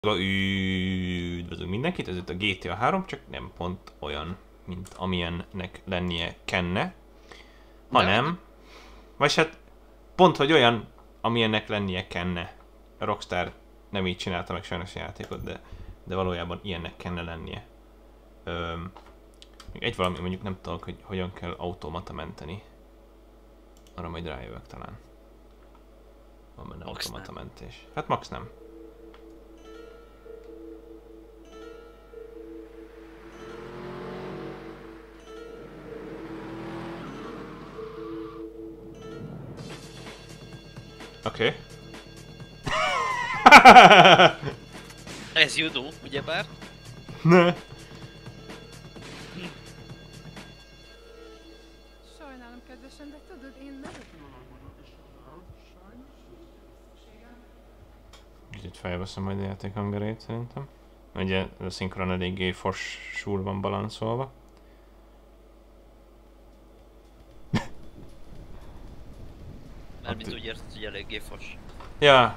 Üdvözlünk mindenkit, ez itt a GTA 3, csak nem pont olyan, mint amilyennek lennie kenne, hanem, vagy hát pont, hogy olyan, amilyennek lennie kenne. A Rockstar nem így csinálta meg sajnos a játékot, de valójában ilyennek kenne lennie. Még egy valami, mondjuk nem tudok, hogy hogyan kell automata menteni. Arra majd rájövök talán. Van benne automata mentés. Hát max nem. Oké. Ez judó, ugyebár? Ne. Sajnálom, kedvesem, de tudod, én nem... Kicsit felveszem majd a játék hangerét szerintem. Ugye a szinkron eléggé fossul van balanszolva. Mármint úgy érted, hogy eléggé fos. Ja.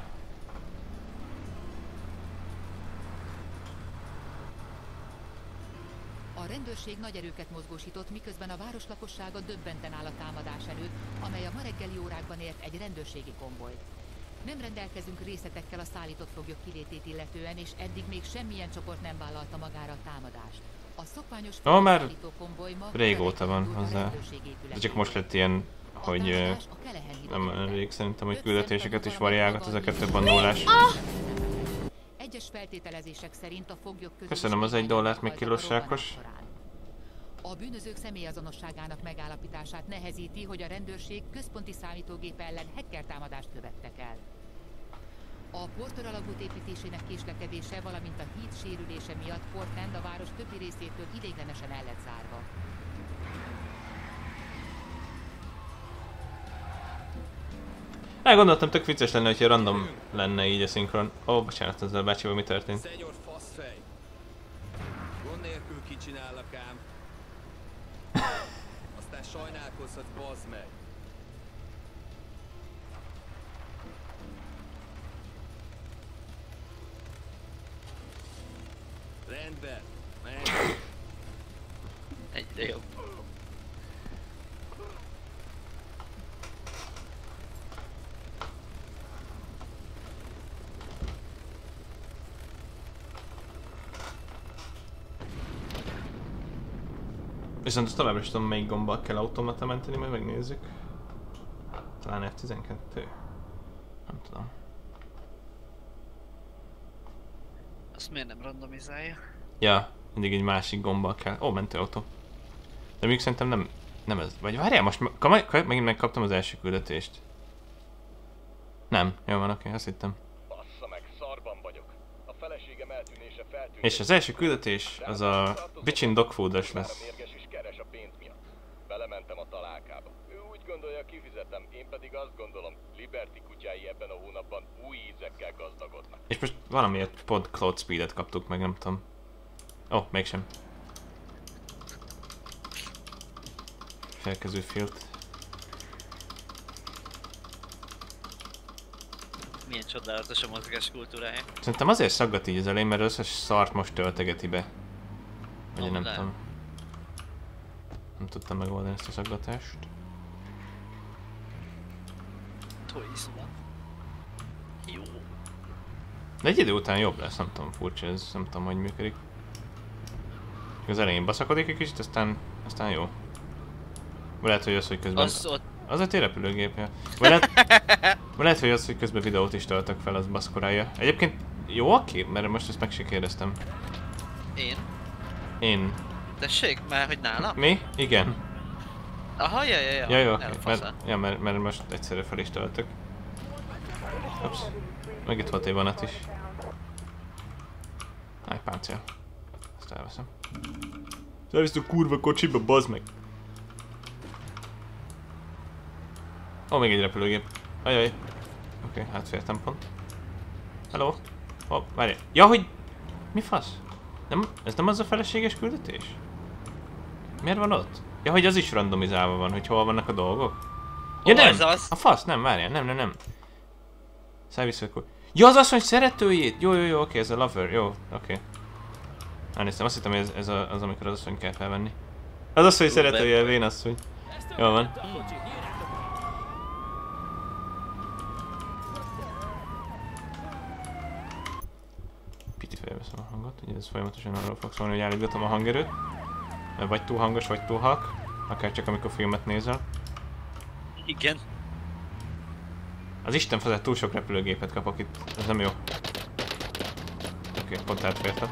A rendőrség nagy erőket mozgósított, miközben a város lakossága döbbenten áll a támadás előtt, amely a ma reggeli órákban ért egy rendőrségi konvojt. Nem rendelkezünk részletekkel a szállított foglyok kilétét illetően, és eddig még semmilyen csoport nem vállalta magára a támadást. A szokványos már konvoj ma régóta van hozzá. De csak most lett ilyen, hogy nem elég szerintem, hogy küldetéseket is variálgat, ez a 2.0-ás. Egyes feltételezések szerint a foglyok közül Köszönöm az $1 még kilós rákos. A bűnözők személyazonosságának megállapítását nehezíti, hogy a rendőrség központi számítógép ellen hacker támadást követtek el. A Porter alagút építésének késlekedése, valamint a híd sérülése miatt Portland a város többi részétől ideiglenesen el lett zárva. Gondoltam, tök vicces lenne, hogyha random lenne így a szinkron. Ó, bocsánat, ezzel a bácsival mi történt? Szenyor faszfej! Gond nélkül kicsinállak ám. Aztán sajnálkozhatsz, bazd meg! Rendben, menj! Egyre jobb. Viszont azt továbbra is tudom, melyik gombbal kell automata menteni, majd megnézzük. Talán F12? Nem tudom. Azt miért nem randomizálja? Ja, mindig egy másik gombbal kell. Ó, mentőautó. De még szerintem nem ez. Vagy várjál, most megint megkaptam az első küldetést. Nem, jó van, oké, azt hittem. Bassza meg, szarban vagyok. A feleségem eltűnése feltűnt. És az első küldetés az a bitchin dogfood-os lesz. Mérges is keres a pénz miatt. Belementem a találkába. Ő úgy gondolja, kifizetem, én pedig azt gondolom, Liberty kutyái ebben a hónapban új ízekkel gazdagodnak. És most valamiért pont Cloud Speed-et kaptuk meg, nem tudom. Ó, mégsem. Felkező field. Milyen csodálatos a mozgás kultúrája. Szerintem azért szaggat így az elején, mert az összes szart most töltegeti be. Vagy nem tudom. Nem tudtam megoldani ezt a szaggatást. Toizuma. Jó. De egy idő után jobb lesz, nem tudom, furcsa ez, nem tudom, hogy működik. Az elején baszakodik egy kicsit, aztán jó. Vagy lehet, hogy az, hogy közben... Az egy repülőgép, ja. Vagy lehet, hogy az, hogy közben videót is töltök fel, az baszkorálja. Egyébként jó a kép? Mert most ezt meg se kérdeztem. Én? Tessék, már hogy nálam? Mi? Igen. Aha, ja. Ja, jó, oké. Mert most egyszerre fel is töltök. Ups. Meg itt volt egy vonat is. Egy páncél. Ezt elveszem. Elviszed a kurva kocsiba, bazd meg! Ó, még egy repülőgép. Ajaj. Oké, hátfértem pont. Hello? Ó, várjál. Ja, hogy... Mi fasz? Ez nem az a feleséges küldetés? Miért van ott? Ja, hogy az is randomizálva van, hogy hol vannak a dolgok? Ja, nem! Ez az. A fasz, nem, várjál, nem. Szállj vissza akkor. Ja, az asszony szeretőjét! Jó, oké, ez a lover, jó, oké. Elnéztem, azt hittem, hogy ez az, amikor az asszony kell felvenni. Az asszony szeretője, vén asszony. Jól van. Picit felveszem a hangot, ugye ez folyamatosan arról fog szólni, hogy állítgatom a hangerőt. Mert vagy túl hangos, vagy túl halk. Akár csak amikor filmet nézel. Igen. Az Isten fazett túl sok repülőgépet kapok itt, ez nem jó. Oké, pont átfértem.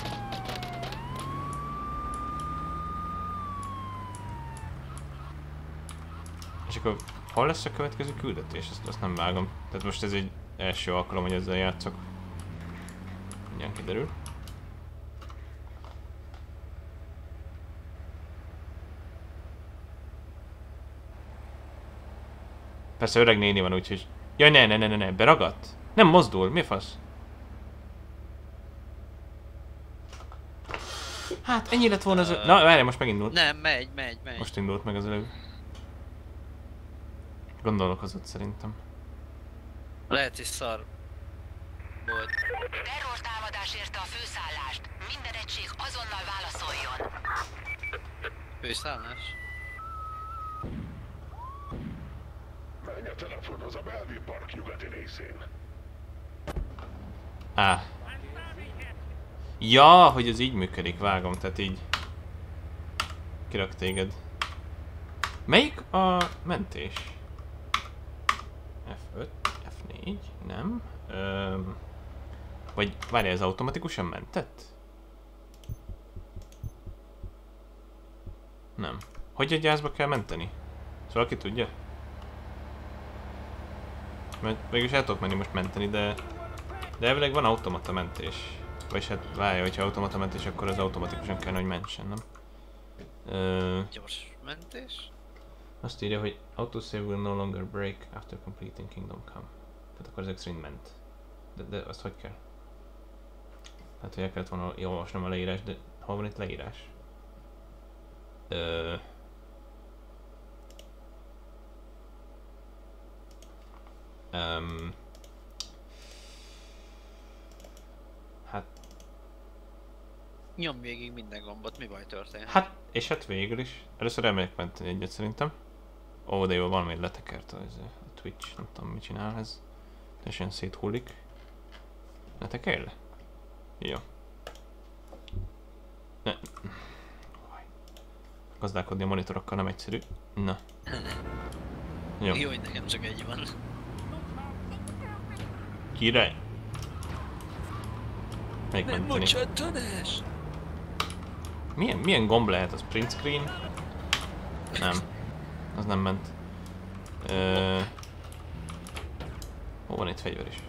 És akkor hol lesz a következő küldetés? Azt nem vágom. Tehát most ez egy első alkalom, hogy ezzel játszok. Mindjárt kiderül. Persze öreg néni van, úgyhogy... Jaj, ne, beragadt? Nem mozdul, mi fasz? Hát ennyi lett volna az... Na, várjál, most megindult. Nem, megy. Most indult meg az előbb. Gondolkozott szerintem. Lehet is szar volt. Terrortámadás érte a főszállást. Minden egység azonnal válaszoljon. Főszállás? Menj a telefonhoz a Bellevue Park nyugati részén. Ja, hogy ez így működik, vágom, tehát így... Kirak téged. Melyik a mentés? F5, F4, nem? Vagy várjál, ez automatikusan mentett? Nem. Hogy egy gyászba kell menteni? Szóval ki tudja? Mert mégis el tudok menni most menteni, de elvileg van automata mentés. Vagyis hát várja, hogyha automata mentés, akkor az automatikusan kell, hogy mentsen, nem? Gyors mentés? Azt írja, hogy autosave will no longer break after completing Kingdom Come. Tehát akkor ezek szerint ment. De azt hogy kell? Hát, hogy el kellett volna olvasnom a leírás, de hol van itt leírás? Hát... Nyom végig minden gombot, mi baj történt? Hát, és hát végül is. Először elmegyek menteni egyet szerintem. Ó, de jó, valami letekert a Twitch, nem tudom mit csinál ez. Teljesen széthullik. Ne tekerj le? Jó. Ne. Gazdálkodni a monitorokkal nem egyszerű. Na. Jó. Jó, hogy nekem csak egy van. Király. Melyik Nem menteni? bocsáttanás! Milyen gomb lehet az? Print screen? Nem. Az nem ment. Ó, van itt fegyver is.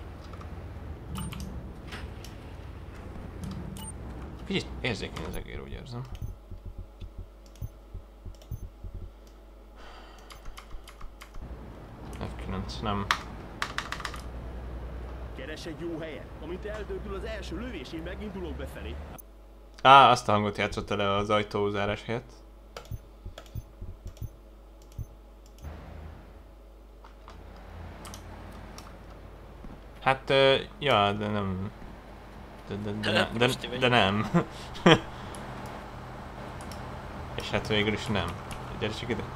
Kicsit érzékeny az egér, úgy érzem. F9, nem. Keres egy jó helyet, amint eldöntül az első lövés, én megindulok befelé. Azt a hangot játszotta le az ajtózárás helyett. Hát, ja, de nem... De nem. És hát végül is nem. Gyere csak ide.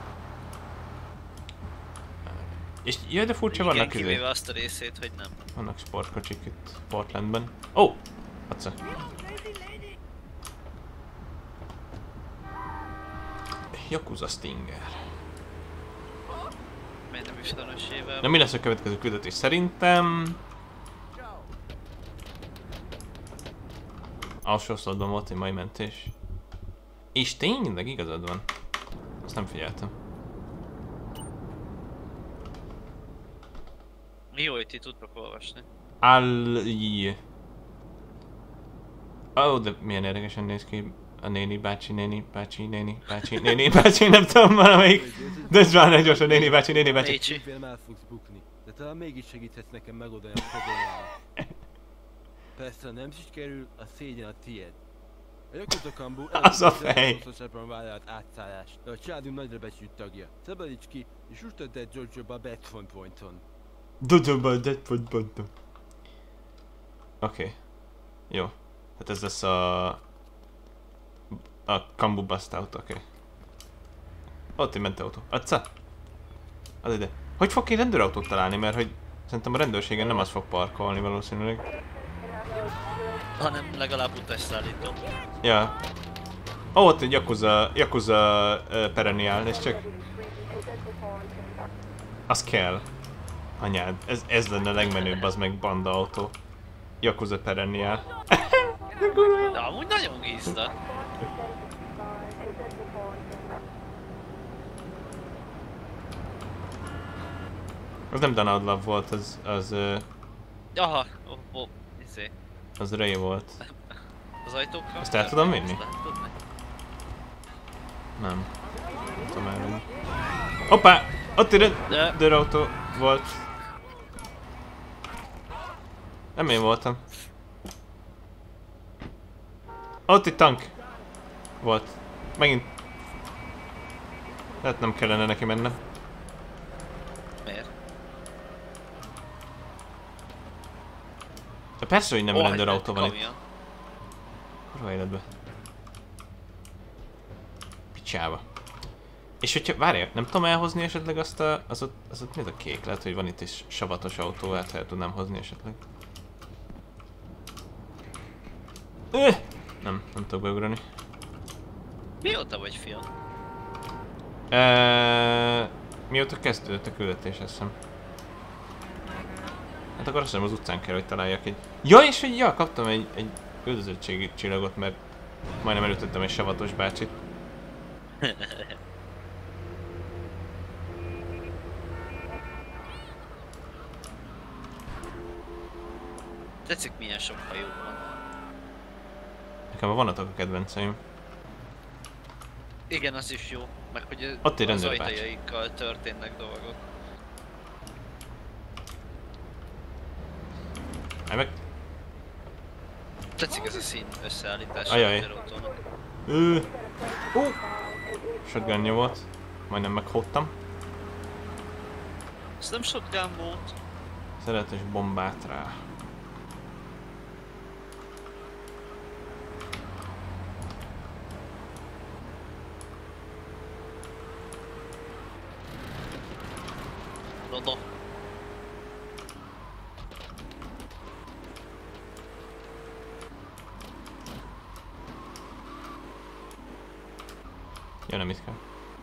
És jaj, de furcsa igen, vannak kivéve azt a részét, hogy nem. Vannak sportkocsik itt Portlandben. Ó! Oh! Hatsza. Yakuza Stinger. Miért nem is tanúsével? Na mi lesz a következő küldetés? Szerintem... Alsó oszlopban volt egy mai mentés. És tényleg igazad van. Azt nem figyeltem. Jó, hogy ti tudtok olvasni. Ó, de milyen érdekesen néz ki a néni, bácsi, néni, bácsi, néni, bácsi, néni, bácsi, nem tudom valamelyik. De ez már egy gyorsan, néni, bácsi, néni, bácsi. Bécsi. Félm el fogsz bukni, de talán mégis segíthetsz nekem megoldani a problémát. Persze, ha nem is kerül, a szégyen a tiéd. A Yakuza Kambu Az a fej. vállalt átszállás, de a családunk nagyra becsült tagja. Szabadíts ki, és üstöd egy Jojo-ba Bedfont Pointon. Jojo-ba Bedfont Pointon. Oké. Jó. Hát ez lesz a Kambu Bust Out, oké. Ott egy mentőautó. Atca! Az ide. Hogy fog ki rendőrautót találni? Mert hogy szerintem a rendőrségen nem az fog parkolni valószínűleg. Hanem legalább utasszállító. Ja. Ó, ott egy Yakuza perennial, és csak... Az kell. Anyád, ez lenne a legmenőbb, az meg banda autó. Yakuza perennial. De amúgy nagyon gízda. Az nem Donald Love volt, az... Aha, izé. Az Ray volt. Az ajtókkal? Ezt el tudom vinni? Nem. Nem tudom elvinni. Hoppá! Ott egy rendőrautó volt. Nem én voltam. Ott egy tank volt. Megint. Hát nem kellene neki mennem. Miért? De persze, hogy nem rendőrautó van itt. Kurva életbe. Picsába. És hogyha, várjál, nem tudom elhozni esetleg azt a... Az ott mi ez a kék? Lehet, hogy van itt is savatos autó, hát el tudnám hozni esetleg. Nem tudok beugrani. Mióta vagy fiam? Mióta kezdődött a küldetés, azt hiszem. Hát akkor azt hiszem az utcán kell, hogy találjak egy... Ja, és hogy ja, kaptam egy üldözöttségi csillagot, mert majdnem elütöttem egy savatos bácsit. Tetszik, milyen sok hajó van. Nekem a vonatok a kedvenceim. Igen, az is jó. Meg hogy ott egy az ajtajaikkal történnek dolgok. Meg... Tetszik ez a szín összeállítás a rendőrautónak. Shotgunja volt. Majdnem meghottam. Ez nem shotgun volt. Szeretes bombát rá. Rodo. Ja, nem itt kell.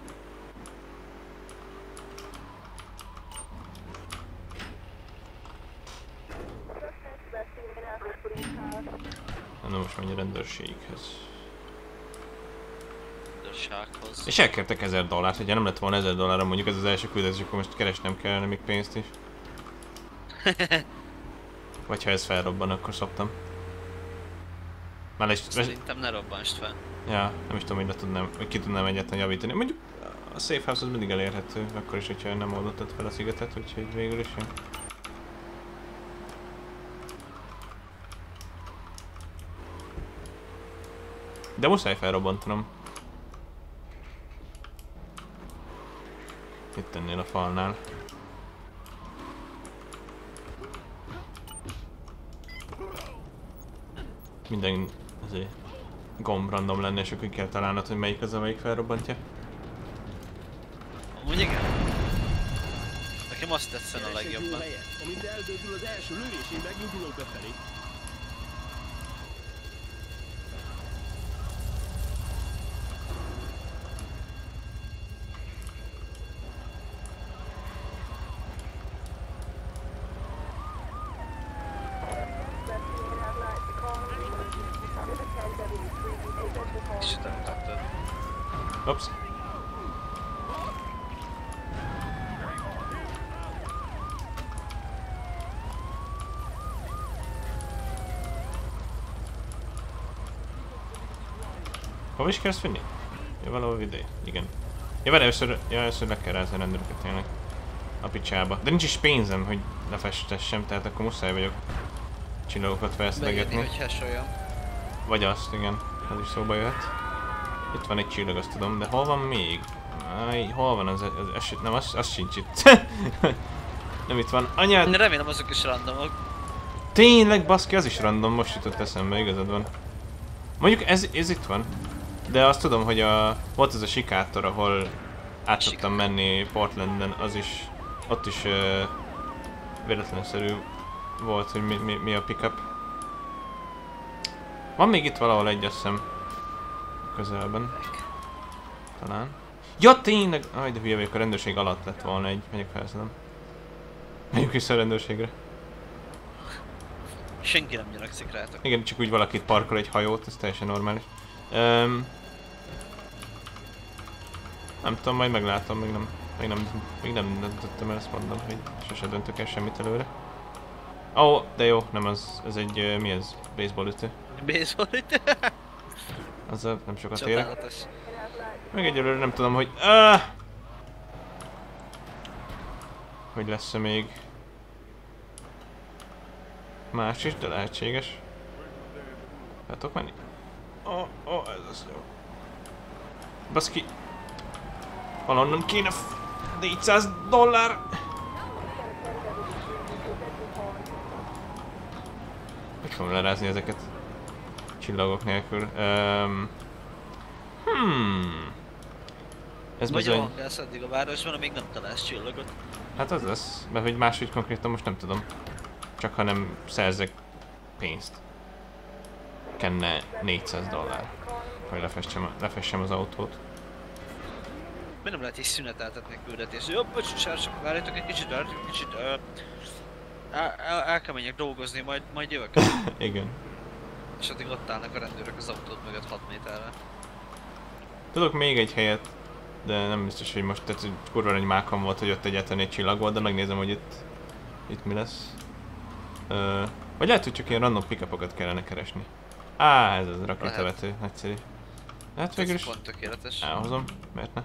Na most menj a rendőrséghez. Rendőrsághoz. És elkértek $1000, hogyha nem lett volna $1000, mondjuk ez az első küldetés, akkor most keresnem kellene még pénzt is. Vagy ha ez felrobban, akkor szoptam. Szerintem ne robbansd fel. Ja, nem is tudom, hogy tudnám, hogy ki tudnám egyáltalán javítani. Mondjuk a safe house az mindig elérhető, akkor is, hogyha nem oldottad fel a szigetet, úgyhogy végül is jön. De muszáj felrobbantanom. Itt ennél a falnál. Minden azért gomb random lenne, és akkor kell találnod, hogy melyik az, amelyik felrobbantja. Amúgy igen. Nekem azt tetszene a legjobban. Amint eldöntül az első lövés, én megnyugulok befelé. Ups. Hova is kellsz finni? Ja, valahol ide. Igen. Ja, várj, először le kell rázni a rendőröket tényleg. A picsába. De nincs is pénzem, hogy lefestessem, tehát akkor muszáj vagyok csillagokat felszelegetni. Bejönni, hogy hasoljam. Vagy azt, igen. Az is szóba jöhet. Itt van egy csillag, azt tudom, de hol van még? Hol van az eset? Nem, az sincs itt. Nem itt van. Anyád! Remélem azok is randomok. Tényleg, baszki, az is random, most jutott eszembe, igazad van. Mondjuk ez itt van. De azt tudom, hogy volt ez a sikátor, ahol át tudtam menni Portlanden, az is, ott is véletlenszerű volt, hogy mi a pickup. Van még itt valahol egy, azt hiszem, közelben. Talán. Ja, tényleg! Aj, de hülye vagyok, a rendőrség alatt lett volna egy. Megyek felszedem. Megyünk vissza a rendőrségre. Senki nem nyaragszik rátok. Igen, csak úgy valakit parkol egy hajót, ez teljesen normális. Nem tudom, majd meglátom, még nem döntöttem el, ezt mondom, hogy sose döntök el semmit előre. Ó, de jó, nem az, ez egy, mi ez? Baseball ütő. Baseball ütő? Azzal nem sokat érek. Csodálatos. Meg egyelőre nem tudom, hogy... hogy lesz-e még... más is, de lehetséges. El tudok menni? Ez az jó. Baszki! Valonnan kéne $400! Hogy fogom lerázni ezeket? Csillagok nélkül. Ez bizony... Nagyon hangász addig a városban, amíg nem találsz csillagot. Hát az lesz, mert hogy máshogy konkrétan most nem tudom. Csak ha nem szerzek pénzt. Kenne $400, hogy lefessem az autót. Miért nem lehet is szüneteltetni küldetést? Jobb, bocsássak, várjátok egy kicsit, el kell menjek dolgozni, majd jövök. Igen. És addig ott állnak a rendőrök az autót mögött 6 méterre. Tudok még egy helyet, de nem biztos, hogy most, tehát kurva nagy mákam volt, hogy ott egyáltalán egy csillag volt, de megnézem, hogy itt mi lesz. Vagy lehet, hogy csak ilyen random pickupokat kellene keresni. Ez az rakétavető, nagyszerű. Hát végül is elhozom, miért ne?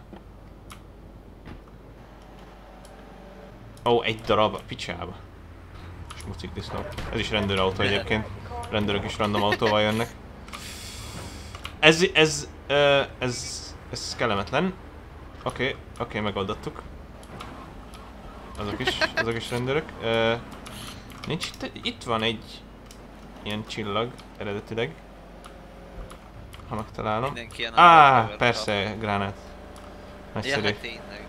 Ó, egy darab, picsába. Smucik disznó. Ez is rendőrautó egyébként. Rendőrök is random autóval jönnek. Ez kellemetlen. Oké, megoldottuk. Azok is rendőrök. Nincs itt van egy ilyen csillag eredetileg. Ha megtalálom. Persze, gránát. Nagyszerű. Ja, hát tényleg.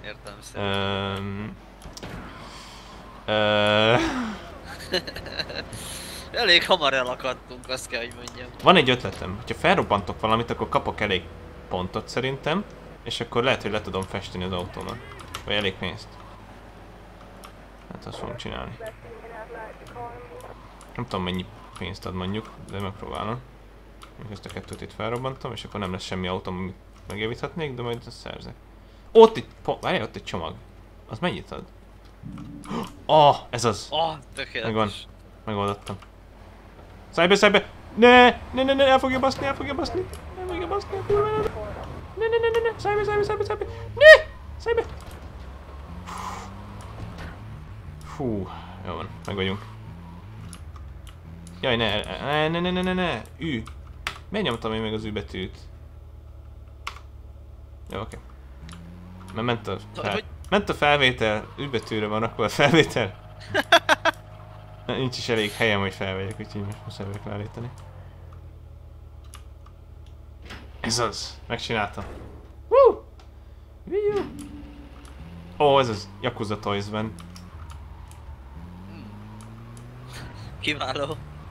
Elég hamar elakadtunk, azt kell, hogy mondjam. Van egy ötletem, hogyha felrobbantok valamit, akkor kapok elég pontot szerintem, és akkor lehet, hogy le tudom festeni az autómat. Vagy elég pénzt. Hát azt fogom csinálni. Nem tudom, mennyi pénzt ad mondjuk, de megpróbálom. Ezt a kettőt itt felrobbantom, és akkor nem lesz semmi autóm, amit megjavíthatnék, de majd ezt szerzek. Várjál, ott egy csomag. Az mennyit ad? Ez az! Tökéletes. Megvan. Megoldottam. Szállj! Ne, el fogja baszni! Ne, szállj be! Ne! Szállj be! Fú, jó van, meg vagyunk. Jaj, ne! Ü! Miért nyomtam én meg az Ü betűt? Jó, oké. Mert ment a felvétel, Ü betűre van akkor a felvétel. Nincs is elég helyem, hogy felvegyek, úgyhogy most muszáj vagyok leállítani. Ez az! Megcsináltam. Woo! Ez az Yakuza Toys-ben. Kiváló.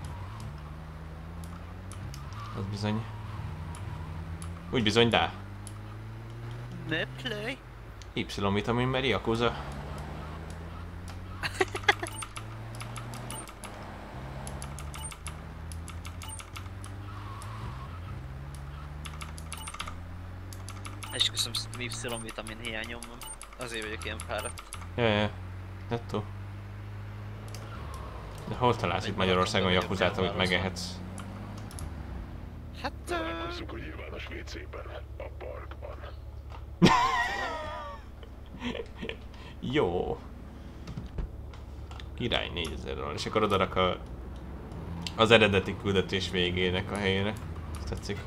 Az bizony. Úgy bizony, dá. Ne play. Y-vitamin, mert Yakuza. Esküszöm, Y-vitamin hiányom van. Azért vagyok ilyen fáradt. Ja. Nettó. De hol találsz itt Magyarországon Yakuzát, amit megehetsz? Hát... Találkozzunk a nyilvános WC-ben, a parkban. Jó. Király $4000, és akkor odarak az eredeti küldetés végének a helyére. Ezt tetszik.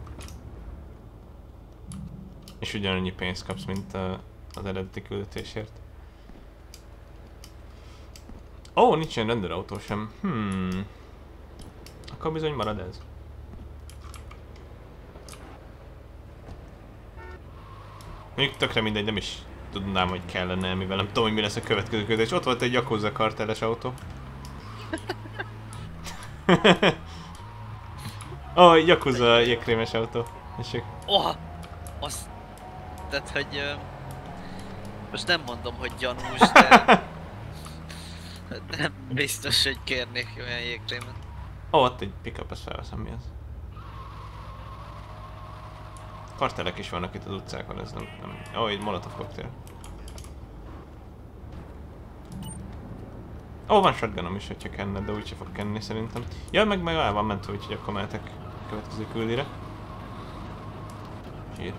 És ugyanannyi pénzt kapsz, mint az eredeti küldetésért. Ó, nincsen rendőrautó sem. Akkor bizony marad ez. Mondjuk tökre mindegy, nem is tudnám, hogy kellene, mivel nem tudom, hogy mi lesz a következő küldés. Ott volt egy Yakuza karteles autó. Ó, Yakuza jégkrémes autó. Tessék. Az... Tehát, hogy... most nem mondom, hogy gyanús, de... nem biztos, hogy kérnék olyan jégkrémet. Ott egy pick-up, ezt felveszem, mi az? Kartelek is vannak itt az utcákon, ez nem... egy molotov koktél. Van shotgunom is, hogyha kenne, de úgyse fog kenni szerintem. Ja, meg el van mentve, úgyhogy akkor mehetek a következő küldire. Zsír.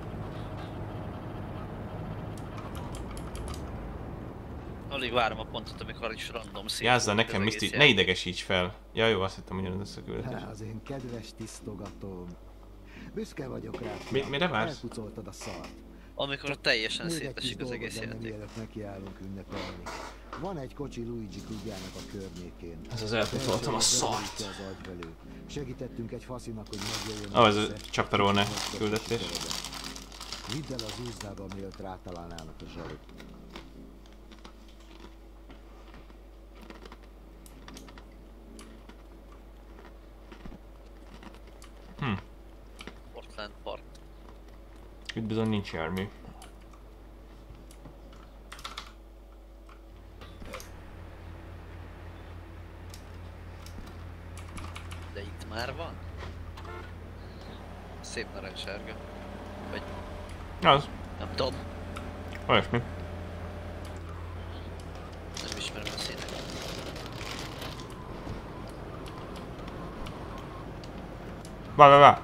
Alig várom a pontot, amikor is random szép. Jázza nekem, Misty, ne idegesíts fel! Ja jó, azt hittem, ugyanaz lesz a küldetés. Az én kedves tisztogatóm. Büszke vagyok rá. Mire vársz? Elpucoltad a szart. Amikor teljesen szétesik az egész játék. Mielőtt nekiállunk ünnepelni. Van egy kocsi Luigi klubjának a környékén. Ez az elpucoltam a szart. Az agyvelő. Segítettünk egy faszinak, hogy megjöjjön. Ez a Chaperone küldetés. Vidd el az úzdába, mielőtt rátalálnának a zsaruk. Portland Park. Itt bizony nincs jármű. De itt már van? Szép narancssárga. Vagy... Az. Nem tudom. Olyasmi. Nem ismerem a színek. Várj.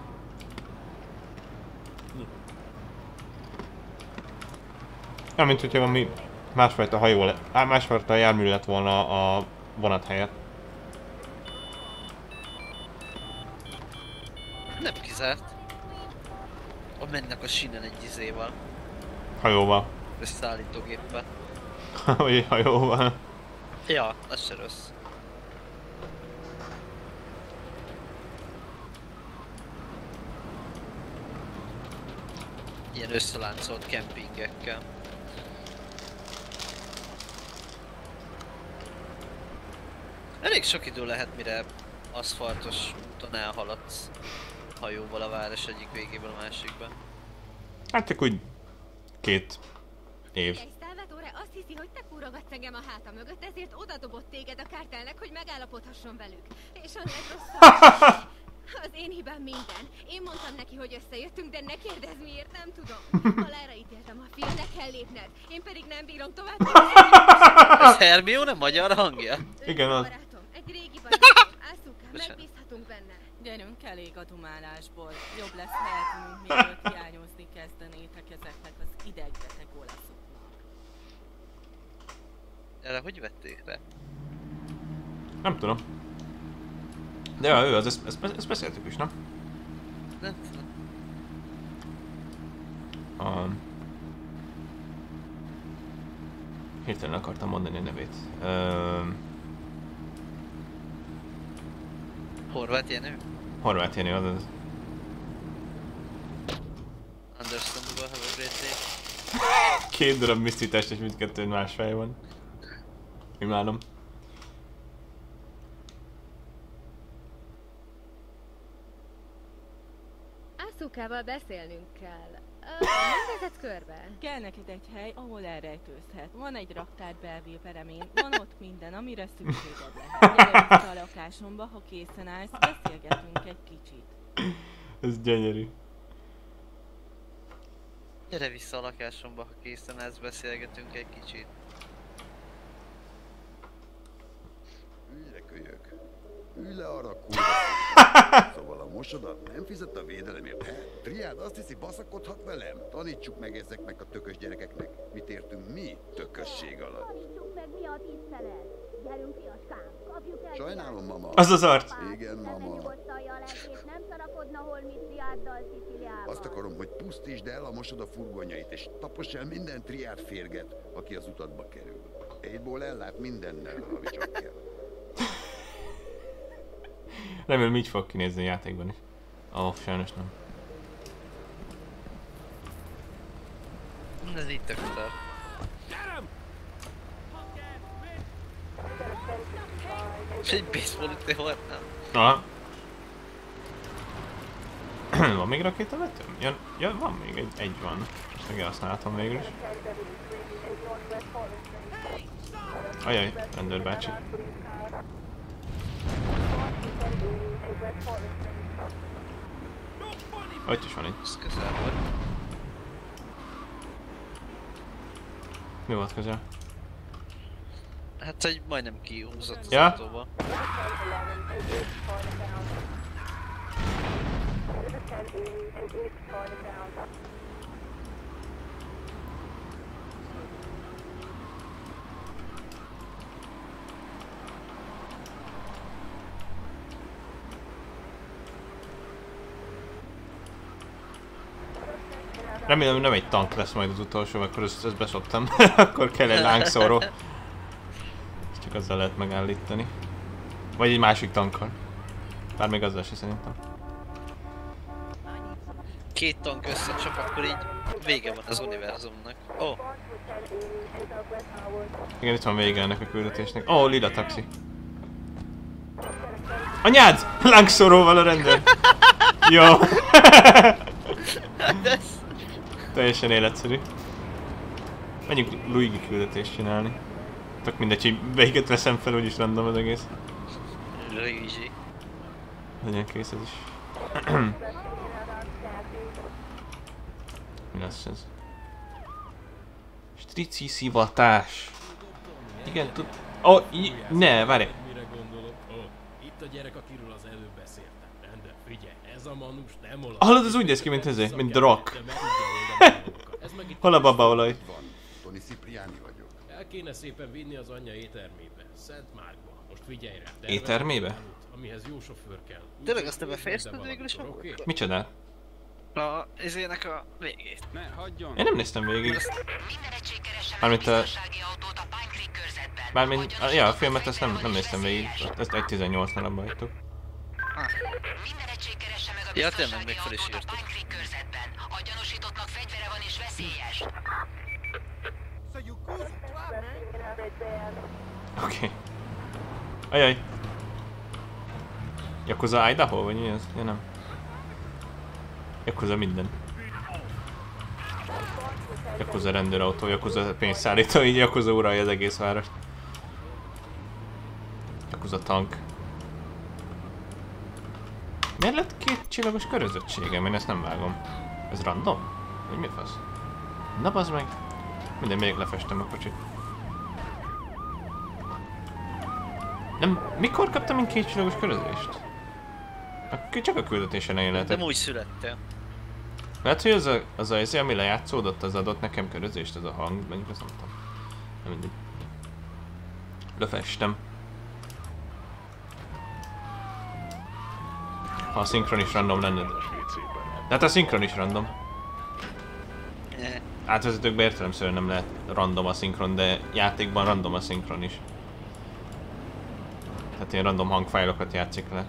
Nem, mint hogyha valami másfajta hajó másfajta jármű lett volna a vonat helyett. Nem kizárt. Ott mennek a sínen egy izéval. Hajóval. Egy szállítógéppel. Vagy hajóval. Ja, az se rossz. Ilyen összeláncolt kempingekkel. Elég sok idő lehet, mire aszfaltos úton elhaladsz hajóval a város egyik végéből a másikba. Hát csak úgy 2 év. Egy Salvatore azt hiszi, hogy te kúrogatsz engem a háta mögött, ezért odadobott téged a kártelnek, hogy megállapodhasson velük. És a legrosszabb... Az én hibám minden. Én mondtam neki, hogy összejöttünk, de ne kérdezz miért, nem tudom. Halára ítéltem a filmnek, kell lépned. Én pedig nem bírom tovább. Ez Hermione magyar hangja? Igen, az. Egy régi barátom. Ászukán, megbízhatunk benne. Gyerünk elég a dumálásból. Jobb lesz lehetnünk, mielőtt hiányozni kezdenétek ezeknek az idegbeteg olaszoknak. Erre hogy vették rá? Nem tudom. De ja, ő, ezt beszéltük is, nem? Nem tudom. Hirtelen akartam mondani a nevét. Horváth Jenő? Horváth Jenő, azaz. Understandable, have a great day. 2 darab Misty test és mindkettőn más fej van. Imádom. Ászukával beszélnünk kell. Nem vezet körbe? Kell neked egy hely, ahol elrejtőzhet. Van egy raktár Belleville peremén, van ott minden, amire szükséged lehet. Gyere vissza a lakásomba, ha készen állsz, beszélgetünk egy kicsit. Ez gyönyörű. Gyere vissza a lakásomba, ha készen állsz, beszélgetünk egy kicsit. Ülj le, kölyök. Ülj le arra a kurva. Szóval a mosodat nem fizet a védelemért, he? Triád azt hiszi, baszakodhat velem? Tanítsuk meg ezeknek a tökös gyerekeknek, mit értünk mi tökösség alatt. Tanítsuk meg, mi a tisztelet. Gyerünk, fiaskám, kapjuk el. Sajnálom, mama. Az az arc. Igen, mama. Nem szarakodna holmi triáddal Sziciliában. Azt akarom, hogy pusztítsd el a mosoda furgonjait, és taposs el minden triád férget, aki az utadba kerül. Paintball ellát mindennel, ami csak kell. Remélem így fog kinézni a játékban is. Sajnos nem. Ez itt tök szar. És egy baseball ütő volt, nem? Aha. Van még rakétavetőm? Ja, van még, egy van. Meghasználhatom végül is. Ajaj, rendőr bácsi. Ott is van egy. Ez közel volt. Mi volt közel? Hát, hogy majdnem kihúzott az ja? autóba. Remélem, hogy nem egy tank lesz majd az utolsó, akkor ezt beszoptam. Akkor kell egy lángszóró. Csak azzal lehet megállítani. Vagy egy másik tankkal. Bár még azzal se szerintem. Két tank összecsap, akkor így vége van az univerzumnak. Oh. Igen, itt van vége ennek a küldetésnek. Lila taxi. Anyád! Lángszóróval a rendőr! Jó. Teljesen életszerű. Menjünk Luigi küldetést csinálni. Tök mindegy, hogy melyiket veszem fel, úgyis random az egész. Luigi. Legyen kész ez is. Mi lesz ez? Strici szivatás. Igen, tud... ne, várj. Mire gondolok? Itt a gyerek, akiről az előbb beszéltem. Rendben, figyelj, ez a manus nem olaj. Hallod, ez úgy néz ki, mint ezé, mint The Rock. Hol a babaolaj? Tony Cipriani vagyok. El kéne szépen vinni az anyja éttermébe, Szent Márkba. Most figyelj rá. Éttermébe? Amihez jó sofőr kell. Tényleg azt nem befejezted végül is akkor? Micsoda? Ezének a végét. Ne, hagyjon! Én nem néztem végig. Mármint a... Mármint... Ja, a filmet ezt nem néztem végig. Ezt 1.18-nál abba hagytuk. Ja, tényleg még fel is írtuk. A gyanúsítottnak fegyvere van és veszélyes. Oké. Ajaj. Yakuza Idaho, vagy mi ez? Ja, nem. Yakuza minden. Yakuza rendőrautó, Yakuza pénzszállító, így Yakuza uralja az egész várost. Yakuza tank. Miért lett 2 csillagos körözöttségem? Én ezt nem vágom. Ez random? Vagy mi fasz? Na bazd meg! Minden, még lefestem a kocsit. Nem, mikor kaptam én 2 csillagos körözést? Csak a küldetés elején lehetett. Nem úgy születtél. Lehet, hogy az ami lejátszódott, az adott nekem körözést, ez a hang, mondjuk azt mondtam. Nem mindegy. Lefestem. Ha a szinkron is random lenne. De hát a szinkron is random. Átvezetőkben értelemszerűen nem lehet random a szinkron, de játékban random a szinkron is. Tehát ilyen random hangfájlokat játszik le.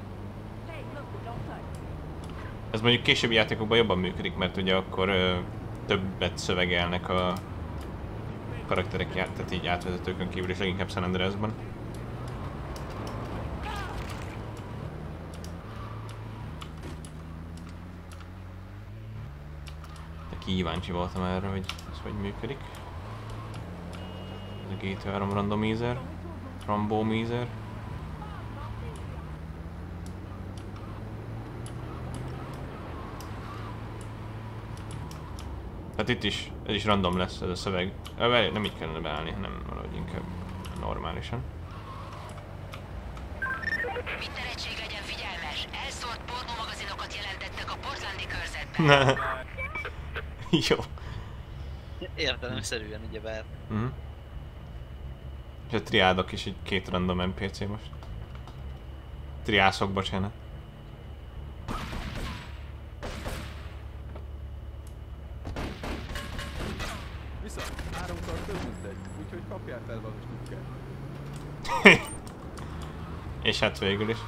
Ez mondjuk későbbi játékokban jobban működik, mert ugye akkor többet szövegelnek a karakterek, tehát így átvezetőkön kívül, és leginkább San Andreasban. Kíváncsi voltam erre, hogy ez hogy működik. Ez a GT3 randomizer, randomizer. Tehát itt is, ez is random lesz ez a szöveg. Nem így kellene beállni, hanem valahogy inkább normálisan. Minden egység legyen figyelmes, elszórt pornómagazinokat jelentettek a portlandi körzetben. Jó. Értelemszerűen ugyebár. És a triádok is így 2 random NPC most. Triászok, bocsánat. Viszont 3-szor több, mint szeretjük, úgyhogy kapjál fel valami stukkát. És hát végül is.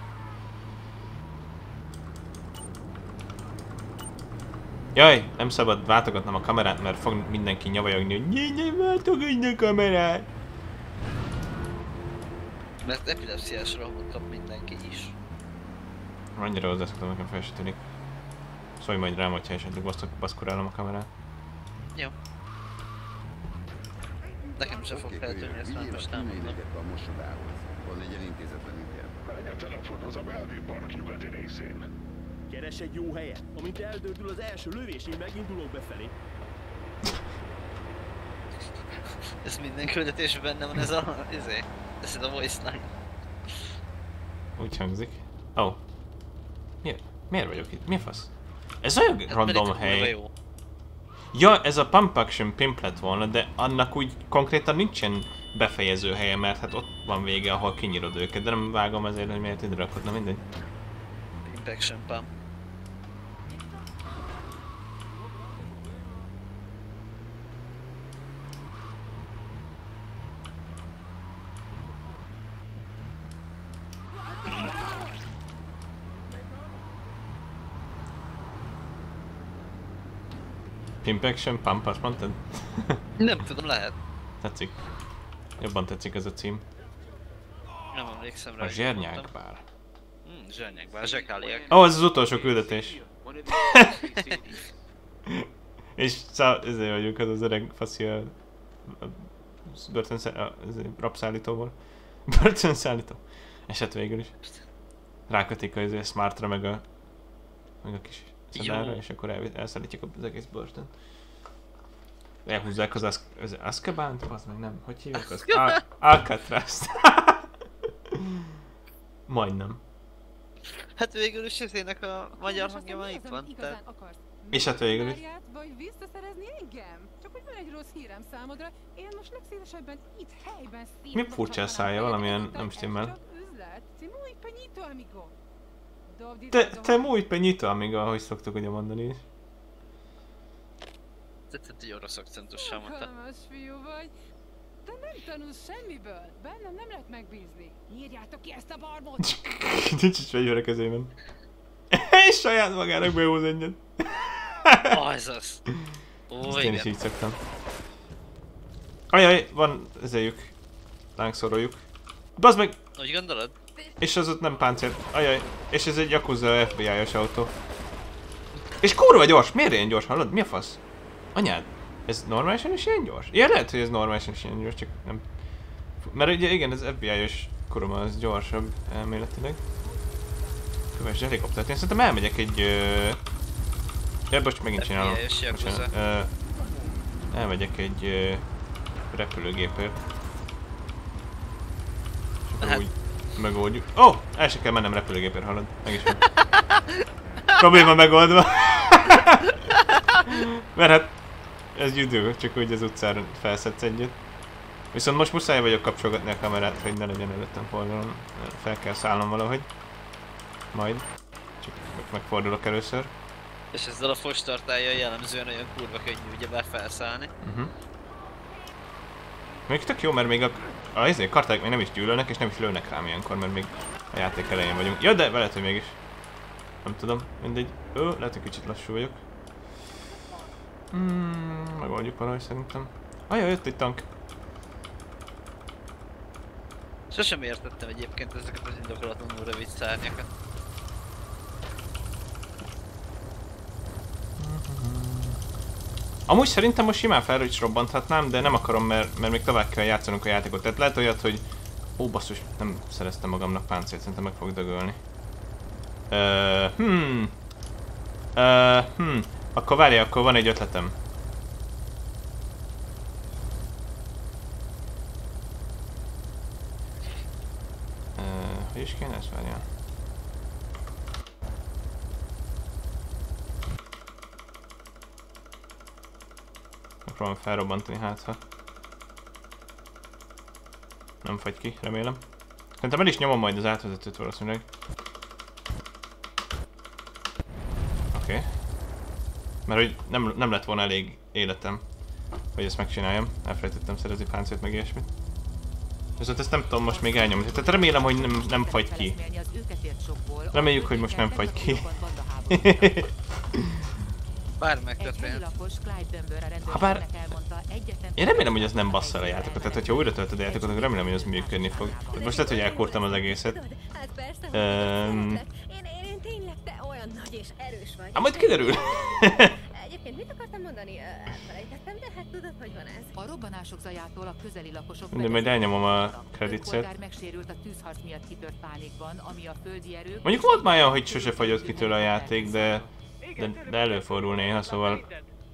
Jaj, nem szabad váltogatnom a kamerát, mert fog mindenki nyavajogni, hogy ne váltogatni a kamerát. Mert epilepsziás rohamot kap mindenki is. Annyira hozzászoktam, nekem fel se tűnik. Szólj majd rám, hogyha esetleg baszkurálom a kamerát. Jó. Nekem sem fog feltűnni, ezt már most nem mondom. A mosodához. Van egy ilyen intézetlen ügyel. Menj a telefonhoz a Bellevue Park nyugati részén. Keres egy jó helyet. Amint eldördül az első lövés, én megindulok befelé. Ez minden küldetésben benne van ez a... ez a voice line. Úgy hangzik. Oh. Miért vagyok itt? Mi a fasz? Ez olyan random hely. Ja, ez a Pump Action Pimp lett volna, de annak úgy konkrétan nincsen befejező helye, mert hát ott van vége, ahol kinyírod őket, de nem vágom ezért, hogy miért ide rakod, na mindegy. Pimp Action Pump. Pimp Action Pump, azt mondtad? Nem tudom, lehet. Tetszik. Jobban tetszik ez a cím. Nem emlékszem rá. A zsernyákbár. Zsernyákbár, zsekáliák. Ó, ez az utolsó küldetés. És ezért vagyunk az öreg faszi a rabszállítóból. Börtönszállító. Eset végül is. Rákötik a Smartra meg a kis szadára, és akkor elszállítják az egész börtön. Elhúzzák az Azkabánt, az meg nem, hogy hívják az? Alcatraz-t. Majdnem. Hát végül is ezének a magyar hangja már itt van, tehát... És hát végül is. Vagy visszaszerezni engem? Csak hogy van egy rossz hírem számodra, én most legszívesebben itt helyben szívem. Mi furcsa a szája, valamilyen nem stimmel. Te muy penyito, amigo, ahogy szoktuk ugye mondani is. Tetszett egy orosz akcentussal mondta. Hatalmas fiú vagy, de nem tanulsz semmiből. Bennem nem lehet megbízni. Nyírjátok ki ezt a barbot! Nincs is fegyver a kezében. És saját magának behúz egyet. Ez az. Ezt én is így szoktam. Ajaj, van ezéjük. Lángszoroljuk. Bazd meg! Hogy gondolod? És az ott nem páncél. Ajaj. És ez egy Yakuza FBI-os autó. És kurva gyors! Miért ilyen gyors? Hallod? Mi a fasz? Anyád, ez normálisan is ilyen gyors? Igen, lehet, hogy ez normálisan is ilyen gyors, csak nem... Mert ugye igen, ez FBI-os kurva, az gyorsabb elméletileg. Kövess helikoptert, én szerintem elmegyek egy... Ja, most megint csinálom. Elmegyek egy repülőgépért. És akkor úgy megoldjuk. Ó! Oh, el se kell mennem repülőgépért, hallod? Meg is van. Probléma megoldva. Mert hát ez judő, csak úgy az utcán felszedsz egyet. Viszont most muszáj vagyok kapcsolgatni a kamerát, hogy ne legyen előttem forgalom. Fel kell szállnom valahogy. Majd. Csak megfordulok először. És ezzel a fostartályjal jellemzően olyan kurva könnyű ugyebár felszállni. Még tök jó, mert még a kartáik még nem is gyűlölnek és nem is lőnek rám ilyenkor, mert még a játék elején vagyunk. Ja, de lehet, hogy mégis. Nem tudom, mindegy. Lehet, hogy kicsit lassú vagyok. Megoldjuk valahogy szerintem. Ajaj, jött egy tank. Sosem értettem egyébként ezeket az indokolatlanul rövid szárnyakat. Amúgy szerintem most simán fel is robbanthatnám, de nem akarom, mert még tovább kell játszanunk a játékot. Tehát lehet olyat, hogy... Ó, basszus, nem szereztem magamnak páncélt, szerintem meg fog dögölni. Akkor várj, akkor van egy ötletem. Hogy is kéne ezt várjál? Megpróbálom felrobbantani, hát ha nem fagy ki, remélem. Szerintem el is nyomom majd az átvezetőt valószínűleg. Oké. Mert hogy nem lett volna elég életem. hogy ezt megcsináljam. Elfelejtettem szerezni páncélt meg ilyesmit. Viszont ezt nem tudom most még elnyomni. Tehát remélem, hogy nem fagy ki. Reméljük, hogy most nem fagy ki. Bármi megtörténhet. Habár... Én remélem, hogy ez nem bassza a játékot. Tehát, hogyha újra töltöd a játékot, akkor remélem, hogy ez működni fog. Most lehet, hogy elkurtam az egészet. Én tényleg te olyan nagy és erős vagy. Majd kiderül. Egyébként mit akartam mondani? Elfelejtettem, de hát tudod, hogy van ez. A robbanások zajától a közeli lakosok... De majd elnyomom a kreditszet. Megsérült a tűzharc miatt kitört pánikban, ami a földi erők... Mondjuk volt már olyan, hogy sose fagyott ki tőle a játék, de előfordul néha, szóval...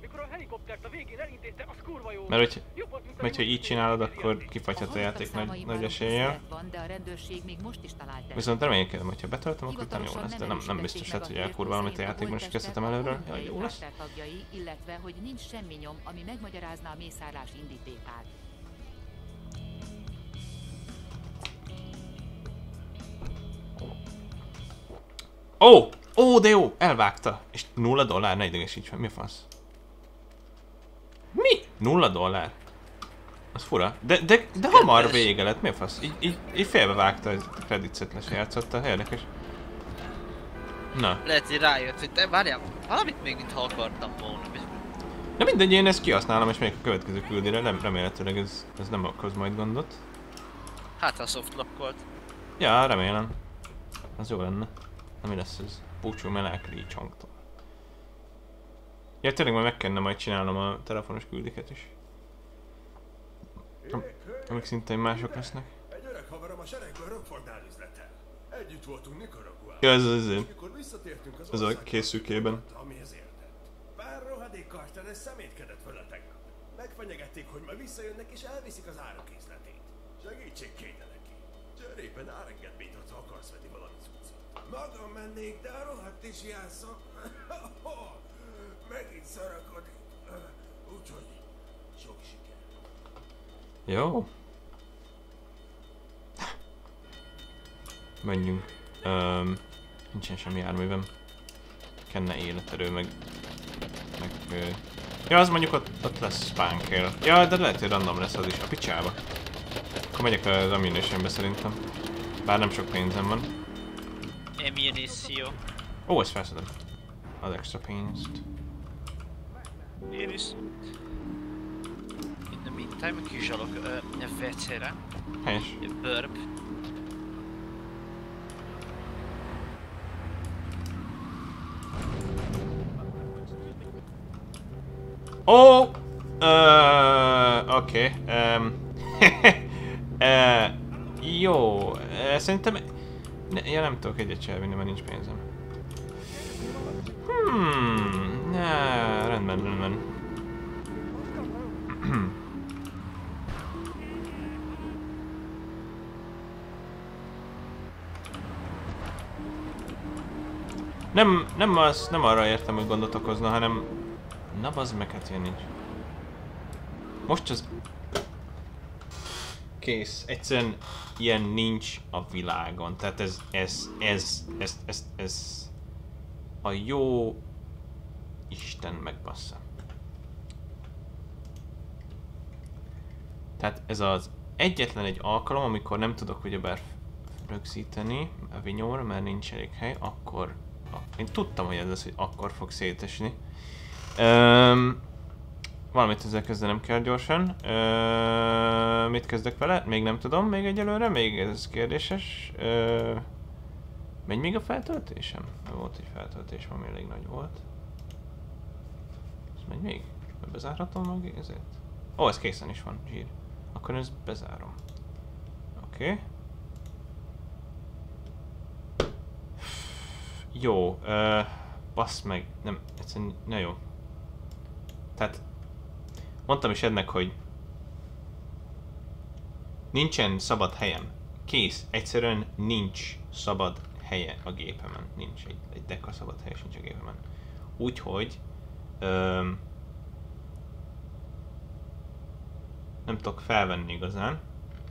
Mert hogyha így csinálod, akkor kifagyhat a játék nagy eséllyel. Viszont reménykedem, hogyha betöltöm, akkor utána jó lesz, de nem biztos lehet, hogy elkurva valamit a játékban, és kezdhetem előről. Jaj, jó lesz. Illetve, hogy nincs semmi nyom, ami megmagyarázná a mészárlás indítékát. Ó, de jó! Elvágta! És $0? Ne idegesíts fel, mi a fasz? Mi? $0? Az fura. De hamar vége lett, mi a fasz? Így félbevágta, a kreditszet lejátszotta, érdekes. Na. Lehet, hogy rájött, hogy te várjál, valamit még mintha akartam volna. Na mindegy, én ezt kihasználom, és még a következő küldére, remélhetőleg ez nem okoz majd gondot. Hát ha softlockolt. Ja, remélem. Az jó lenne. Na mi lesz ez? Búcsú melák Csongtól. Ja, tényleg majd meg kellene majd csinálnom a telefonos küldiket is. Amik szintén mások lesznek. Egy öreg haverom a seregből Rockfordnál üzletel. Együtt voltunk Nicaraguában. Ja, ez a készülkében. Amihez értett. Pár rohadék karteles szemétkedett vele tegnap. Megfenyegették, hogy majd visszajönnek és elviszik az árukészletét. Segítség kéne neki. Cserépen árengedményt ad, ha akarsz venni valami cuccot. Magam mennék, de a rohadt is játszok. Megint szarakodik. Úgyhogy sok siker. Jó. Menjünk. Nincsen semmi járművem. Kenne életerő, meg... Ja, az mondjuk ott lesz Spunker. Ja, de lehet, hogy random lesz az is. A picsába. Akkor megyek az ammunitionbe szerintem. Bár nem sok pénzem van. Ammunition. Ó, ezt felszedem. Az extra pénzt. Én is. In the meantime, kizsalok WC-re. Helyes. Burp. Oké. Jó. Szerintem... Ja, nem tudok egyet se elvinni, mert nincs pénzem. Rendben. Nem arra értem, hogy gondot okozna, hanem... Na bazd meg, hát ilyen nincs. Most az... Kész. Egyszerűen ilyen nincs a világon. Tehát ez... A jó... Isten megbassza. Tehát ez az egyetlen egy alkalom, amikor nem tudok ugyebár rögzíteni a vinyóra, mert nincs elég hely, akkor... Én tudtam, hogy ez az, hogy akkor fog szétesni. Valamit ezzel kezdenem kell gyorsan. Mit kezdek vele? Még nem tudom, még egyelőre, még ez kérdéses. Megy még a feltöltésem? Volt egy feltöltésem, ami elég nagy volt. Ez megy még? Bezárhatom meg ezért? Ó, ez készen is van, zsír. Akkor ezt bezárom. Oké. Jó, bassz meg, nem, egyszerűen, na jó. Tehát, mondtam is ennek, hogy nincsen szabad helyem. Kész, egyszerűen nincs szabad helye a gépemen. Nincs egy deka szabad helye sincs a gépemen. Úgyhogy, nem tudok felvenni igazán.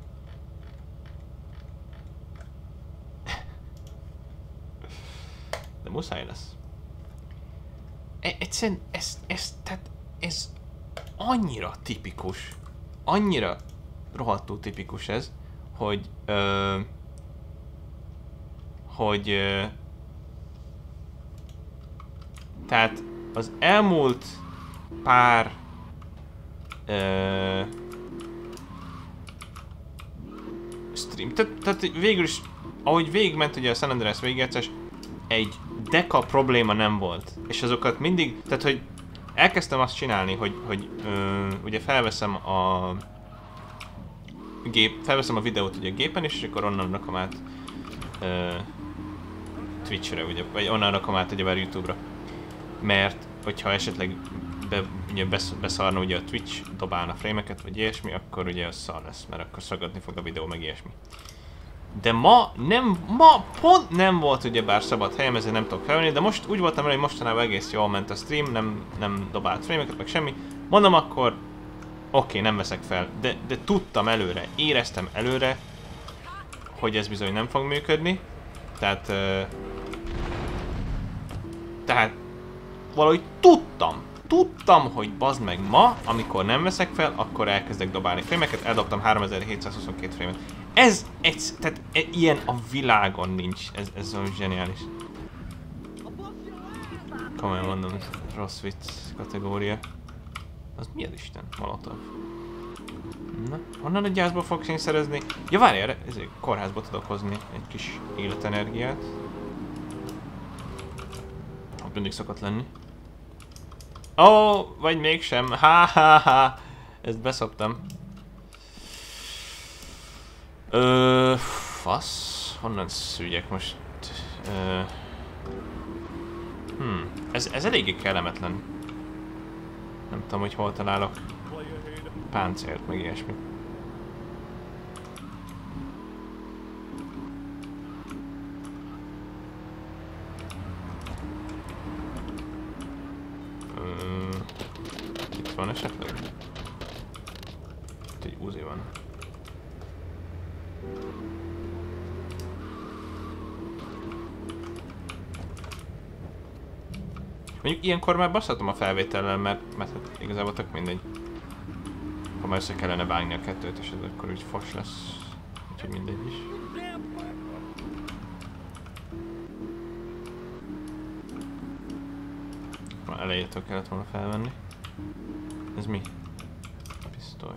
De muszáj lesz. Egyszerűen ez annyira tipikus, annyira rohadtul tipikus ez, hogy tehát az elmúlt pár stream, tehát végül is, ahogy végigment ugye a San Andreas végigjátszás, egy deka probléma nem volt. És azokat mindig, tehát hogy elkezdtem azt csinálni, hogy ugye felveszem a videót ugye a gépen is, és akkor onnan rakom át Twitch-re, ugye, vagy onnan rakom át ugye már YouTube-ra. Mert hogyha esetleg beszarna ugye a Twitch, dobálna frame-eket, vagy ilyesmi, akkor ugye az szar lesz, mert akkor szagadni fog a videó, meg ilyesmi. De ma pont nem volt ugyebár szabad helyem, ezért nem tudok felvenni, de most úgy voltam vele, hogy mostanában egész jól ment a stream, nem dobált frame-eket, meg semmi. Mondom akkor, oké, nem veszek fel, de tudtam előre, éreztem előre, hogy ez bizony nem fog működni. Tehát valahogy tudtam, hogy bazd meg ma, amikor nem veszek fel, akkor elkezdek dobálni frame-eket, eldobtam 3722 frame-et. Tehát ilyen a világon nincs, ez olyan zseniális. Komolyan mondom, ez rossz vicc kategória. Az mi az Isten? Molotov. Na, honnan a gyászból fogsz én szerezni? Ja várjál, ezért kórházba tudok hozni egy kis életenergiát. Ott mindig szokott lenni. Ó, vagy mégsem, ha. Ezt beszoptam. Fasz? Honnan szűjek most? Ez eléggé kellemetlen. Nem tudom, hogy hol találok páncélt, meg ilyesmi. Itt van esetleg? Itt egy Uzi van. Mondjuk ilyenkor már basszatom a felvétellel, mert hát igazából tök mindegy. Ha már össze kellene vágni a kettőt, és ez akkor úgy fos lesz. Úgyhogy mindegy is. Már elejétől kellett volna felvenni. Ez mi? Pisztoly.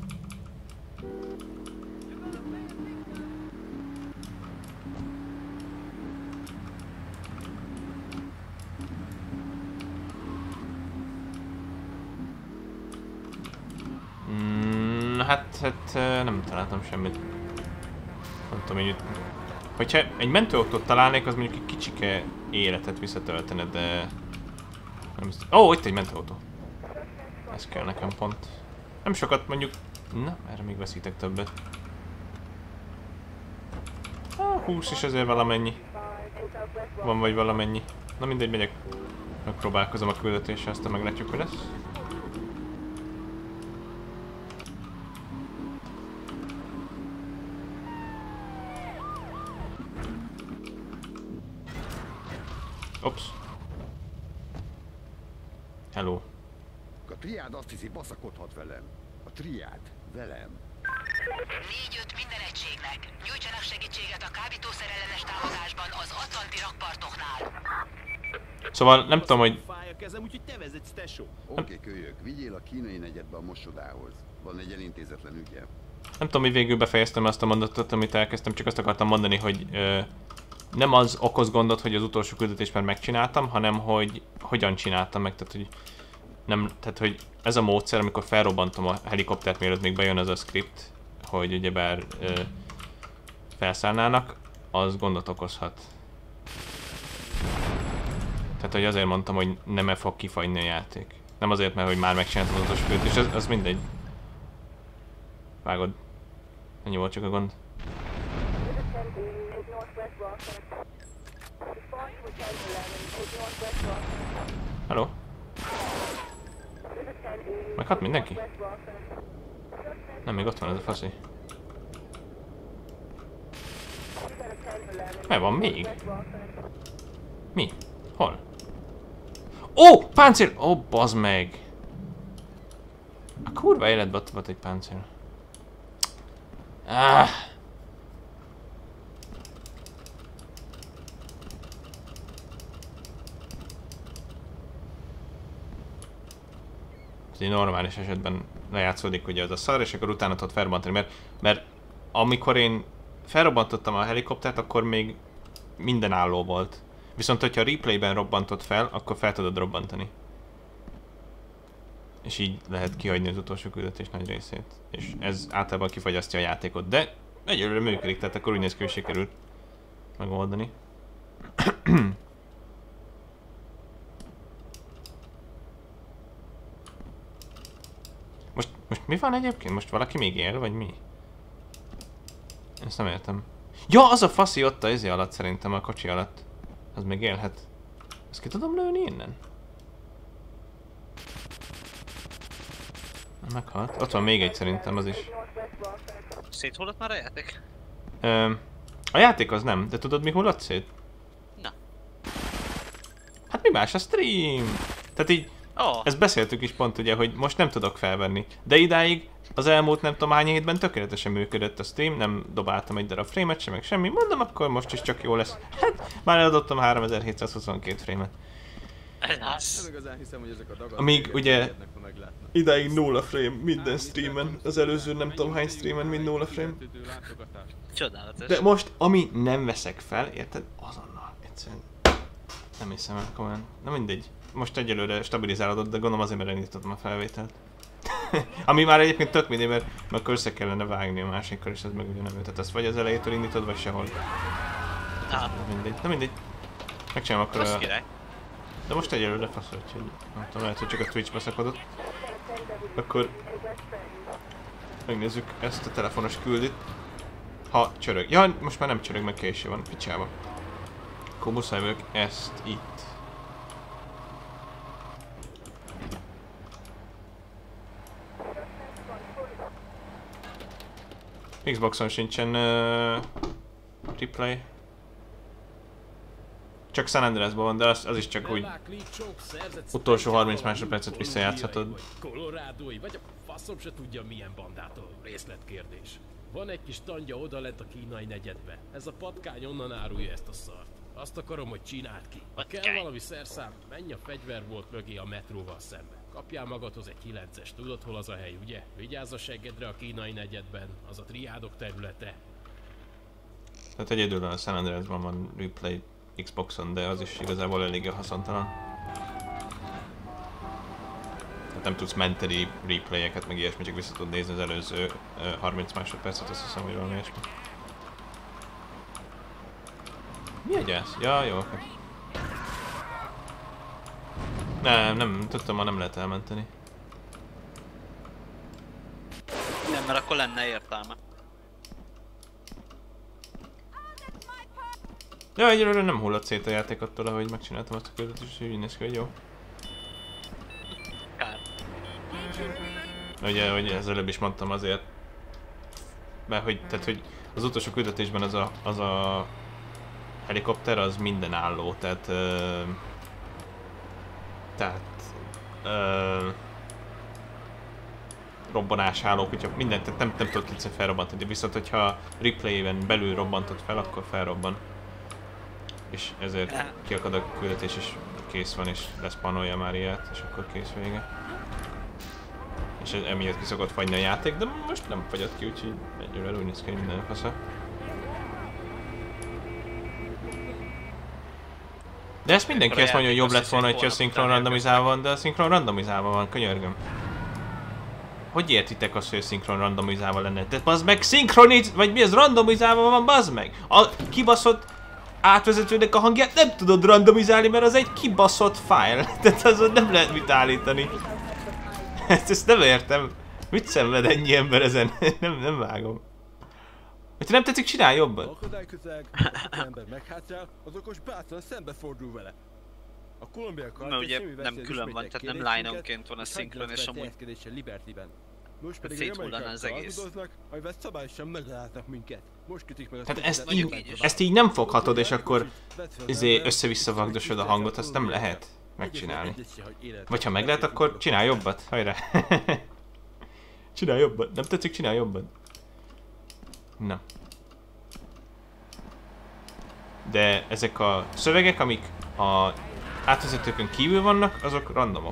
Hát nem találtam semmit. Nem tudom, hogy hogyha egy mentőautót találnék, az mondjuk egy kicsike életet visszatöltene, de... Ó, itt egy mentőautó. Ez kell nekem pont. Nem sokat mondjuk... Na, erre még veszítek többet. 20 is azért valamennyi. Van vagy valamennyi. Na mindegy, megyek. Megpróbálkozom a küldetéssel, aztán meglátjuk, hogy lesz. Ops. Hello. A triád azt hiszi, baszakodhat velem. A triád velem. 4-5 minden egységnek. Nyújtsanak segítséget a kábítószerellenes támadásban az Atlanti rakpartoknál. Szóval nem tudom, hogy... Oké, kölyök, vigyél a kínai negyedbe a mosodához. Van egy elintézetlen ügye. Nem tudom, hogy végül befejeztem azt a mondatot, amit elkezdtem, csak azt akartam mondani, hogy nem az okoz gondot, hogy az utolsó küldetést már megcsináltam, hanem hogy hogyan csináltam meg, tehát hogy ez a módszer, amikor felrobbantom a helikoptert, mielőtt még bejön az a script, hogy ugyebár felszállnának, az gondot okozhat. Tehát, hogy azért mondtam, hogy nem fog kifagyni a játék. Nem azért, mert hogy már megcsináltam az utolsó küldetést, az mindegy. Vágod. Ennyi volt csak a gond. Hello? Meghalt mindenki? Nem, még ott van ez a faszi. Mert van még? Mi? Hol? Ó! Páncél! Ó, bazd meg! A kurva életben ott volt egy páncél. Ah. Ez egy normális esetben lejátszódik ugye az a szar, és akkor utána tudod felrobbantani, mert amikor én felrobbantottam a helikoptert, akkor még minden álló volt. Viszont hogyha a replayben robbantott fel, akkor fel tudod robbantani. És így lehet kihagyni az utolsó küldetés nagy részét. És ez általában kifagyasztja a játékot, de egyelőre működik, tehát akkor úgy néz ki, hogy sikerült megoldani. Most mi van egyébként? Most valaki még él, vagy mi? Ezt nem értem. Ja, az a faszi ott a izé alatt szerintem, a kocsi alatt. Az még élhet. Ezt ki tudom lőni innen? Meghalt. Ott van még egy szerintem, az is. Széthullott már a játék? A játék az nem, de tudod mi hullott szét? Na. Hát mi más? A stream! Tehát így, ezt beszéltük is pont ugye, hogy most nem tudok felvenni. De idáig az elmúlt nem tudom hány hétben tökéletesen működött a stream, nem dobáltam egy darab frame-et sem, meg semmi. Mondom, akkor most is csak jó lesz. Hát, már eladottam 3722 frame-et. Amíg ugye idáig 0 frame minden streamen, az előző nem tudom hány streamen, mind 0 frame. Csodálatos. De most, ami nem veszek fel, érted? Azonnal, egyszerűen nem hiszem el komolyan. Na mindegy. Most egyelőre stabilizálódott, de gondolom azért, mert elindítottam a felvételt. Ami már egyébként tök mindegy, mert akkor össze kellene vágni a másikkal, és ez meg ugye nem ő. Tehát ezt vagy az elejétől indítod, vagy sehol. Na mindegy. Na mindegy. Megcsinálom akkor a... De most egyelőre fasz, hogy nem tudom, lehet, hogy csak a Twitch beszakadott. Akkor megnézzük ezt a telefonos küldit. Ha csörög. Ja, most már nem csörög, meg késő van. Picsába. Akkor muszáj vagyok ezt itt. Xboxon sincsen replay. Csak San Andreasban van, de az is csak úgy utolsó 30 másodpercet visszajátszhatod. Colorado-i, vagy a faszom se tudja milyen bandától. Részletkérdés. Van egy kis tandja odalent a kínai negyedbe. Ez a patkány onnan árulja ezt a szart. Azt akarom, hogy csináld ki. Ha kell valami szerszám, menj a fegyverbolt mögé a metróval szembe. Kapjál magadhoz egy 9-es, tudod hol az a hely, ugye? Vigyázz a seggedre a kínai negyedben, az a triádok területe. Tehát egyedül a San Andreasban van replay Xboxon, de az is igazából eléggé haszontalan. Tehát nem tudsz menteni replayeket, meg ilyesmi, csak vissza tudod nézni az előző 30 másodpercet, azt hiszem, hogy valami ilyesmi. Mi a gyász? Ja, jó, oké. Nem, tudtam, ma nem lehet elmenteni. Nem, mert akkor lenne értelme. Ja, egyelőre nem hullott szét a játék attól, ahogy megcsináltam azt a küldetést, hogy így néz ki, hogy jó. Kár. Ugye, hogy az előbb is mondtam azért, mert hogy, tehát, hogy az utolsó küldetésben az a helikopter az minden álló, tehát robbanáshálók, hogyha mindent, tehát nem tudod egyszer felrobbantani, viszont hogyha replay-ben belül robbantott fel, akkor felrobban. És ezért kiakad a küldetés és kész van, és leszpanolja már ilyet, és akkor kész vége. És emiatt ki szokott fagyni a játék, de most nem fagyott ki, úgyhogy egyőre úgy néz ki, hogy minden fasza. De ezt mindenki azt mondja, hogy jobb lett volna, hogyha szinkron randomizálva van, de a szinkron randomizálva van, könyörgöm. Hogy értitek azt, hogy a szinkron randomizálva lenne? De bazd meg, vagy mi az randomizálva van, bazd meg? A kibaszott átvezetőnek a hangját nem tudod randomizálni, mert az egy kibaszott file. Tehát azon nem lehet mit állítani. Ezt nem értem. Mit szenved ennyi ember ezen? nem vágom. Hogy nem tetszik, csinálj jobban. Akadályközeg, az ember meghátrál, az okos bátran szembefordul vele. A kolumbiakkal mert ugye nem külön van, tehát nem line-onként van a szinkron, és amúgy széthullana az egész. Amivel szabályosan megállítnak minket. Most kötik meg a tehát ezt így nem foghatod, és akkor össze-vissza vagdosod a hangot, azt nem lehet megcsinálni. Vagy ha meg lehet, akkor csinálj jobbat, hajrá! Csinálj jobban. Nem tetszik, csinálj jobban. Na. De ezek a szövegek, amik a átvezetőkön kívül vannak, azok randomok.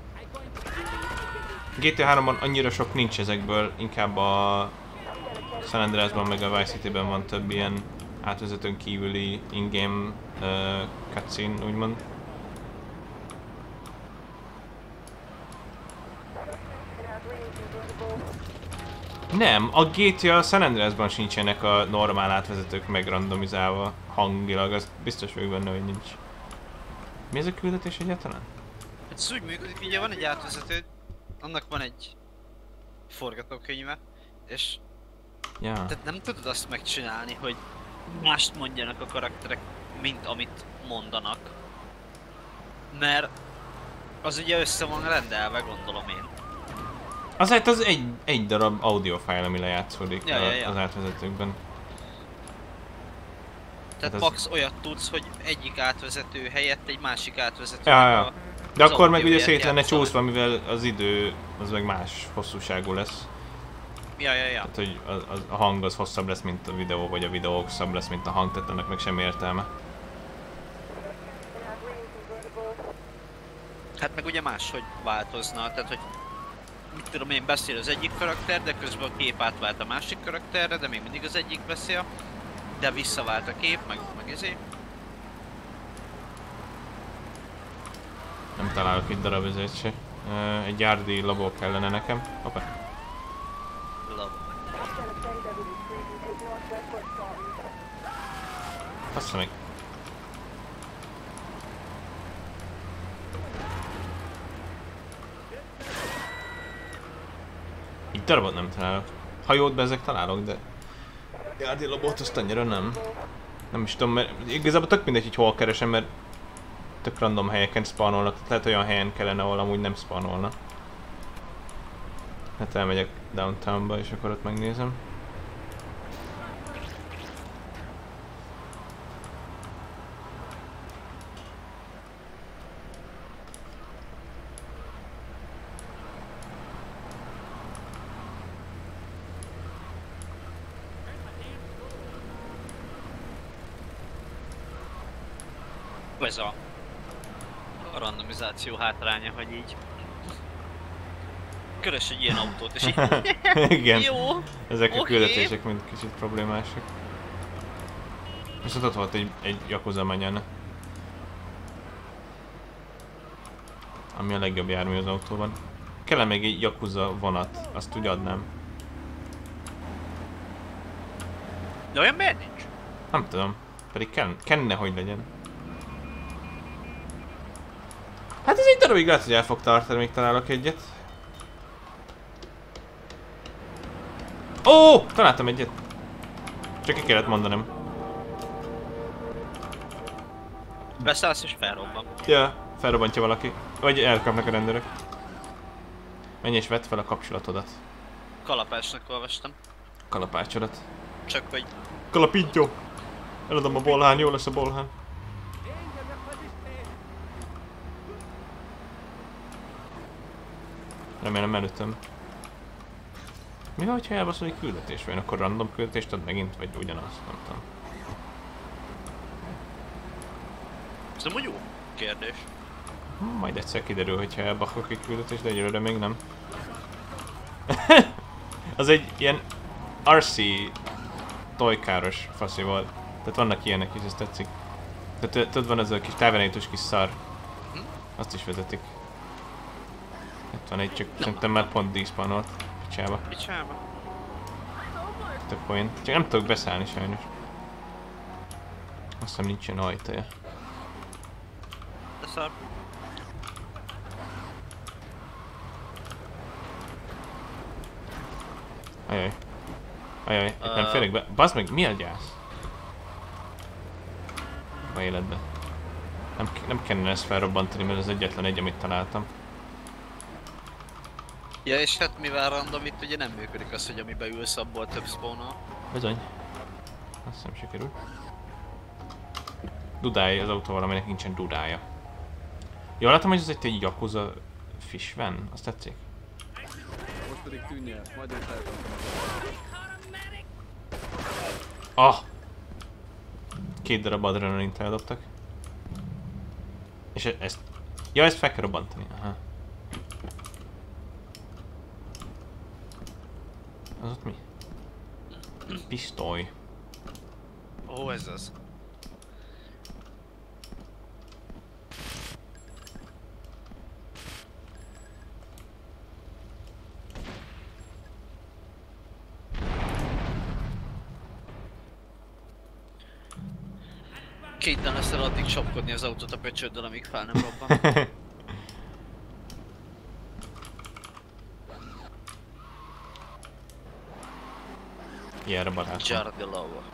GTA 3-ban annyira sok nincs ezekből, inkább a San Andreasban meg a Vice City-ben van több ilyen átvezetőn kívüli in-game cutscene, úgymond. Nem, a GTA San Andreasban sincsenek a normál átvezetők megrandomizálva hangilag, az biztos vagyok benne, hogy nincs. Mi ez a küldetés egyáltalán? Ez úgy működik, ugye van egy átvezető, annak van egy forgatókönyve, és ja. Tehát nem tudod azt megcsinálni, hogy mást mondjanak a karakterek, mint amit mondanak. Mert az ugye össze van rendelve, gondolom én. Azért az egy darab audiofile, ami lejátszódik ja. az átvezetőkben. Tehát max olyat tudsz, hogy egyik átvezető helyett egy másik átvezető. Ja. De akkor meg ugye szét lenne csúszva, mivel az idő az meg más hosszúságú lesz. Ja. Tehát, hogy a hang az hosszabb lesz, mint a videó, vagy a videó hosszabb lesz, mint a hang, tehát ennek meg semmi értelme. Hát meg ugye máshogy változna, tehát hogy mit tudom én, beszél az egyik karakter, de közben a kép átvált a másik karakterre, de még mindig az egyik beszél, de visszavált a kép, meg ezért. Nem találok itt darab ezért se. Egy gyárdi labó kellene nekem. Hoppá. Bassza meg. Így darabot nem találok. Hajót be ezek találok, de gyárdi labót azt annyira nem. Nem is tudom, mert igazából tök mindegy, hogy hol keresem, mert tök random helyeken spawnolnak, tehát lehet olyan helyen kellene, ahol amúgy nem spawnolna. Hát elmegyek downtownba és akkor ott megnézem. Ez a randomizáció hátránya, hogy így keres egy ilyen autót és így... Igen, jó, ezek a küldetések mind kicsit problémásak. Viszont ott volt egy Yakuza menyen, ami a legjobb jármű az autóban. Kellene még egy Yakuza vonat, azt úgy adnám. De olyan miért nincs? Nem tudom, pedig kellene, hogy legyen. Hát ez egy darabig lehet, hogy el fog tartani, még találok egyet. Ó, találtam egyet. Csak ki kellett mondanom. Beszállsz és felrobban. Ja, felrobbantja valaki. Vagy elkapnak a rendőrök. Menj és vedd fel a kapcsolatodat. Kalapácsnak olvastam. Kalapácsodat. Csak hogy... Kalapintyó! Eladom a bolhán, jó lesz a bolhán. Remélem előttem. Mi van, hogyha elbaszol egy küldetés? Vagy akkor random küldetést ad megint, vagy ugyanaz? Nem tudom. Ez amúgy jó kérdés. Majd egyszer kiderül, hogyha elbaszolok egy küldetést, de egyelőre még nem. Az egy ilyen RC tojkáros faszi volt. Tehát vannak ilyenek is, ez tetszik. Tehát tudod, van ez a kis távirányítós kis szar. Azt is vezetik. Itt van egy, csak szerintem már pont despawnolt. Picsába. Picsába. Tök point. Csak nem tudok beszállni sajnos. Azt hiszem nincsen ajtaja. De szar. Ajaj. Ajaj, itt nem férek be. Bazd meg, mi a gyász? A életbe. Nem kellene ezt felrobbantani, mert ez egyetlen egy, amit találtam. Ja, és hát mivel random, itt ugye nem működik az, hogy ami beülsz, abból több spawnol. Bizony. Azt hiszem sikerül. Dudája az autóval, aminek nincsen dudája. Jól látom, hogy ez egy Yakuza fish van? Azt tetszik? pedig tűnj el, majd én feltartom. Ah! 2 darab adrenalint eldobtak. És ezt... Ja, ezt fel kell robbantani. Aha. Az ott mi? Pisztoly. Ó, ez az. Kénytelen leszel addig csapkodni az autót a pöcsöddel, amíg fel nem robban. Gyere barátom. Jardelova.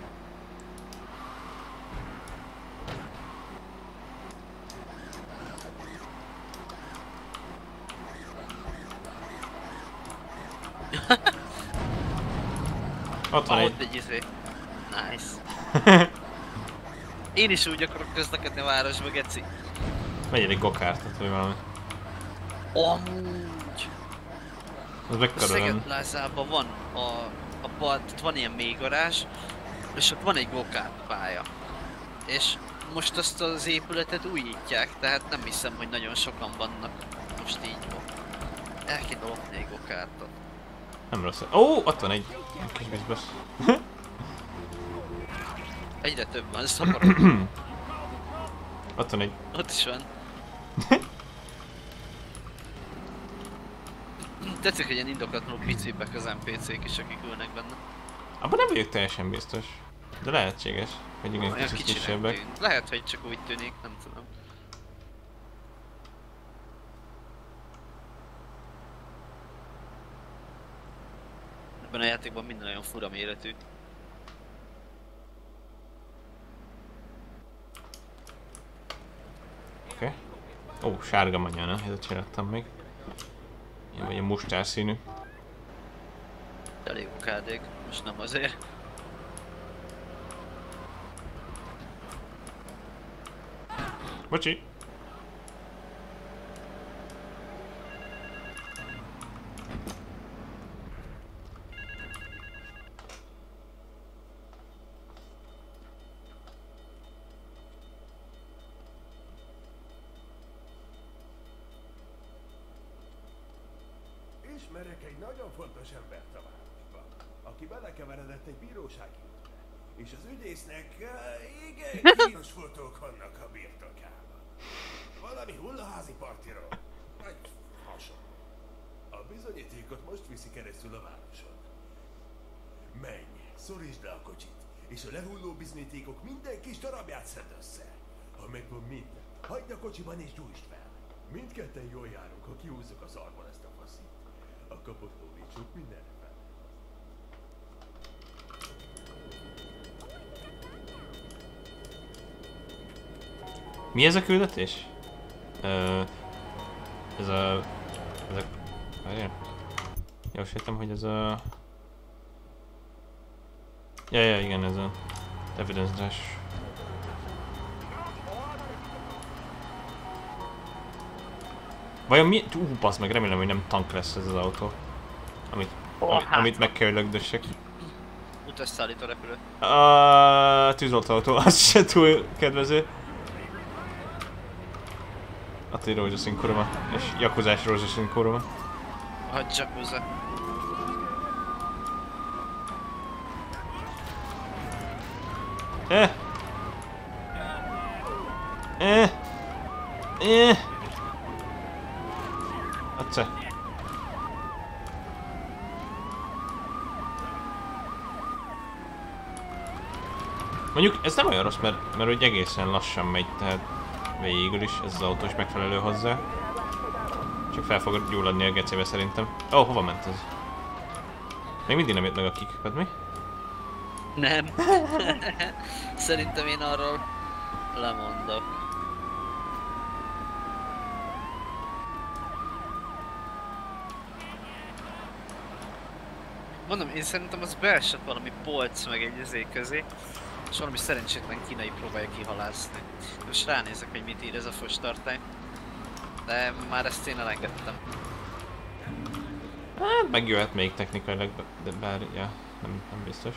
Ott van ott egy izé. Nice. Én is úgy akarok közlekedni a városba, geci. Megy egy gokártot, vagy valami. Amúgy. Az mekkora lenne. Szeged Plázában van van ilyen mélygarázs, és ott van egy gokárt pálya. És most azt az épületet újítják, tehát nem hiszem, hogy nagyon sokan vannak most így. El kéne lopni egy gokártot. Nem rossz. Ó, ott van egy kis bizbasz. Egyre több van, szaporok. Ott van egy... Ott is van. Tetszik, hogy ilyen indokatlanul picibbek az NPC-k is, akik ülnek benne. Abban nem vagyok teljesen biztos. De lehetséges, hogy igen, kicsit kisebbek. Lehet, hogy csak úgy tűnik, nem tudom. Ebben a játékban minden olyan fura méretű. Oké. Ó, sárga manyana, ezt csináltam még. Ilyen vagy a mustár színű. Elég okádék, most nem azért. Bocsi! Ismerek egy nagyon fontos embert a városban, aki belekeveredett egy bírósági ügybe, és az ügyésznek igen kínos fotók vannak a birtokában. Valami hullaházi partiról, vagy hasonló. A bizonyítékot most viszi keresztül a városon. Menj, szorítsd le a kocsit, és a lehulló bizonyítékok minden kis darabját szedd össze. Ha megvan minden, hagyd a kocsiban és gyújtsd fel. Mindketten jól járunk, ha kihúzzuk az arcban ezt a faszit. A kapott lóvítsuk mindenre fel. Mi ez a küldetés? Ez a... Várjál. Jó, sejtem, hogy ez a... Ja, igen, ez a... Evidence-es. Vajon mi... Bassz meg, remélem, hogy nem tank lesz ez az autó. Amit meg kell, hogy lögdössek. Utasszállító repülő. Tűzoltóautó, az se túl kedvező. Attól rózsaszín kurva, és jakuzás rózsaszín kurva. Hagyj jakuzza. Acca. Mondjuk ez nem olyan rossz, mert úgy egészen lassan megy, tehát végül is ez az autó is megfelelő hozzá. Csak fel fog gyulladni a gecébe szerintem. Ó, hova ment ez? Még mindig nem jött meg a kick, mi? Nem. Szerintem én arról lemondok. Mondom, én szerintem az beesett valami polc meg egy izé közé, és valami szerencsétlen kínai próbálja kihalászni. Most ránézek, hogy mit ír ez a fos tartály. De már ezt én elengedtem. Hát megjöhet még technikailag, de bár, ja, nem biztos.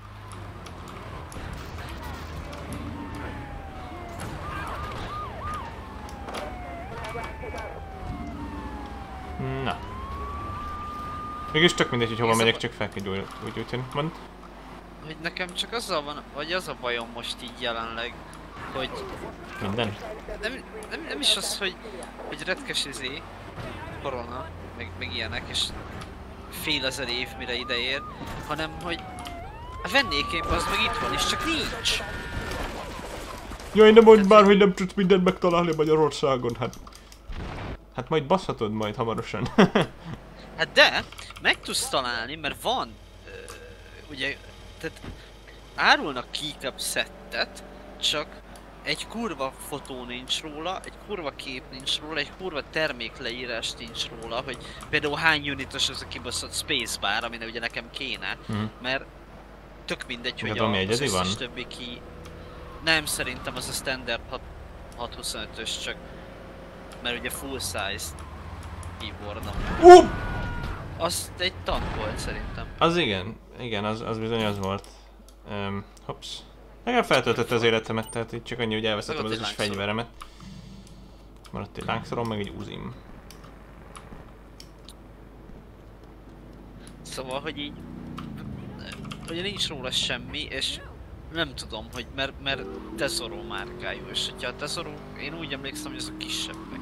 Na. Mégis tök mindegy, hogy hova megyek, csak fel kell úgy tűnik. Mondd. Hogy nekem csak azzal van, vagy az a bajom most így jelenleg, hogy... Minden? Nem is az, hogy retkes korona, meg ilyenek, és fél ezer év mire ideér, hanem hogy vennék én, az meg itt van, és csak nincs. Jaj, nem mondd már, hogy nem tudsz mindent megtalálni Magyarországon, hát majd baszhatod majd hamarosan. Hát de, meg tudsz találni, mert van, ugye, tehát árulnak keycap szettet, csak egy kurva fotó nincs róla, egy kurva kép nincs róla, egy kurva termékleírás nincs róla, hogy például hány unitos az a kibaszott spacebar, amire ugye nekem kéne, mert tök mindegy, hogy az összes többi ki... Nem, szerintem az a standard 625-ös csak, mert ugye full size keyboardom. Az egy tank volt szerintem. Az igen, az bizony az volt. Hops. Legalább feltöltötte az életemet, tehát itt csak annyi, hogy elvesztettem az összes fegyveremet. Maradt egy lángszorom, meg egy uzim. Szóval, hogy így... Hogy nincs róla semmi, és nem tudom, hogy mert Tesoro márkájú, és hogyha a Tesoro, én úgy emlékszem, hogy azok kisebbek.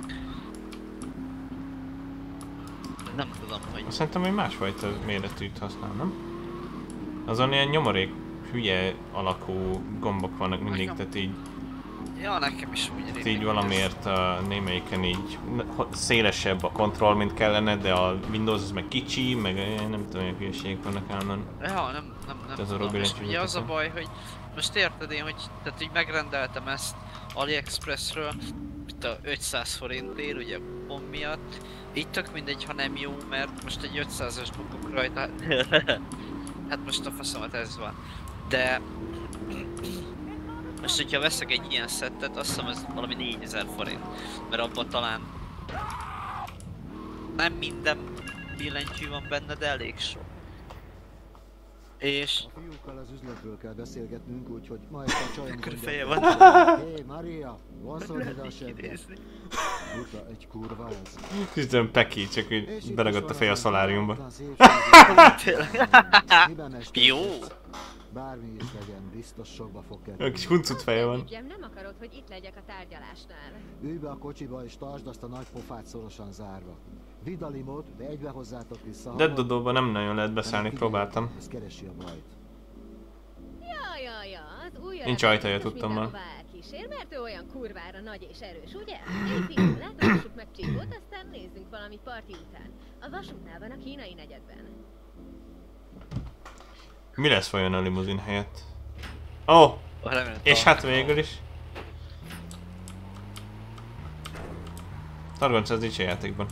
Nem tudom, hogy... Szerintem egy másfajta méretűt használ, nem? Azon ilyen nyomorék hülye alakú gombok vannak mindig, tehát így... Ja, nekem is úgy rémlik. Így valamiért a némelyiken így szélesebb a kontroll, mint kellene, de a Windows az meg kicsi, meg nem tudom, hogy hülyeségek vannak állandóan. Ja, nem tudom, és ugye az a baj, hogy most érted én, hogy tehát így megrendeltem ezt AliExpressről, itt a 500 forintért, ugye pont miatt. Így tök mindegy, ha nem jó, mert most egy 500-as bukok rajta. Hát most a faszomat ez van. De... Most, hogyha veszek egy ilyen szettet, azt hiszem ez valami 4000 forint. Mert abban talán... Nem minden billentyű van benne, de elég sok. És... A fiúkkal az üzletről kell beszélgetnünk, úgyhogy ma este a csajom mondja... feje van. Hé, Maria, vonszolj ide a sebbe. Buta, egy kurva ez. Küzdöm Peki, csak úgy beragadt a fej a szoláriumba. Jó! Bármi is legyen, biztos sokba fog kerülni. Egy kis huncut feje van. Nem akarod, hogy itt legyek a tárgyalásnál. Ülj be a kocsiba és tartsd azt a nagy pofát szorosan zárva. Vidd a limót, de egybe hozzátok vissza. Dead Dodóban nem nagyon lehet beszállni, próbáltam. Ez keresi a bajt. Ja, az új nincs ajtaja, tudtam már. Kísér, mert ő olyan kurvára nagy és erős, ugye? Egy fiú, látogassuk meg Csíkot, aztán nézzünk valamit parti után. A vasútnál van a kínai negyedben. Mi lesz vajon a limuzin helyett? Ó! Oh, és hát végül is. Targonc, ez nincs a játékban.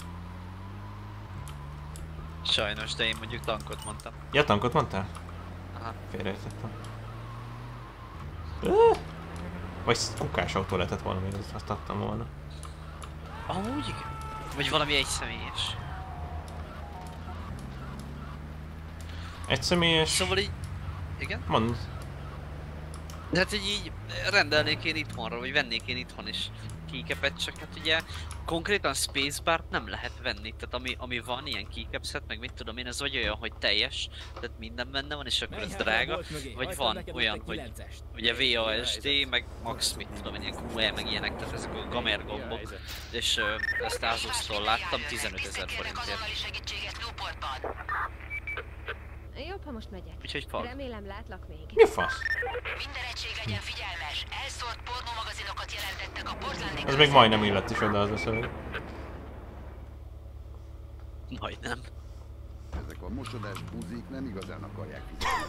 Sajnos, de én mondjuk tankot mondtam. Ja, tankot mondtál? Aha. Félreértettem. Vagy kukás autó lehetett volna, még azt adtam volna. Amúgy igen. Vagy valami egyszemélyes. Egyszemélyes? Szóval így... Igen? Mondd. De hát így rendelnék én itthonra, vagy vennék én itthon is keycapet, csak hát ugye konkrétan Spacebart nem lehet venni, tehát ami van, ilyen keycapset, meg mit tudom én, ez vagy olyan, hogy teljes, tehát minden benne van, és akkor ez drága, vagy van olyan, hogy ugye VASD, meg max, mit tudom én, ilyen QE, meg ilyenek, tehát ezek a gamer gombok, és ezt Asusról láttam 15 000 forintért. Jobb, ha most megyek. Úgyhogy fal. Remélem látlak még. Mi a fasz? Minden egység legyen figyelmes. Elszórt pornómagazinokat jelentettek a portlandi... Ez még majdnem illett is oda az a szöveg. Majdnem. Ezek a mosodás buzik nem igazán akarják fizetni.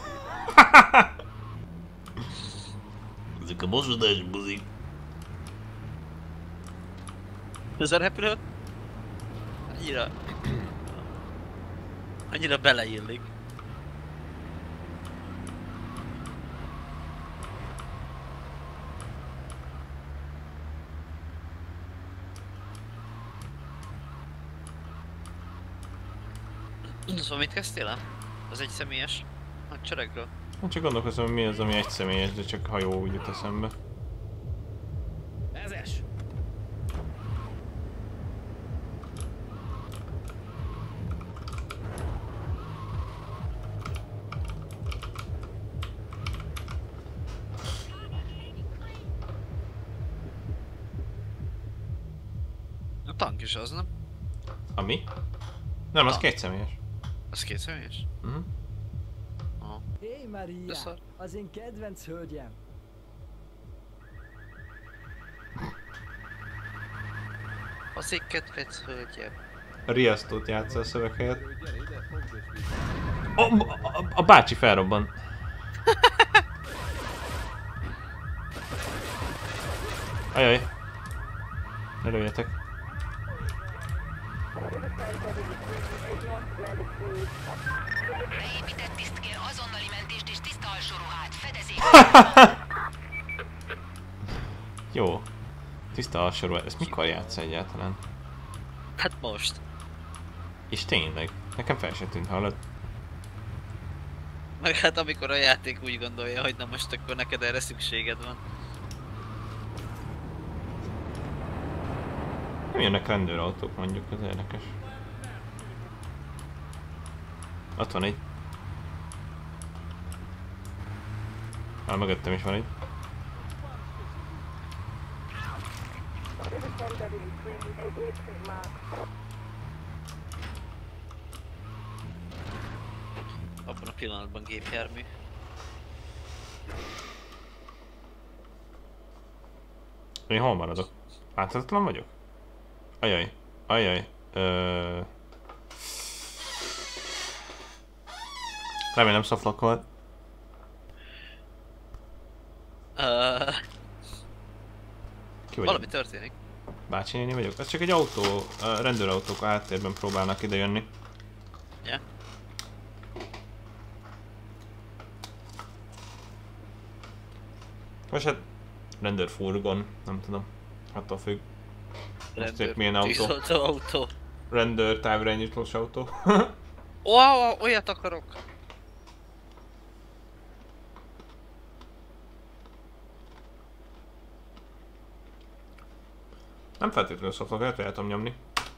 Ezek a mosodás buzik. Ez a repülő? Annyira beleillik. Szóval mit kezdtél el? Az egy személyes hadseregről? Hát csak gondolkozom, mi az, ami egy személyes, de csak hajó úgy jut eszembe. Ezes! A tank is az, nem? Ami? Nem, az két személyes. Az két személyes? Hé, Maria! Az én kedvenc hölgyem! Az egy kedvenc hölgyem. A riasztót játsza a szöveg helyett. A bácsi felrobban. Ajaj. Ne lőjetek. Beépített tiszt kér azonnali mentést és tiszta alsóruhát, fedezék! Jó. Tiszta alsóruhát. Ezt mikor játsz egyáltalán? Hát most. És tényleg. Nekem fel se tűnt, hallod? Meg hát amikor a játék úgy gondolja, hogy na most akkor neked erre szükséged van. Nem jönnek rendőrautók mondjuk, ez érdekes. Ott van egy. Mögöttem is van egy. Abban a pillanatban gépjármű. Én hol maradok? Láthatatlan vagyok? Ajaj. Ajaj. Remélem softlock volt. Valami történik. Bácsi néni vagyok? Ez csak egy autó, rendőrautók a háttérben próbálnak idejönni. Ja. Most hát rendőrfurgon, nem tudom. Attól függ. Most épp milyen autó. Autó. Rendőr távirányítós autó. Wow, olyat akarok! Nem feltétlenül szoktak, lehet, hogy el tudom nyomni.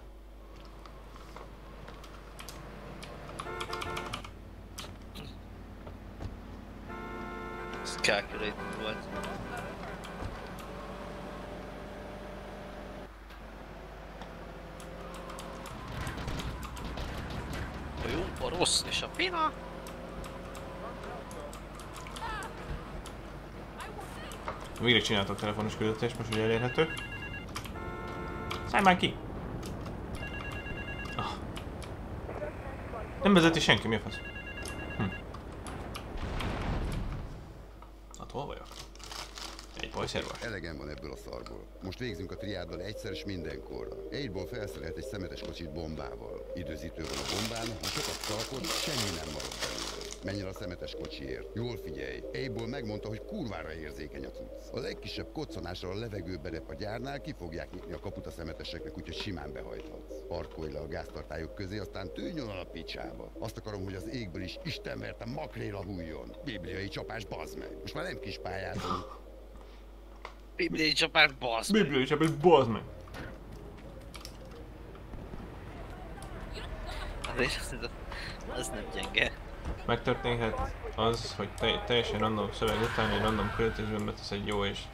Ez calculated volt. A jó, a rossz és a fina. Végre csináltak telefonos küldetést, most ugye elérhető. Szállj már ki! Oh. Nem vezeti senki, mi a fasz? Hát hol vagyok? Egy bajszervas. Elegem van ebből a szarból. Most végzünk a triáddal egyszer és mindenkorra. Eightból felszerelt egy szemetes kocsit bombával. Időzítő van a bombán, ha sokat szalkod, semmi nem marad belőle. Menjen a szemetes kocsiért. Jól figyelj, Eightból megmondta, hogy kurvára érzékeny a cucc. A legkisebb koccanásra a levegőbe rep a gyárnál, ki fogják nyitni a kaput a szemeteseknek, úgyhogy simán behajthatsz. Parkolj le a gáztartályok közé, aztán tűnj onnan a picsába. Azt akarom, hogy az égből is istenverte makréla hújjon. Bibliai csapás, bazd meg. Most már nem kis pályázunk. Bibliai csapás, bazd meg. Bibliai csapás, bazd meg. Az nem gyenge. Megtörténhet az, hogy teljesen random szöveg után egy random küldetésben betesz egy jó és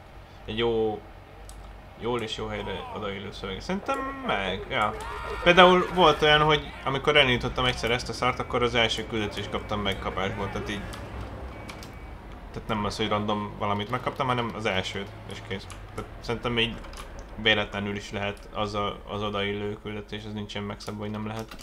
jól és jó helyre odaillő szöveg. Szerintem meg, ja. Például volt olyan, hogy amikor elindítottam egyszer ezt a szart, akkor az első küldetést kaptam meg kapásból, tehát így... Tehát nem az, hogy random valamit megkaptam, hanem az elsőt, és kész. Tehát szerintem még véletlenül is lehet az odaillő küldetés, ez nincsen megszabva, hogy nem lehet.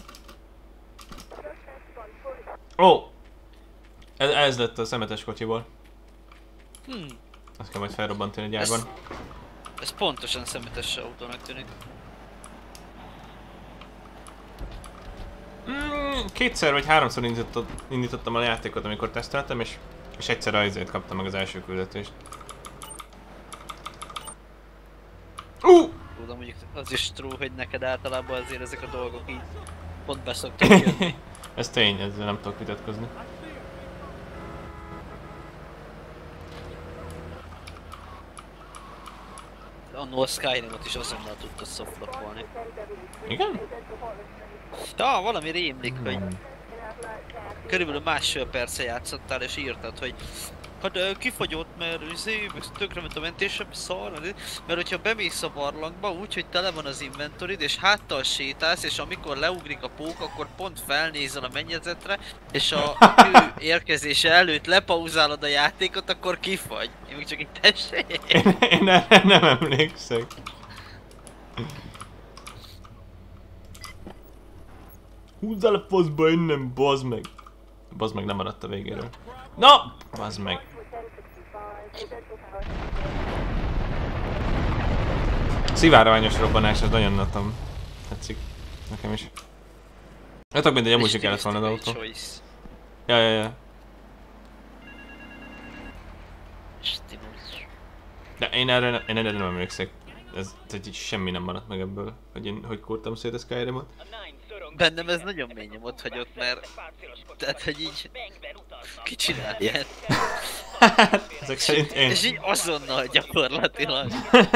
Ó! Ez lett a szemetes kocsiból. Azt kell majd felrobbantani a gyárban. Ez pontosan szemetes autónak tűnik. Kétszer vagy háromszor indítottam a játékot, amikor teszteltem, és egyszer azért kaptam meg az első küldetést. Tudom, mondjuk az is true, hogy neked általában azért ezek a dolgok így pont beszoktak jönni. Ez tény, ezzel nem tudok vitatkozni. Annól a Skyrimot is azonnal tudtad softlapolni. Igen? Ja, valami rémlik, hogy körülbelül másfél perce játszottál és írtad, hogy hát kifagyott, mert tökre ment a mentésem, szar, mert hogyha bemész a barlangba úgy, hogy tele van az inventorid és háttal sétálsz, és amikor leugrik a pók, akkor pont felnézel a mennyezetre, és a kő érkezése előtt lepauzálod a játékot, akkor kifagy. Én még csak itt tessék. Én erre nem emlékszek. Húzzál a foszba innen, bazd meg! Bazd meg, nem maradt a végéről. Na! Bazd meg! Szivárványos robbanás, ez nagyon natom. Tetszik. Nekem is. Hát mindegy, amúgy se kellett volna az autó. Ja. De én erre nem emlékszek. Ez így semmi nem maradt meg ebből, hogy én hogy kurtam szét a Skyrimot. Bennem ez nagyon mély nyomot hagyott, mert... Tehát, hogy így... Ki csinál ilyet? Ezek szerint én... És így azonnal gyakorlatilag.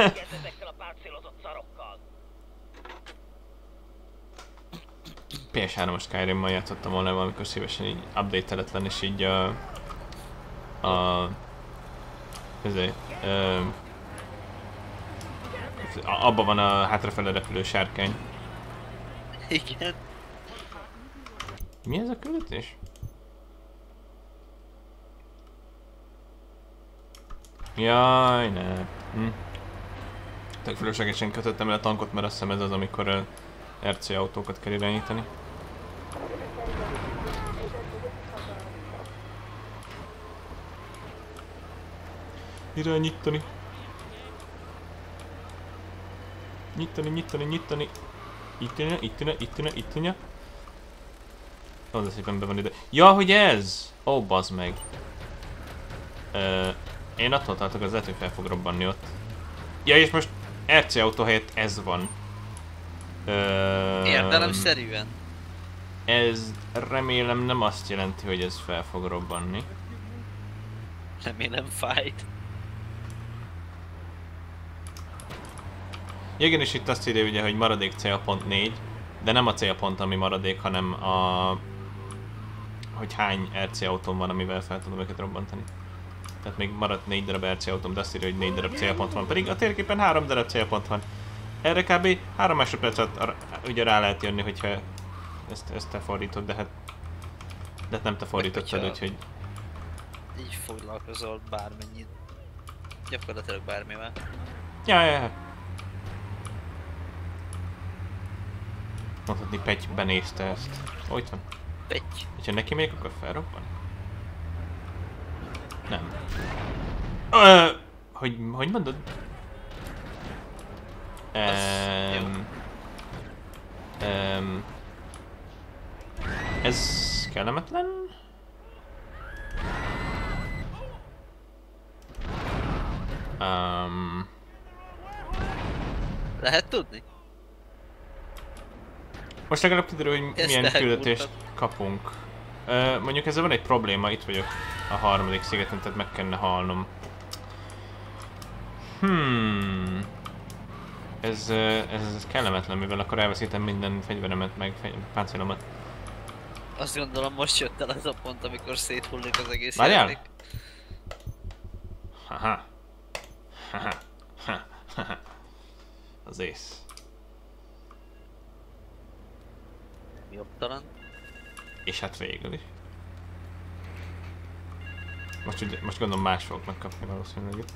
PS3-os Skyrimmal játszottam volna, amikor szívesen így update-eletlen és így abban van a hátrafele repülő sárkány. Igen. Mi ez a küldetés? Jaj, ne. Tök fölöslegesen kötöttem el a tankot, mert azt hiszem ez az, amikor RC autókat kell irányítani. Irányítani. Nyitani. Ittanya. Ó, de szépen be van ide. Ja, hogy ez! Ó, bazd meg. Én attól tartok, az lehet, hogy fel fog robbanni ott. Ja, és most RC autó helyett ez van. Értelemszerűen. Ez remélem nem azt jelenti, hogy ez fel fog robbanni. Remélem fájt. Igen, és itt azt írja ugye, hogy maradék célpont 4, de nem a célpont, ami maradék, hanem hogy hány RC autóm van, amivel fel tudom őket robbantani. Tehát még maradt 4 darab RC autóm, de azt írja, hogy 4 darab célpont van, pedig a térképen 3 darab célpont van. Erre kb. 3 másodperc alatt ugye rá lehet jönni, hogyha ezt te fordítod, de hát nem te fordítottad, úgyhogy... Így foglalkozol bármennyit. Gyakorlatilag bármivel. Ja. Mondhatni, Petty benézte ezt. Ó, itt van. Petty. Ha neki megyek, akkor felrobban? Nem. Hogy mondod? Ez kellemetlen? Lehet tudni? Most legalább kiderül, hogy milyen küldetést kapunk. Mondjuk ezzel van egy probléma, itt vagyok a harmadik szigeten, tehát meg kellene halnom. Ez kellemetlen, mivel akkor elveszítem minden fegyveremet, meg páncélomat. Azt gondolom, most jött el az a pont, amikor széthullik az egész játék. játék. Haha. Az ész. Jobbtalan. És hát végül is. Most gondolom más fogok megkapni valószínűleg itt.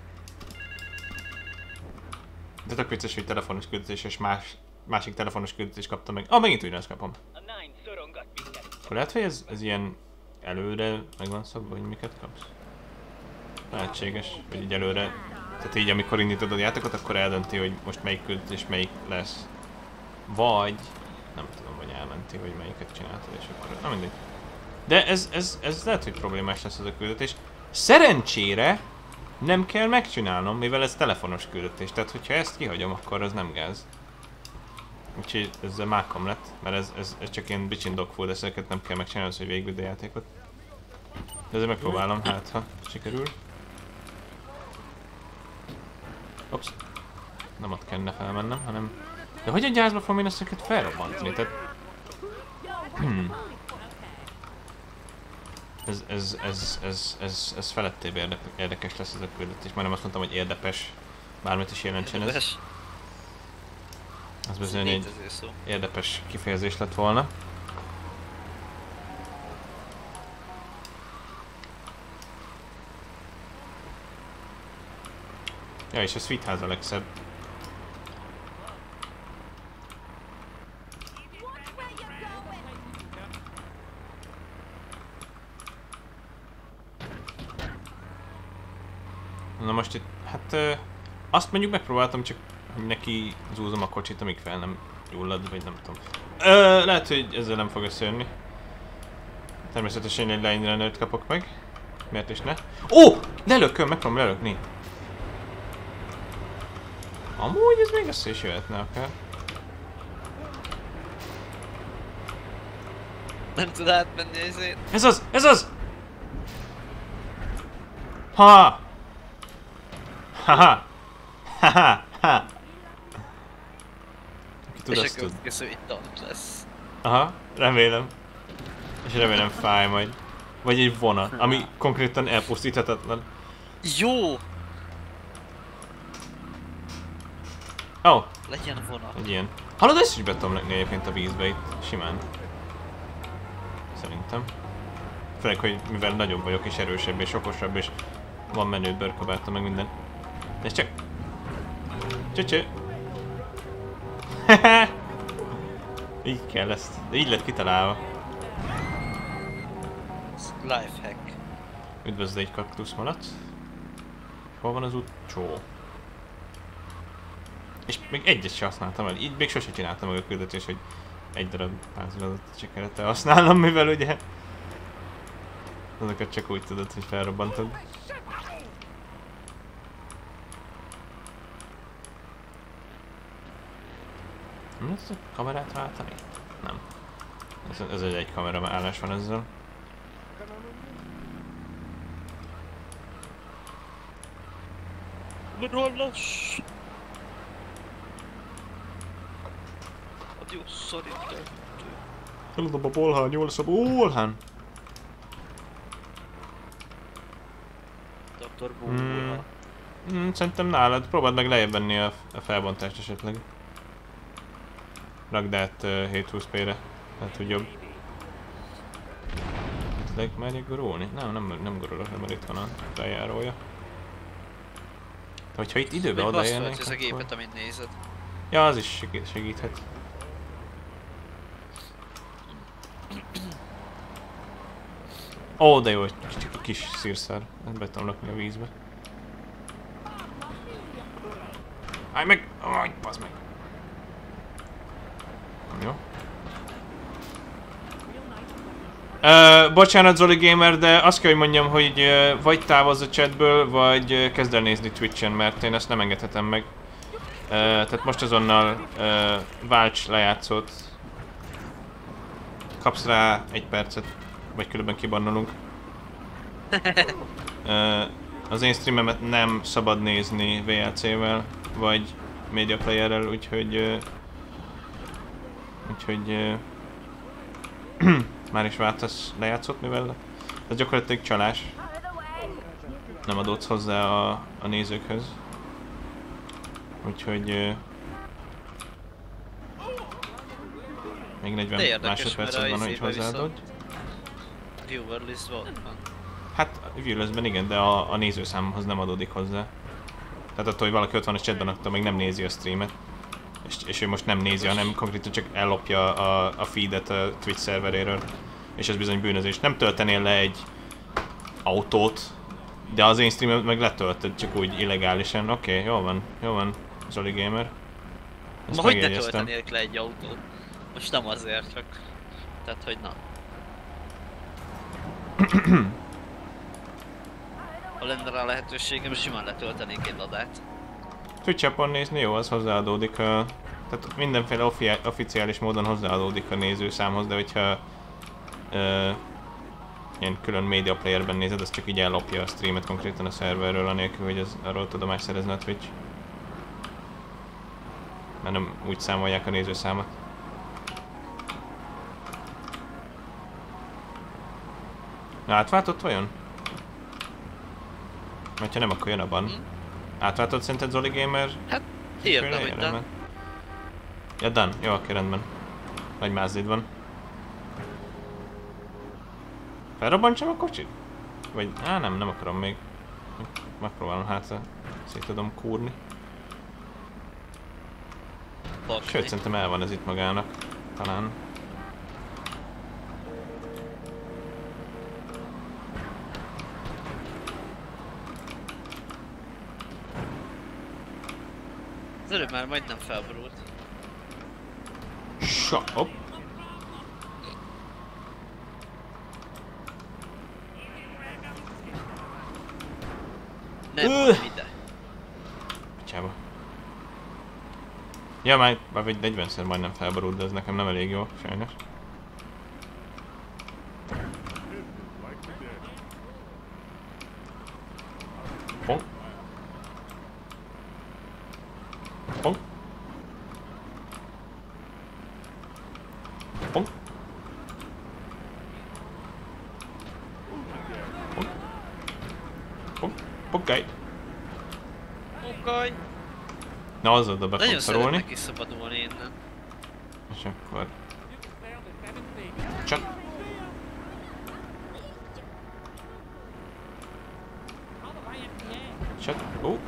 De tök vicces, hogy telefonos küldetés és másik telefonos küldetés kaptam meg. Megint ugyanazt kapom. Akkor lehet, hogy ez ilyen előre meg van szabva, hogy miket kapsz? Lehetséges, hogy így előre. Tehát így amikor indítod a játékot, akkor eldönti, hogy most melyik küldetés melyik lesz. Vagy nem tudom, hogy elmenti, hogy melyiket csináltad, és akkor... Na mindegy. De ez lehet, hogy problémás lesz ez a küldetés. Szerencsére nem kell megcsinálnom, mivel ez telefonos küldetés. Tehát, hogyha ezt kihagyom, akkor az nem gáz. Úgyhogy ezzel mákom lett, mert ez csak ilyen bitchin dog food, ezeket nem kell megcsinálni, hogy végigvidd a játékot. De ezzel megpróbálom, hát ha sikerül. Ops. Nem ott kellene felmennem, hanem... De hogyan gyászba fogom én ezeket felrobbantani? Tehát... Ez felettébb érdekes lesz ez a küldetés. Majdnem azt mondtam, hogy érdepes. Bármit is jelentsen ez. Az bizony egy érdepes kifejezés lett volna. Ja, és a Sweet House a legszebb. Na most itt, hát azt mondjuk megpróbáltam, csak hogy neki zúzom a kocsit, amíg fel nem gyullad, vagy nem tudom. Lehet, hogy ezzel nem fog összejönni. Természetesen egy line runnert kapok meg. Miért is ne? Ó! Lelököm, megpróbálom lelökni. Amúgy ez még össze is jöhetne akár. Nem tud átmenni ezért. Ez az! Ez az! Ha! Haha! Haha! Ha! Aki tud, azt tud. És akkor itt ott lesz. Aha, remélem. És remélem fáj majd. Vagy egy vonat, ami konkrétan elpusztíthatatlan. Jó! Oh. Legyen vonat. Egy ilyen. Hallod, ezt is be tudom lekni egyébként a vízbe itt, simán. Szerintem. Főleg, hogy mivel nagyobb vagyok és erősebb és okosabb és van menőbb bőrkabátom meg minden. Ez csak... Csöcsö! Így kell ezt. De így lett kitalálva. Lifehack. Üdvözlő egy kaktuszmalac. Hol van az utcsó? És még egyet sem használtam el. Így még sose csináltam meg a küldetés, hogy egy darab házulatot csikerettel használom, mivel ugye... Azokat csak úgy tudod, hogy felrobbantod. Nem lesz a kamerát váltani? Nem. Ez egy kamera állás van ezzel. Rollos! Adiós, szorítő. Eladom a bolhán, jól lesz a bolhán! Dr. Bolhán. Szerintem nálad. Próbáld meg lejjebb venni a felbontást esetleg. Rakd át 720p-re. Hát, hogy jobb. Esetleg merjek gurulni? Nem gurulok, mert itt van a feljárója. De hogyha itt időbe odaérnek, akkor... ez a gépet, amit nézed. Ja, az is segíthet. Ó, de jó, csak egy kis szírszár. Be tudom lakni a vízbe. Állj meg! Aj, bazd meg! Jó. Bocsánat Zoli Gamer, de azt kell, hogy mondjam, hogy vagy távozz a chatből, vagy kezd el nézni Twitchen, mert én ezt nem engedhetem meg. Tehát most azonnal válts lejátszót. Kapsz rá 1 percet, vagy különben kibannolunk. Az én streamemet nem szabad nézni VLC-vel, vagy Media Player-rel, úgyhogy már is váltasz lejátszót, mivel ez gyakorlatilag csalás. Nem adódsz hozzá a nézőkhöz. Úgyhogy... még 40 másodpercet van, hogy hozzáadod. Viewer list van. Hát a viewer listben igen, de a nézőszámhoz nem adódik hozzá. Tehát attól, hogy valaki ott van a chatben, attól még nem nézi a streamet. És ő most nem nézi, hanem konkrétan csak ellopja a feedet a Twitch szerveréről. És ez bizony bűnözés. Nem töltenél le egy autót, de az én streamet meg letöltöd, csak úgy illegálisan. Oké, jól van, Zoli Gamer. Ma hogy ne töltenél le egy autót? Most nem azért, csak... Tehát, hogy na. Ha lenne rá lehetőségem, simán letöltenék egy ladát. Twitch-appon nézni jó, az hozzáadódik a Tehát mindenféle oficiális módon hozzáadódik a nézőszámhoz, de hogyha ilyen külön media playerben nézed, az csak így ellopja a streamet konkrétan a szerverről, anélkül, hogy arról tudomást szerezne a Twitch. Mert nem úgy számolják a nézőszámot. Na, átváltott vajon? Vagy ha nem, akkor jön a ban. Átváltott szerinted Zoli Gamer? Hát, írtam, hogy done. Ja, done. Jó, oké, rendben. Nagy mázdid van. Felrobbantsam a kocsit? Vagy... nem akarom még. Megpróbálom hátra. Szét tudom kúrni. Sőt, szerintem el van ez itt magának. Talán. Az előbb már majdnem felborult. Hopp. Nem, ide. Picsába. Ja, már vagy 40-szer majdnem felborult, de ez nekem nem elég jó, sajnos. Pong. Pong. Pong. Pong. Pong. Pongaj. Pongaj. Na, az oda be fog szorulni. Nagyon szeretnek kiszabadulni innen. És akkor... Csak... Csak...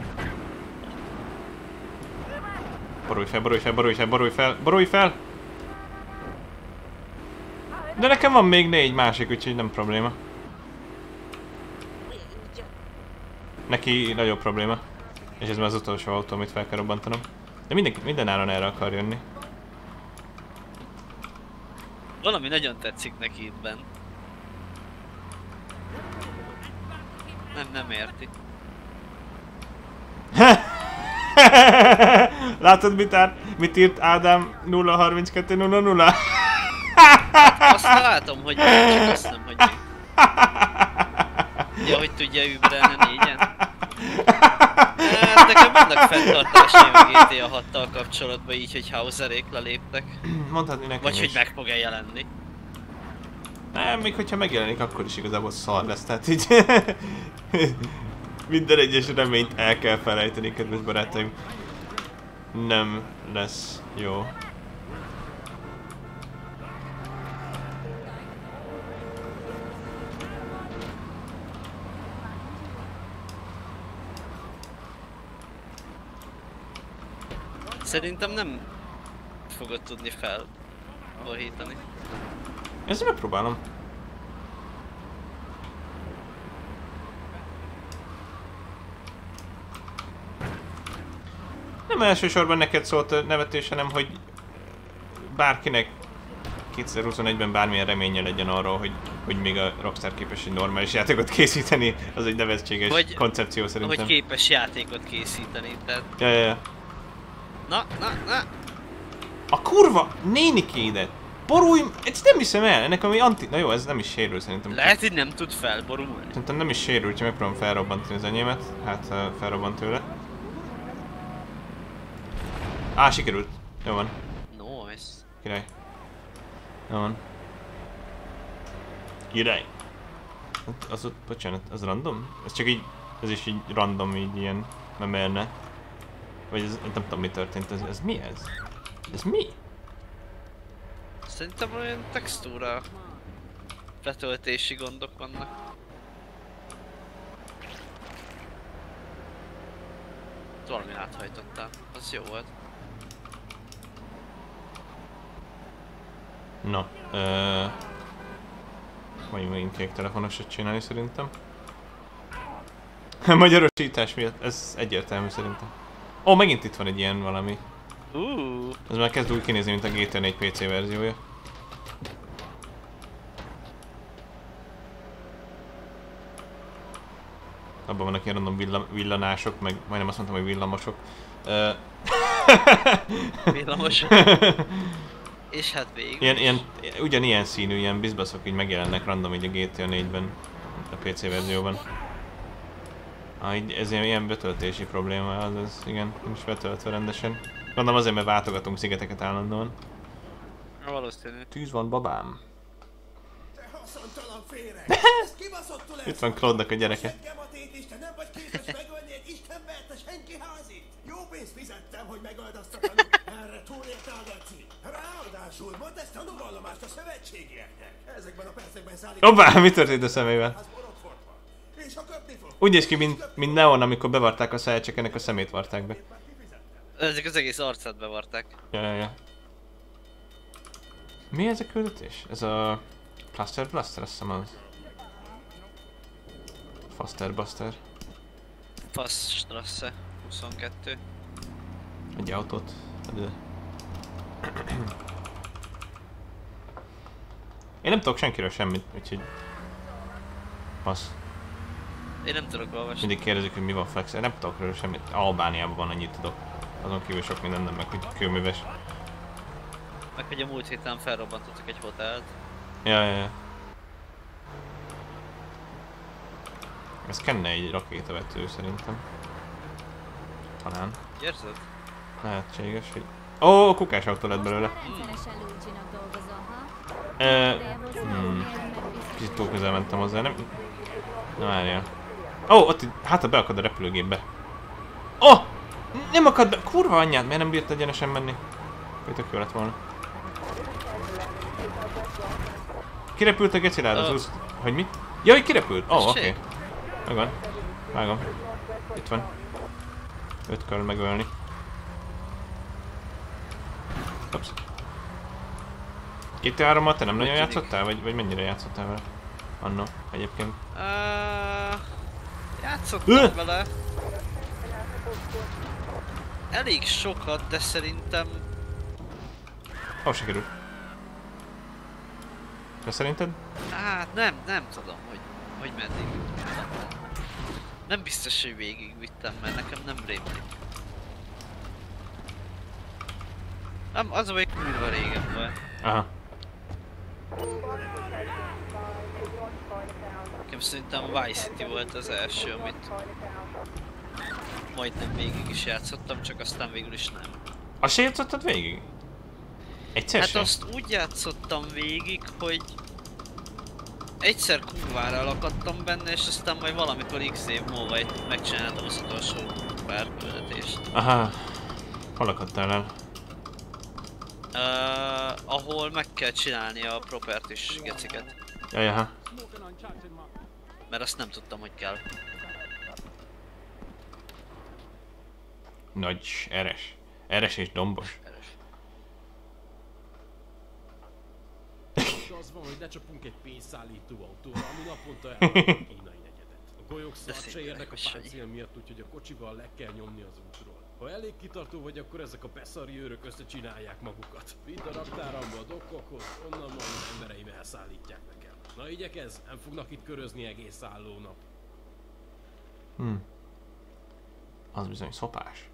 Borulj fel, borulj fel, borulj fel, borulj fel, borulj fel! De nekem van még 4 másik, úgyhogy nem probléma. Neki nagyobb probléma. És ez már az utolsó autó, amit fel kell robbantanom. De minden áron erre akar jönni. Valami nagyon tetszik neki itt benn. Nem érti. Látod, mit írt Ádám 03200? Azt látom, hogy csak azt nem, hogy mi. Ja, hogy tudja überelni a 4-en? Hát nekem vannak fenntartásaim a GTA 6-tal kapcsolatban, így, hogy Hauserék leléptek. Mondhatni nekem vagy is. hogy meg fog-e jelenni. Nem, még hogyha megjelenik, akkor is igazából szar lesz, tehát így... Minden egyes reményt el kell felejteni, kedves barátaim. Nem lesz jó. Szerintem nem fogod tudni felborítani. Ezt megpróbálom. Nem elsősorban neked szólt a nevetés, hanem hogy bárkinek 2021-ben bármilyen reménye legyen arról, hogy még a Rockstar képes egy normális játékot készíteni, az egy nevetséges koncepció szerintem. Hogy képes játékot készíteni, tehát... Ja. Na! A kurva nénikédet! Borulj! Ezt nem hiszem el! Ennek ami na jó, ez nem is sérül szerintem. Lehet, hogy nem tud felborulni. Szerintem nem is sérül, csak megpróbálom felrobbantani az enyémet. Hát felrobbant tőle. Sikerült. Jó van. Nice. Király. Jó van. Király. Az ott, bocsánat, az random? Ez csak így, ez is így random, így ilyen, nem merne. Vagy ez, nem tudom mi történt, ez mi ez? Ez mi? Szerintem olyan textúra betöltési gondok vannak. Valami áthajtottál, az jó volt. Na, majd megint kék telefonosat csinálni szerintem. Magyarosítás miatt, ez egyértelmű szerintem. Ó, megint itt van egy ilyen valami. Ez már kezd úgy kinézni, mint a GTA 4 PC verziója. Abban vannak ilyen random villanások, meg majdnem azt mondtam, hogy villamosok. Villamos. És hát végül. Ugyanilyen színű, ilyen bizbaszok így megjelennek random így a GTA 4-ben, a PC verzióban. Ez ilyen betöltési probléma, az igen, nincs betöltve rendesen. Gondolom azért, mert váltogatunk szigeteket állandóan. Valószínű. Tűz van, babám. Te haszontalan féreg! Ezt kibaszottul Itt van Claude-nak a gyereke. Isten, nem vagy képes megölni egy istenverte senki házit! Jó pénzt fizettem, hogy megöld azt a tanút. Erre túléltál, Geci. Ráadásul mondd ezt tanúvallomást a szövetségieknek. Ezekben a percekben szállít... Hoppá, mi történt a szemével? És ha köpni fog... Úgy néz ki, mint Neon, amikor bevarták a száját, csak ennek a szemét varták be. Ezek az egész arcát bevarták. Ja. Mi ez a küldetés? Ez a... Plaster Blaster, azt hiszem az. Faster Buster. Fassstrasse 22. Egy autót. Én nem tudok senkiről semmit, úgyhogy... Passz. Én nem tudok olvasni. Mindig kérdezik, hogy mi van Flex, én nem tudok róla semmit. Albániában van, annyit tudok. Azon kívül sok minden nem, meg hogy kőműves. Meg hogy a múlt héten felrobbantottak egy hotelt. Ja. Ez kenne egy rakétavető szerintem. Talán. Érzed? Lehetséges, hogy... Ó, kukás autó lett belőle. Kicsit túl közel mentem hozzá, nem? Na várjál. Ott hát beakad a repülőgépbe. Nem akad be! Kurva anyját, miért nem bírt egyenesen menni? Tök jó lett volna. Kirepült a geci rád az úsz... Hogy mi? Jaj, kirepült! Oké. Megvan. Vágom. Itt van. 5 kell megölni. Ups. GTA-3-mal te nem nagyon játszottál? Vagy mennyire játszottál vele? Anno, egyébként. Játszottam vele. Elég sokat, de szerintem... Sikerült. De szerinted? Hát nem tudom, hogy meddig vittem. Nem biztos, hogy végigvittem, mert nekem nem rémlik. Nem, az a még kurva régen volt. Aha. Nekem szerintem Vice City volt az első, amit majdnem végig is játszottam, csak aztán végül is nem. Azt se játszottad végig? Egyszer Hát sem? azt úgy játszottam végig, hogy egyszer kurvára lakadtam benne, és aztán majd valamikor x év múlva megcsináltam az utolsó pár küldetést. Aha. Hol lakadtál el? Ahol meg kell csinálni a property-s geciket. Jaha. Mert azt nem tudtam, hogy kell. Nagy, eres. Eres és dombos. Az van, hogy lecsapunk egy pénzszállító autóra, ami naponta elmegy a kínai negyedet. A golyók szart se érnek a páncél miatt, úgyhogy a kocsival le kell nyomni az útról. Ha elég kitartó vagy, akkor ezek a beszari őrök összecsinálják magukat. Vidd a raktáramba a dokkokhoz, onnan majd az embereim elszállítják nekem. Na igyekezz, nem fognak itt körözni egész álló nap. Az bizony szopás.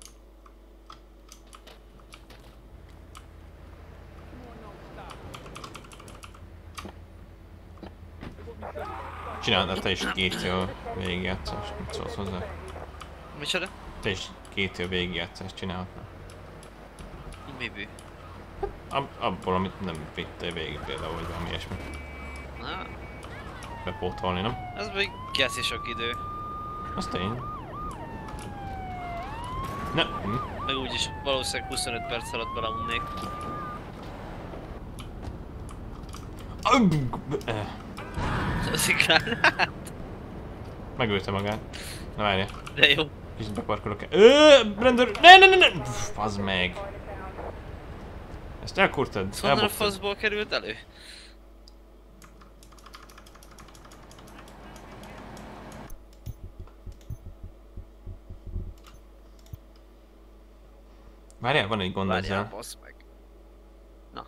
Csináltad te is GTA végigjátszást, mit szólsz hozzá? Micsoda? Te is GTA végigjátszást csinálhatnál. Mibű? Abból, amit nem vittél végig például, vagy valami ilyesmi. Na. Bepótolni, nem? Ez még geci sok idő. Az tény. Meg úgyis valószínűleg 25 perc alatt beleunnék. Az igen, hát. Megölte magát. Na várja. De jó. Kicsit beparkolok el. Rendőr! Ne! Fazd meg! Ezt elkurtad. Honnan a faszból került elő? Várjál, van egy gond ezzel. Várjál, bassz meg. Na.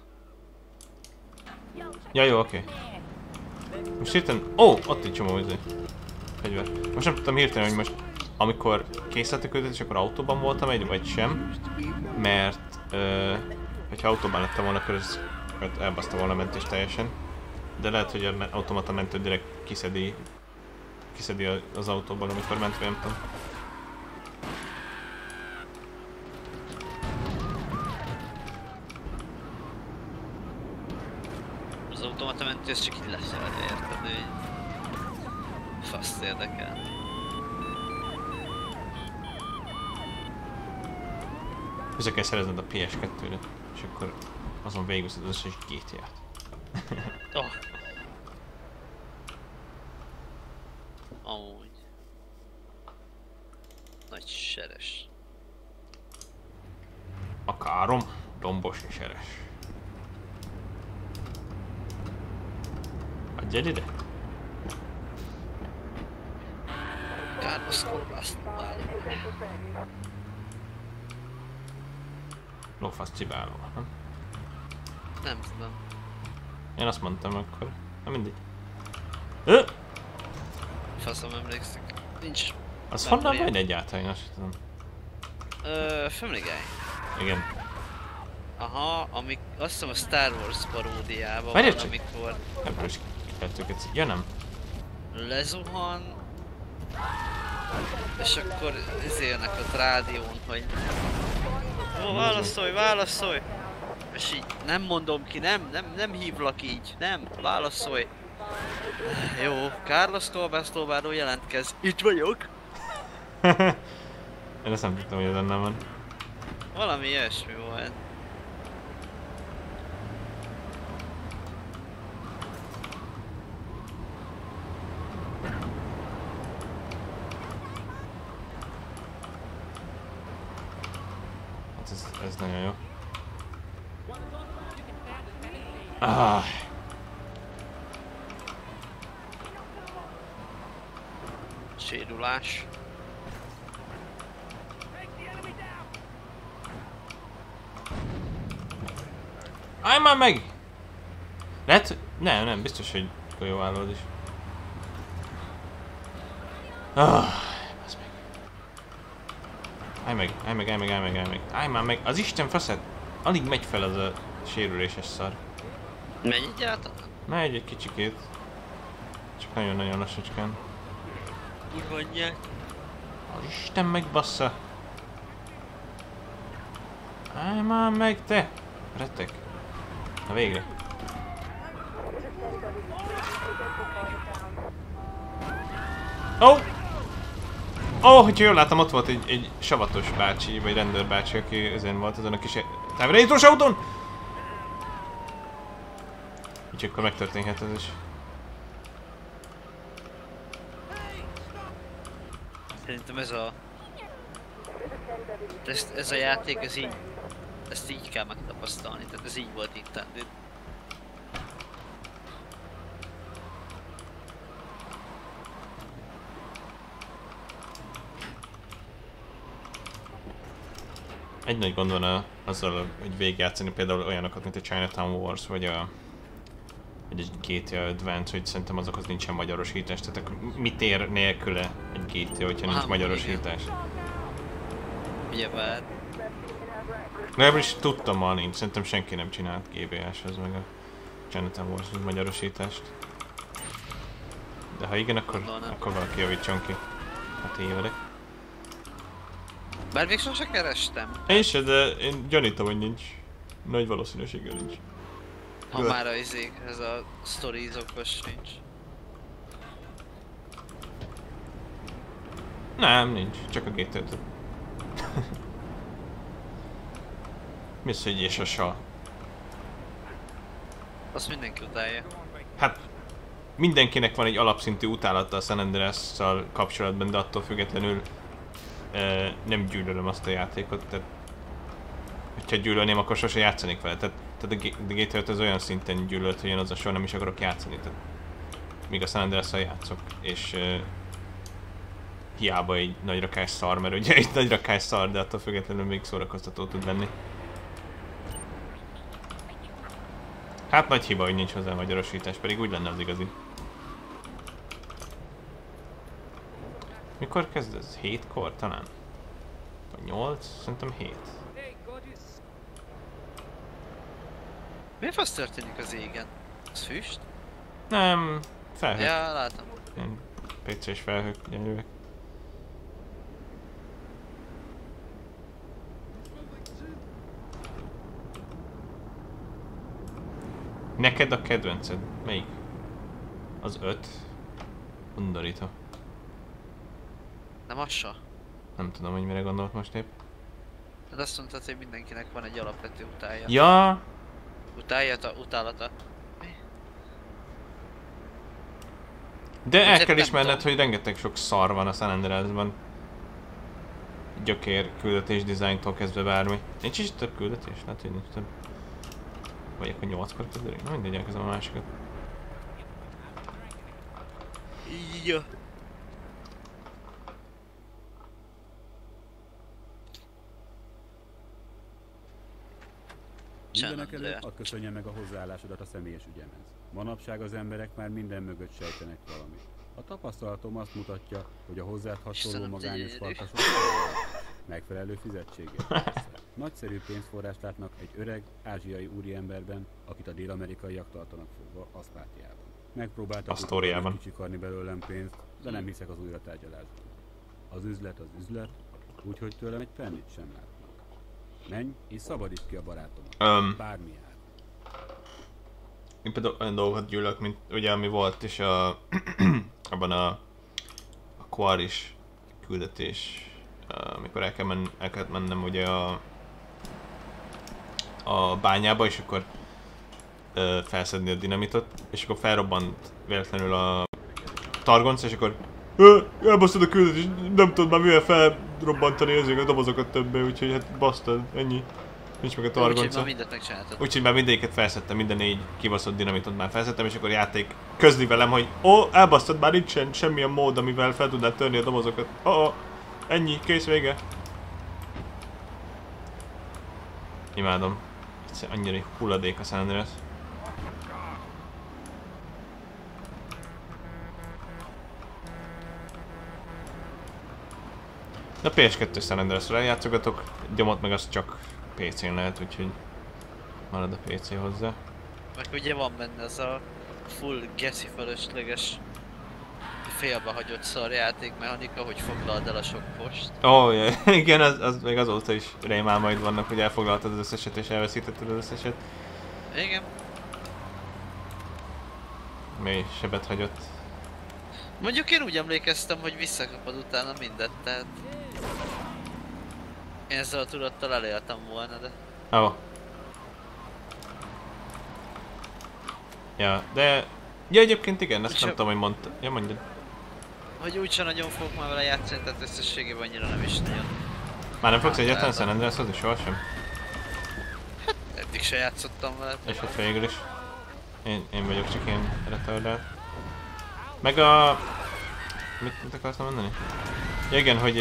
Ja, jó, oké. Most hirtelen... Ott egy csomó fegyver. Most nem tudtam hirtelen, hogy most amikor kész lett a küldetés, akkor autóban voltam egy, vagy sem. Mert hogyha autóban lettem volna, akkor ez elbaszta volna a mentés teljesen. De lehet, hogy az automata mentő direkt kiszedi az autóból, amikor ment, vagy nem tudom. Az automata mentő, ez csak így lesz el, érted? Hogy faszt érdekel. Vissza kell szerezned a PS2-re, és akkor azon végigveszed az összes GTA-t. Oh. Amúgy. Nagy seres. A károm dombos és seres. Adjad ide! Kármaszkor azt Lófasz cibáló, nem? Nem tudom. Én azt mondtam akkor. Na mindegy. Faszom emlékszik. Nincs. Az honnan vagy egyáltalán, azt tudom. Family Guy. Igen. Aha, azt hiszem a Star Wars paródiában van, csak. Amikor... Ebből is kifeltők egy ja nem. Lezuhan... És akkor izélnek a rádión, hogy... Ó, válaszolj, válaszolj! És így nem mondom ki, nem hívlak így, nem, válaszolj! Jó, Carlos Colbászlóváró jelentkez, itt vagyok! Én ezt nem tudtam, hogy ez ennem van. Valami ilyesmi volt. Hát ez nagyon jó. Ah. Sérülás. Állj már meg! Lehet? Nem, biztos, hogy golyóállód is. Állj meg. Állj már meg! Az Isten faszát! Alig megy fel az a sérüléses szar. Megy egyáltalán? Megy egy kicsikét. Csak nagyon-nagyon lassacskán. Urvanyják. Az Isten megbassza! Állj már meg te! Rettek! Na végre! Hogyha jól láttam, ott volt egy savatos bácsi, vagy rendőrbácsi, aki ezen volt azon a kis távirányítós autón! Úgyhogy akkor megtörténhet ez is. Szerintem ez a játék, ezt így kell megtapasztalni, tehát ez így volt intended. Egy nagy gond van azzal, hogy végigjátszani például olyanokat, mint a Chinatown Wars, vagy egy GTA Advance, hogy szerintem azokhoz nincsen magyarosítás, tehát akkor mit ér nélküle egy GTA, hogyha nincs magyarosítás? Ugyebár. Legalábbis tudtam ma nincs, szerintem senki nem csinált GBA-shoz meg a Chinatown Wars magyarosítást. De ha igen, akkor valaki javítson ki. Hát tévedek. Bár még sose kerestem. Én se, de én gyanítom, hogy nincs. Nagy valószínűséggel nincs. Ha már ez a sztorizokos nincs. Nem, nincs. Csak a GTA-t. Mi az, hogy és a sa? Azt mindenki utálja. Hát mindenkinek van egy alapszintű utálata a San Andreas-szal kapcsolatban, de attól függetlenül nem gyűlölöm azt a játékot, tehát hogyha gyűlölném, akkor sose játszanék vele, tehát a GTA 5 az olyan szinten gyűlölt, hogy én azzal soha nem is akarok játszani, tehát míg a San Andreas-szal játszok, és hiába egy nagy rakás szar, mert ugye egy nagy rakás szar, de attól függetlenül még szórakoztató tud lenni. Hát nagy hiba, hogy nincs hozzá magyarosítás, pedig úgy lenne az igazi. Mikor kezd ez? 7-kor talán? Vagy 8? Szerintem 7. Mi fasz történik az égen? Az füst? Nem, felhők. Ja, látom. Ilyen PC-s felhők gyönyörűek. Neked a kedvenced? Melyik? Az 5? Undorító. Nem az se. Nem tudom, hogy mire gondolt most épp. De azt mondtad, hogy mindenkinek van egy alapvető utálja. Ja! Utálata. De el kell ismerned, hogy rengeteg sok szar van a San Andreasban. Gyökér, küldetés, dizájntól kezdve bármi. Nincs is több küldetés? Lehet, hogy nincs több. Vagy akkor 8-kor kezdődik? Na mindegy, elkezdem a másikat. Ja. Mindenekelőtt hadd köszönjem meg a hozzáállásodat a személyes ügyemhez. Manapság az emberek már minden mögött sejtenek valamit. A tapasztalatom azt mutatja, hogy a hozzád hasonló magányos farkasok megfelelő fizetséggel. Persze. Nagyszerű pénzforrást látnak egy öreg, ázsiai úriemberben, akit a dél-amerikaiak tartanak fogva Aszpátiában. Megpróbáltak kicsikarni belőlem pénzt, de nem hiszek az újratárgyalásban. Az üzlet, úgyhogy tőlem egy pennit sem látnak. Menj és szabadítsd ki a barátomat. Bármi jár. Én például olyan dolgokat gyűlök, mint ugye ami volt is abban a Quaris küldetés, amikor el kellett mennem ugye a bányába, és akkor felszedni a dinamitot, és akkor felrobbant véletlenül a targonc, és akkor elbasztod a küldetést, nem tudod már mivel felrobbantani ezek a dobozokat többé, úgyhogy hát basztad, ennyi. Nincs meg a targonca. Úgyhogy már mindent megcsináltad. Úgyhogy már mindegyiket felszedtem, minden 4 kibaszott dinamitot már felszedtem, és akkor a játék közli velem, hogy elbasztad, már nincsen semmilyen mód, amivel fel tudnád törni a dobozokat. Ennyi, kész, vége. Imádom. Egyszer annyira hulladék a San Andreas. De a PS2 San Andreasra eljátszogatok, gyomot meg az csak PC-n lehet, úgyhogy marad a PC hozzá. Meg ugye van benne ez a full geci fölösleges félbehagyott szarjáték mechanika, hogy foglald el a sok post. Igen, az még azóta is rémálmaid vannak, hogy elfoglaltad az összeset és elveszítetted az összeset. Igen. Mély sebet hagyott. Mondjuk én úgy emlékeztem, hogy visszakapod utána mindet, tehát... Én ezzel a tudattal eléltem volna, de... Ja, de... Ja, egyébként igen, ezt nem tudom, hogy mondta. Ja, mondjad. Hogy úgysem nagyon fogok már vele játszani, tehát összességében annyira nem is nagyon... Már nem fogsz egyáltalán San Andreashoz, sohasem? Hát eddig se játszottam vele. És hát végül is. Én vagyok csak ilyen retardált. Meg a... Mit akartam mondani? Ja, igen, hogy...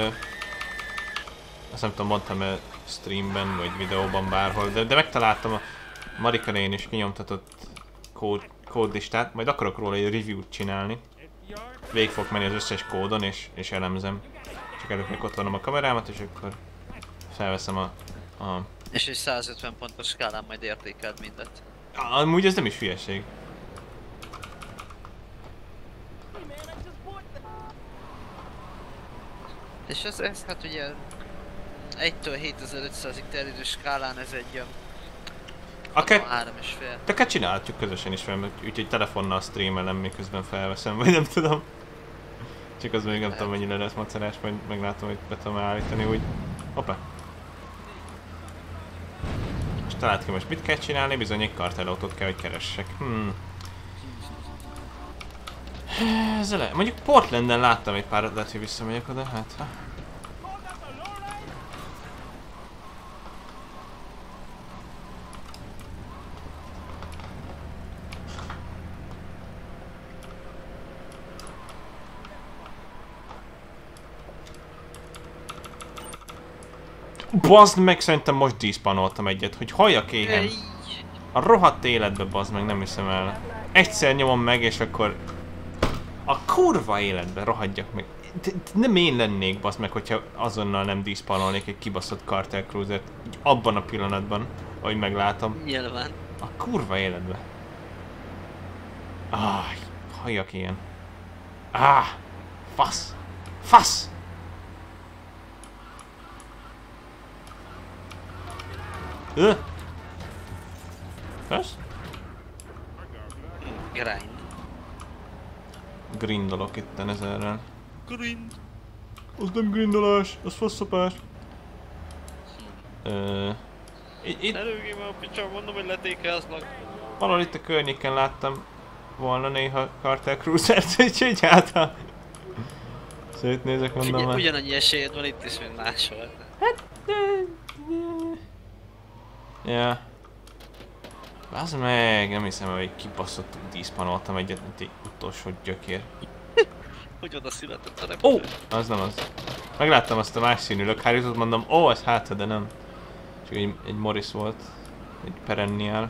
Azt nem tudom, mondtam-e streamben, vagy videóban bárhol, de megtaláltam a Marika Rén is kinyomtatott kódlistát, majd akarok róla egy review-t csinálni. Végig fogok menni az összes kódon és elemzem. Csak előbb még ott vannom a kamerámat, és akkor felveszem a... És egy 150 pontos skálán majd értékeld mindet. Amúgy ez nem is hülyeség. És ez hát ugye 1-től 7500-ig terjedő skálán ez egy 3,5. Te csinálhatjuk közösen is fel, úgyhogy telefonnal streamelem, miközben felveszem, vagy nem tudom. Csak az még nem tudom mennyire lesz macerás, majd meglátom, hogy be tudom állítani úgy. Hoppá! És talált ki most mit kell csinálni, bizony egy kartelautót kell, hogy keressek. Mondjuk Portlanden láttam egy párat, lehet, hogy visszamegyek oda, hát ha. Bazd meg, szerintem most despanoltam egyet, hogy halljak éhen. A rohadt életbe, bazd meg, nem hiszem el. Egyszer nyomom meg, és akkor... A kurva életbe rohadjak meg. Nem én lennék, basz meg, hogyha azonnal nem diszpalolnék egy kibaszott Cartel Cruisert. Így abban a pillanatban, ahogy meglátom. Nyilván. A kurva életbe. Halljak ilyen. Fasz! Fasz! Fasz? Grind. Grindolok itten ezerrel. Grind. Az nem grindolás, az faszapás. Ne rúgjél már a picsám, mondom, hogy letékelszlak. Valahol itt a környéken láttam volna néha Cartel Cruisert, úgyhogy hát ha szétnézek, mondom már. már. Ugyanannyi esélyed van itt is, mint máshol. Hát... Ja. Bázd meg, nem hiszem, hogy kibaszott díszpanoltam egyet, mint egy utolsó gyökér. Hogy oda született a repülő? Az nem az. Megláttam azt a más színű lökhárítót, mondom, az hát, de nem. Csak egy Morris volt. Egy perennial.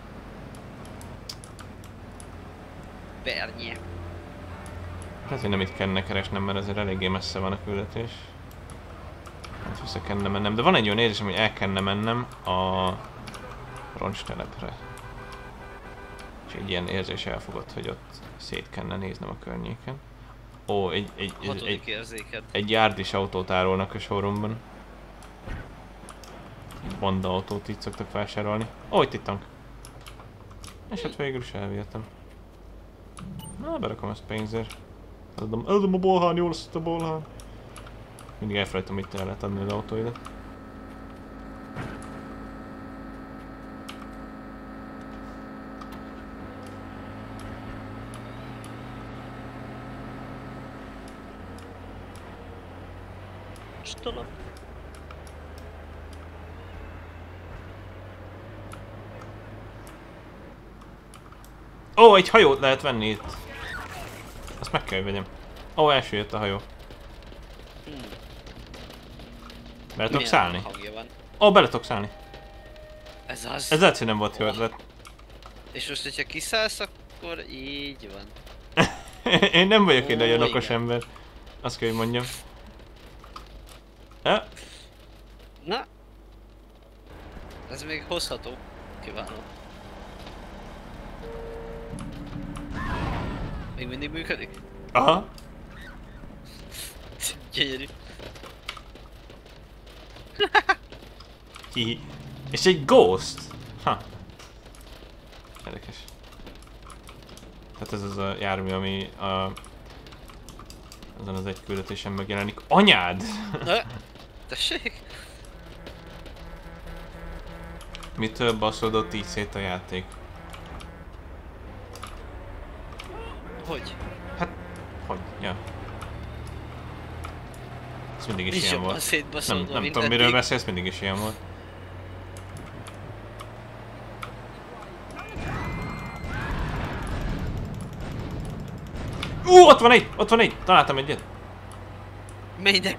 Bernye. Hát, hogy nem itt kellene keresnem, mert azért eléggé messze van a küldetés. Hát vissza kellene mennem, de van egy olyan érzésem, hogy el kellene mennem a roncstelepre. És egy ilyen érzés elfogott, hogy ott szét kellene néznem a környéken. Ó, egy járdis autót árulnak a showroomban. Egy banda autót így szoktak vásárolni. Ó, itt tank. És hát végül is elvihetem. Na, berakom ezt pénzért. Eladom a bolhán, jól lesz a bolhán. Mindig elfelejtem, itt el lehet adni az autóidat. Stolap. Ó, egy hajót lehet venni itt. Azt meg kell, hogy vegyem. Ó, elsőjött a hajó. Bele tudok szállni? Ó, bele tudok szállni. Ez az. Ez lehet, hogy nem volt jó ötlet. És most, hogyha kiszállsz, akkor így van. Én nem vagyok egy nagyon okos ember. Azt kell, hogy mondjam. Ja? Na. Ez még hozható. Kiváló. Még mindig működik? Aha. Gyönyörű. Hihi. És egy ghost? Ha. Érdekes. Hát ez az a jármű, ami azon az egy küldetésen megjelenik. Anyád! Tessék? Mitől baszódott így szét a játék? Hogy? Hát, hogy? Ja. Ez mindig is ilyen volt. Nem tudom, miről beszélsz, mindig is ilyen volt. Ott van egy! Ott van egy! Találtam egyet! Menj.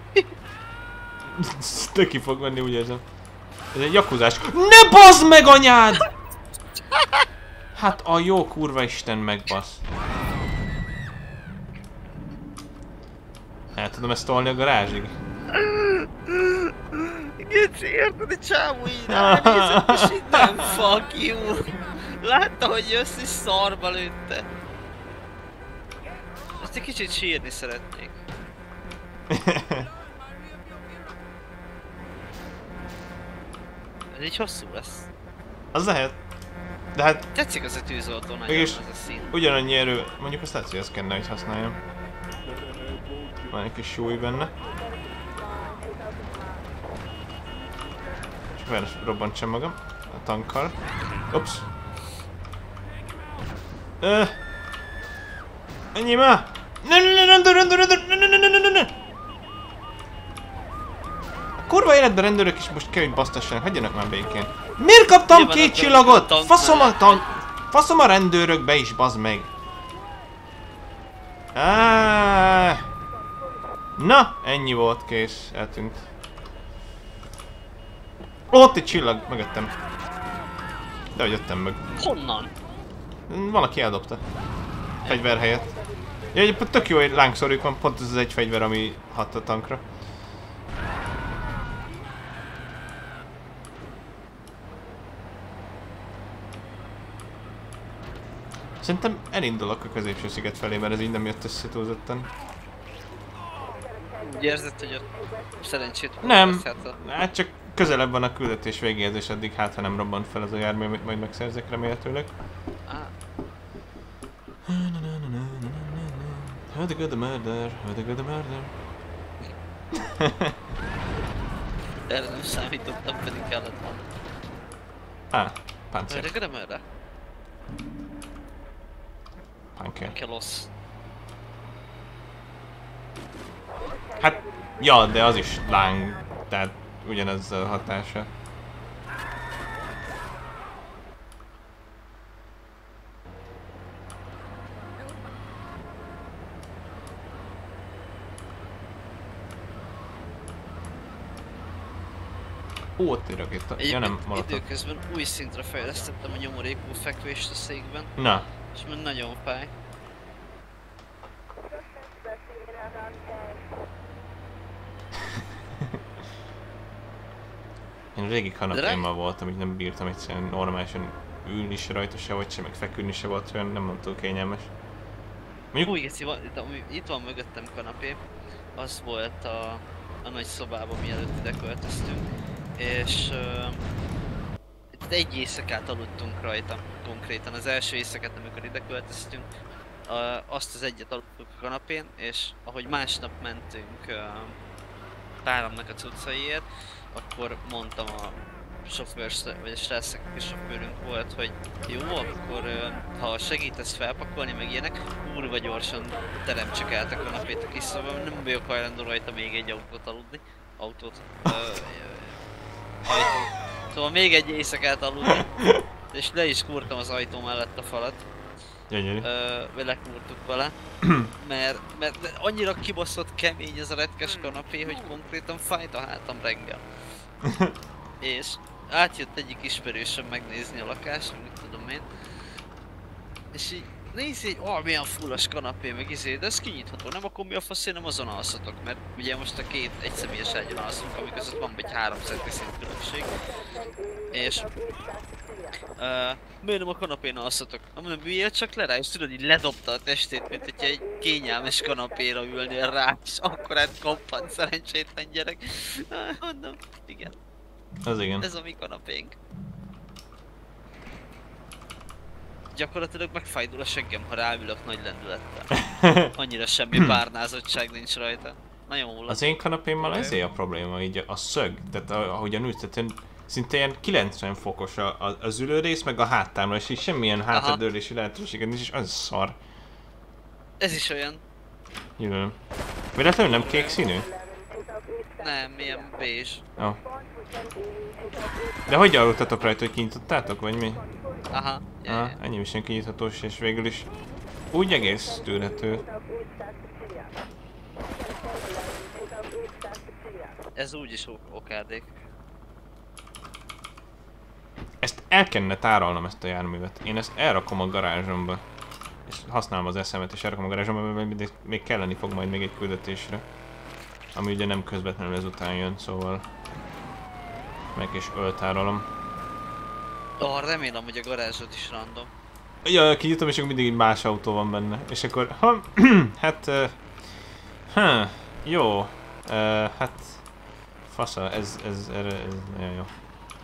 Töki fog menni, úgy érzem. Ez egy jakuzás. Ne bazd meg anyád! Hát a jó kurva isten megbasz. El tudom ezt tolni a garázsig? Geci, érted, egy csávó így ránézett, és így nem fuck you. Látta, hogy jössz, és szarba lőtte. Ezt egy kicsit sírni szeretnék. Ez így hosszú lesz. Az lehet. De hát... Tetszik az a tűzoltó nagyon, az a szín. Ugyanannyi erő... Mondjuk azt lehet, hogy azt kellene, hogy használjam. Van egy kis súly benne. És várj, robbantsam magam a tankkal. Ups. Ennyi már! Ne! Kurva életben rendőrök is most kell, hogy basztassanak, hagyjanak már békén. Miért kaptam 2 csillagot? Faszom a rendőrökbe is, bazd meg. Na, ennyi volt, kész, eltűnt. Ott egy csillag, mögöttem. De hogy jöttem meg. Honnan? Valaki eldobta. Fegyver helyett. Ja, tök jó, hogy lángszorjuk van, pont ez az egy fegyver, ami hat a tankra. Szerintem elindulok a középső sziget felé, mert ez így nem jött össze túlzottan. Úgy érzed, hogy ott szerencsét nem, hát csak közelebb van a küldetés végéhez, és addig hát ha nem robbant fel az a jármű, amit majd megszerzek remélhetőleg. How to go the murder, how to go the murder. Erre nem számítottam, pedig kellett volna. Panzer. How to go the murder. Pankelos. Hát, ja, de az is láng, tehát ugyanez a hatása. Ó, ott egy rakéta. Ja, nem, molotov. Időközben új szintre fejlesztettem a nyomorékú fekvést a székben. Na. És már nagyon fáj. Én régi kanapémmal voltam, így nem bírtam egyszerűen normálisan ülni se rajta se, vagy sem, meg feküdni se volt olyan, nem mondom túl kényelmes. Mondjuk... Új, Geci, itt van mögöttem kanapé. Az volt a nagy szobában, mielőtt ide költöztünk. És egy éjszakát aludtunk rajta konkrétan. Az első éjszakát, amikor ide költöztünk, azt az egyet aludtunk a kanapén, és ahogy másnap mentünk páramnak a cuccaiért, akkor mondtam a sofőr, vagy a srácnak, a sofőrünk volt, hogy jó, akkor ha segítesz felpakolni meg ilyenek, kurva gyorsan teremtsük át a kanapét a kis szobában, nem vagyok hajlandó rajta még egy autót aludni. Autót. Ajtót. Szóval még egy éjszakát aludni, és le is kúrtam az ajtó mellett a falat. Gyönyörű. Lekúrtuk vele, mert annyira kibaszott kemény ez a retkes kanapé, hogy konkrétan fájt a hátam reggel. És átjött egyik ismerősöm megnézni a lakást, mit tudom én. És így nézi, hogy milyen fullas kanapé, meg izé, de ez kinyitható, nem akkor mi a fasz, én nem azon alszatok, mert ugye most a két egyszemélyes ágyon alszunk, ami között van egy 3 centi szint különbség. És miért nem a kanapén alszatok? Nem üljél csak le rá, és tudod, így ledobta a testét, mint hogyha egy kényelmes kanapéra ülnél rá, és akkor hát koppant szerencsétlen gyerek. Mondom, igen. Az igen. Ez a mi kanapénk. Gyakorlatilag megfájdul a seggem, ha ráülök nagy lendülettel. Annyira semmi párnázottság nincs rajta. Nagyon hullott. Az én kanapémmal ezért a probléma, így a szög, tehát ahogyan ülsz, tehát szinte ilyen 90 fokos az ülőrész, meg a háttámra, és így semmilyen hátradőlési lehetőséged nincs, és az szar. Ez is olyan. Gyűlölöm. Véletlenül nem kék színű? Nem, ilyen bézs. Oh. De hogy aludtatok rajta, hogy kinyitottátok, vagy mi? Aha. Ennyi is ilyen kinyithatós, és végül is úgy egész tűrhető. Ez úgyis okádék. Ezt el kellene tárolnom, ezt a járművet. Én ezt elrakom a garázsomba. És használom az eszemet, és elrakom a garázsomba, mert még kelleni fog majd még egy küldetésre. Ami ugye nem közvetlenül ezután jön, szóval meg is öltárolom. Remélem, hogy a garázsod is random. Ja, kinyitom, és akkor mindig más autó van benne. És akkor, hát... jó. Hát... Fasza, ez nagyon jó.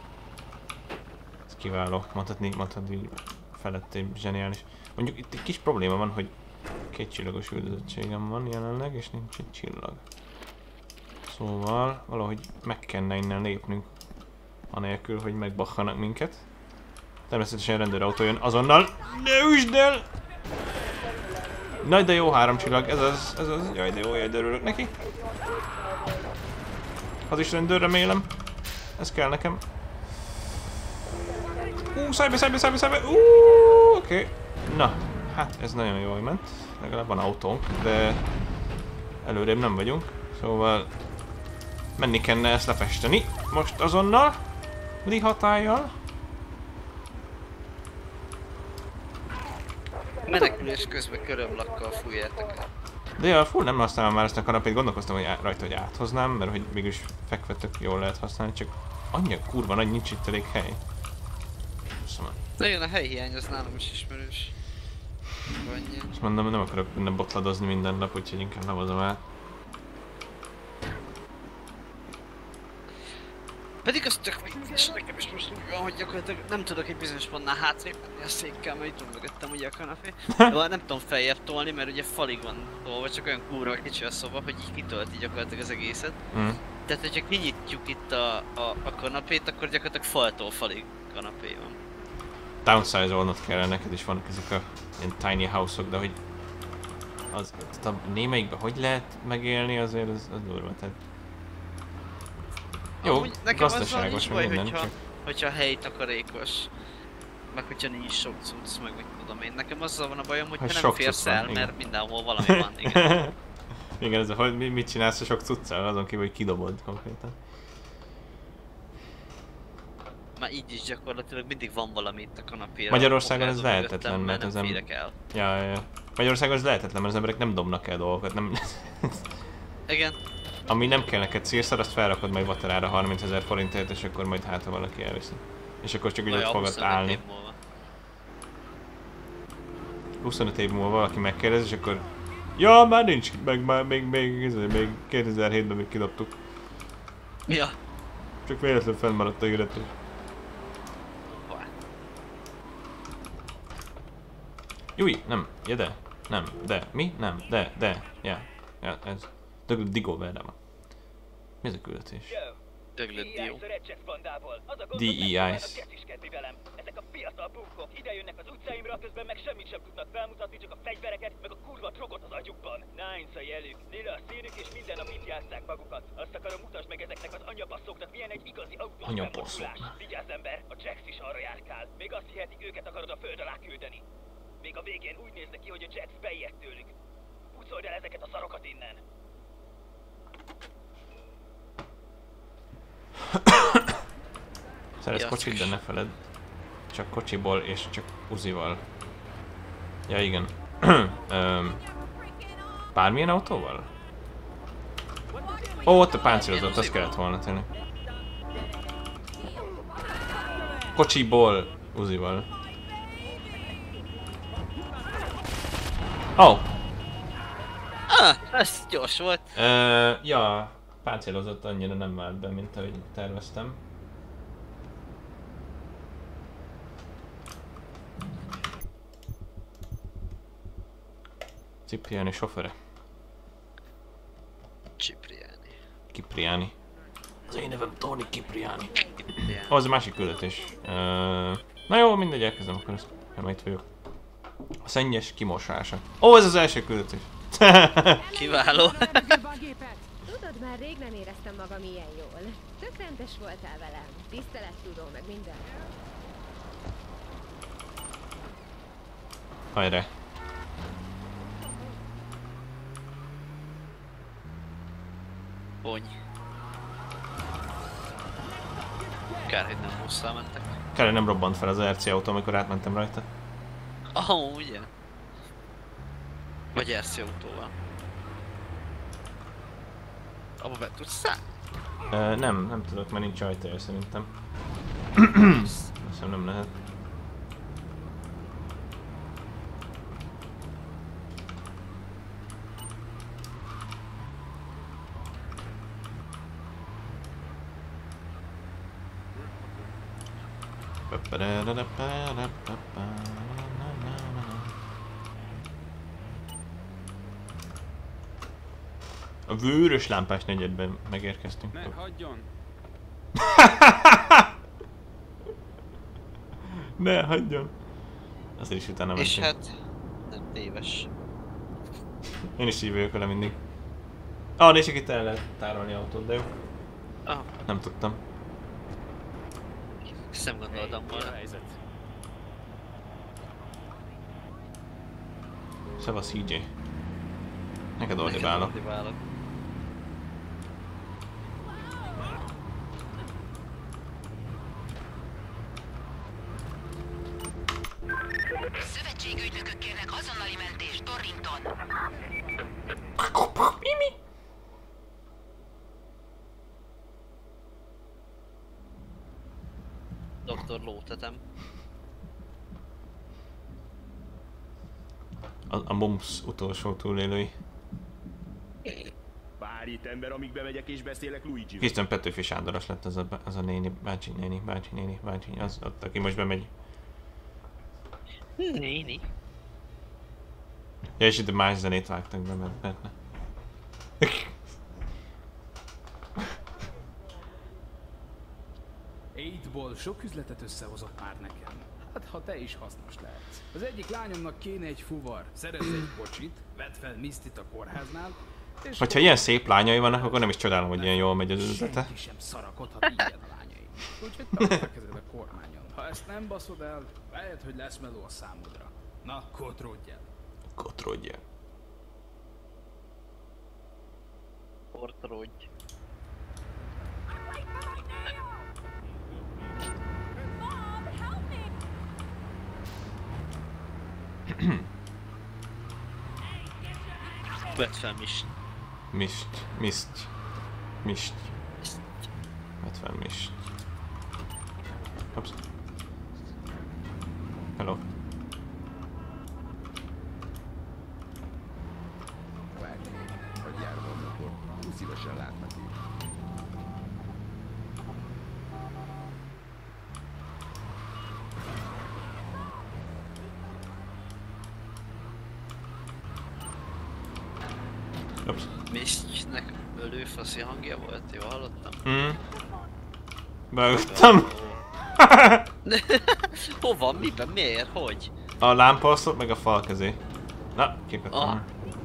Ez kiváló, mondhatni feletté zseniális. Mondjuk itt egy kis probléma van, hogy 2 csillagos üldözettségem van jelenleg, és nincs egy csillag. Szóval valahogy meg kellene innen lépnünk, anélkül, hogy megbakhanak minket. Természetesen rendőrautó jön azonnal. Ne üsd el! Nagy, de jó 3 csillag, ez az. Jaj, de jó, jaj, de örülök neki. Az is rendőr, remélem. Ez kell nekem. Szállj be! Oké. Na, hát ez nagyon jól ment. Legalább van autónk, de előrébb nem vagyunk. Szóval menni kellene ezt lefesteni. Most azonnal. Lihatállyal. Menekülés közben körömlakkal fújjátok el. De ja, full nem használom már ezt a kanapét, gondolkoztam hogy rajta, hogy áthoznám, mert hogy mégis fekvetök jól lehet használni, csak annyira kurva nagy, nincs itt elég hely. Szóval. Nagyon a helyhiány az nálam is ismerős. És mondom, nem akarok minden botladozni minden nap, úgyhogy inkább lavazom el. Pedig az tök vicces, nekem is most úgy van, hogy gyakorlatilag nem tudok egy bizonyos pontnál hátrébb menni a székkel, mert itt mögöttem ugye a kanapé. De nem tudom feljebb tolni, mert ugye falig van tolva, csak olyan kurva kicsi a szoba, hogy így kitölti gyakorlatilag az egészet. Tehát, hogyha kinyitjuk itt a kanapét, akkor gyakorlatilag faltól falig kanapé van. Downsize-olnod kellene, neked is vannak ezek a ilyen tiny house-ok, de hogy az a némelyikben hogy lehet megélni, azért az durva, tehát... Jó, gazdaságos, baj, minden, hogyha helytakarékos, meg hogyha nincs sok cucc, meg mit tudom én. Nekem azzal van a bajom, hogy nem férsz el, mert igen. Mindenhol valami van, igen. Igen, ez a, hogy mit csinálsz a sok cuccal, azon kívül, hogy kidobod konkrétan. Már így is gyakorlatilag mindig van valami itt a kanapéra. Magyarországon ez lehetetlen, mert az emberek... Ja. Magyarországon ez lehetetlen, mert az emberek nem dobnak el dolgokat, nem... Igen. Ami nem kell neked szírszar, azt felrakod majd vaterára 30 000 forintért, és akkor majd hát, ha valaki elviszi. És akkor csak úgy ott fogod állni. 25 év múlva valaki megkérdez, és akkor... Ja, már nincs, meg már még 2007-ben még kidobtuk. Ja. Csak véletlenül fennmaradt a hirdető. Júj, nem, ja de, nem, de, mi? Nem, de, ja, ez. Döglött Digó verre van. Mi ez a küldetés? Döglött Dió. DEIs. Ezek a fiatal bunkok idejönnek az utcáimra, közben meg semmit sem tudnak felmutatni, csak a fegyvereket, meg a kurva drogot az agyukban. Nines a jelük, lila a színük, és minden nap itt játsszák magukat. Azt akarom, mutasd meg ezeknek az anyabasszoknak, milyen egy igazi autós megmozdulás. Vigyázz ember, a Jax is arra járkál. Még azt hihetik, őket akarod a föld alá küldeni. Még a végén úgy néz neki, hogy a Jax beijedt tőlük. Pucold el ezeket a szarokat innen. Szeretsz kocsit, de ne feled. Csak kocsiból és csak Uzival. Ja igen. Bármilyen autóval? Ó, ott a páncélozott, az kellett volna tényleg. Kocsiból Uzival. Oh. Ez gyors volt. Ja, páncélozott annyira nem vált be, mint ahogy terveztem. Cipriani sofőre. Cipriani. Az én nevem Tony Cipriani. Ó, az a másik küldetés. Na jó, mindegy, elkezdem akkor ezt. Ha itt vagyok. A szennyes kimosása. Ó, ez az első küldetés. Kiváló. Tudod, már rég nem éreztem magam ilyen jól. Tök rendes voltál velem. Tisztelettudó, meg minden. Hajrá. Bony. Kár, hogy nem hosszal mentek. Kár, hogy nem robbant fel az RC autó, amikor átmentem rajta. Ugye? Vagy RC autóval. Abba be tudsz szállni? Nem tudok, mert nincs ajtaja szerintem. Azt hiszem nem lehet. A vörös lámpás negyedben megérkeztünk. Ne, hagyjon! Ne, hagyjon! Azért is utána mentünk. És hát... nem téves. Én is így vagyok vele mindig. Nézd, csak itt el lehet tárolni autót, de jó. Nem tudtam. Nem gondoltam volna. Szevasz CJ. Neked ordibálok. Szövetségügynökök kérnek Azonnali mentés, Torrington. Mimi! Dr. Lótetem. A Mumps utolsó túlélői. Várj itt ember, amíg bemegyek és beszélek Luigi-val. Krisztán Petőfi Sándoros lett az a néni, bácsi néni, az ott, aki most bemegy. Néni. Ja, és itt más zenét vágtak be, mert ne. 8-ból sok üzletet összehozott már nekem. Hát ha te is hasznos lehetsz. Az egyik lányomnak kéne egy fuvar, szerezz egy kocsit, vedd fel Misty-t a kórháznál, és... Hogyha ilyen szép lányai vannak, akkor nem is csodálom, hogy ilyen jól megy az üzlete. Senki sem szarakodhat ilyen a lányai. Úgyhogy tartsd a kezed a kormányon. Ha ezt nem baszod el, lehet, hogy lesz meló a számodra. Na, kotródj el. Kotródj el. Kotródj. Vedd fel Mist. Mist. Vedd fel Mist. Hops. Hello. Várj, hogy jár vannak, szívesen látnak így. Mistnek ölőfaszi hangja volt, jól hallottam? Beüttem. Hova? Miben? Miért? Hogy? A lámpalszot meg a fal közé. Na, kikaptam.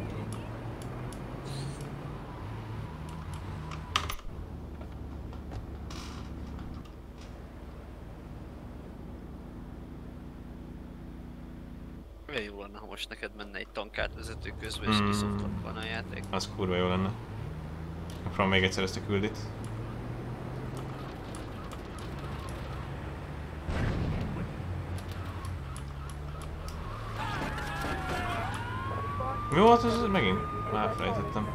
Jó lenne, ha most neked menne egy tankátvezető közben, és kiszoktak van a játék. Az kurva jó lenne. Megpróbálom még egyszer ezt a küldit. Mi volt az megint? Már felejtettem.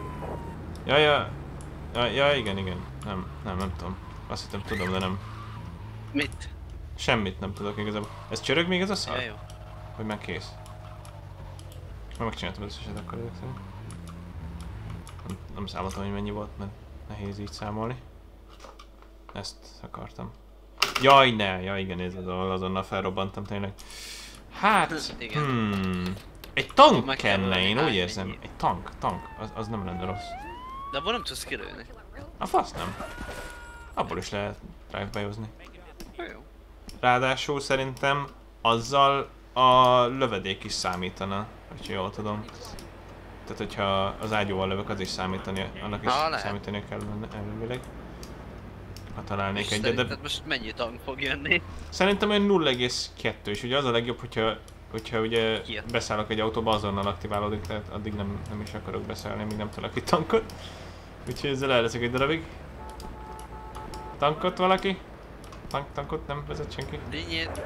Ja, igen. Nem tudom. Azt hittem tudom, de nem. Mit? Semmit nem tudok igazából. Ez csörög még ez a szar? Ja, jó. Vagy már kész? Már megcsináltam az összeset akkor ezek szerint. Nem számoltam, hogy mennyi volt, mert nehéz így számolni. Ezt akartam. Jaj, ne! Ja, igen, ez azonnal felrobbantam tényleg. Hát, egy tank kenne, én úgy érzem. Egy tank, az nem lenne rossz. De abból nem tudsz kilőni. A fasz nem. Abból is lehet drive-bejozni. Jó. Ráadásul szerintem azzal a lövedék is számítana, hogyha jól tudom. Tehát hogyha az ágyúval lövök, az is számítani, annak is számítani kellene elvileg. Ha találnék egyet, de... most mennyi tank fog jönni? Szerintem olyan 0,2, és ugye az a legjobb, hogyha ugye beszállok egy autóba, azonnal aktiválódik, tehát addig nem is akarok beszállni, míg nem találok egy tankot. Úgyhogy ezzel elleszek egy darabig. Tankot valaki? Tankot nem vezet senki? Lényét.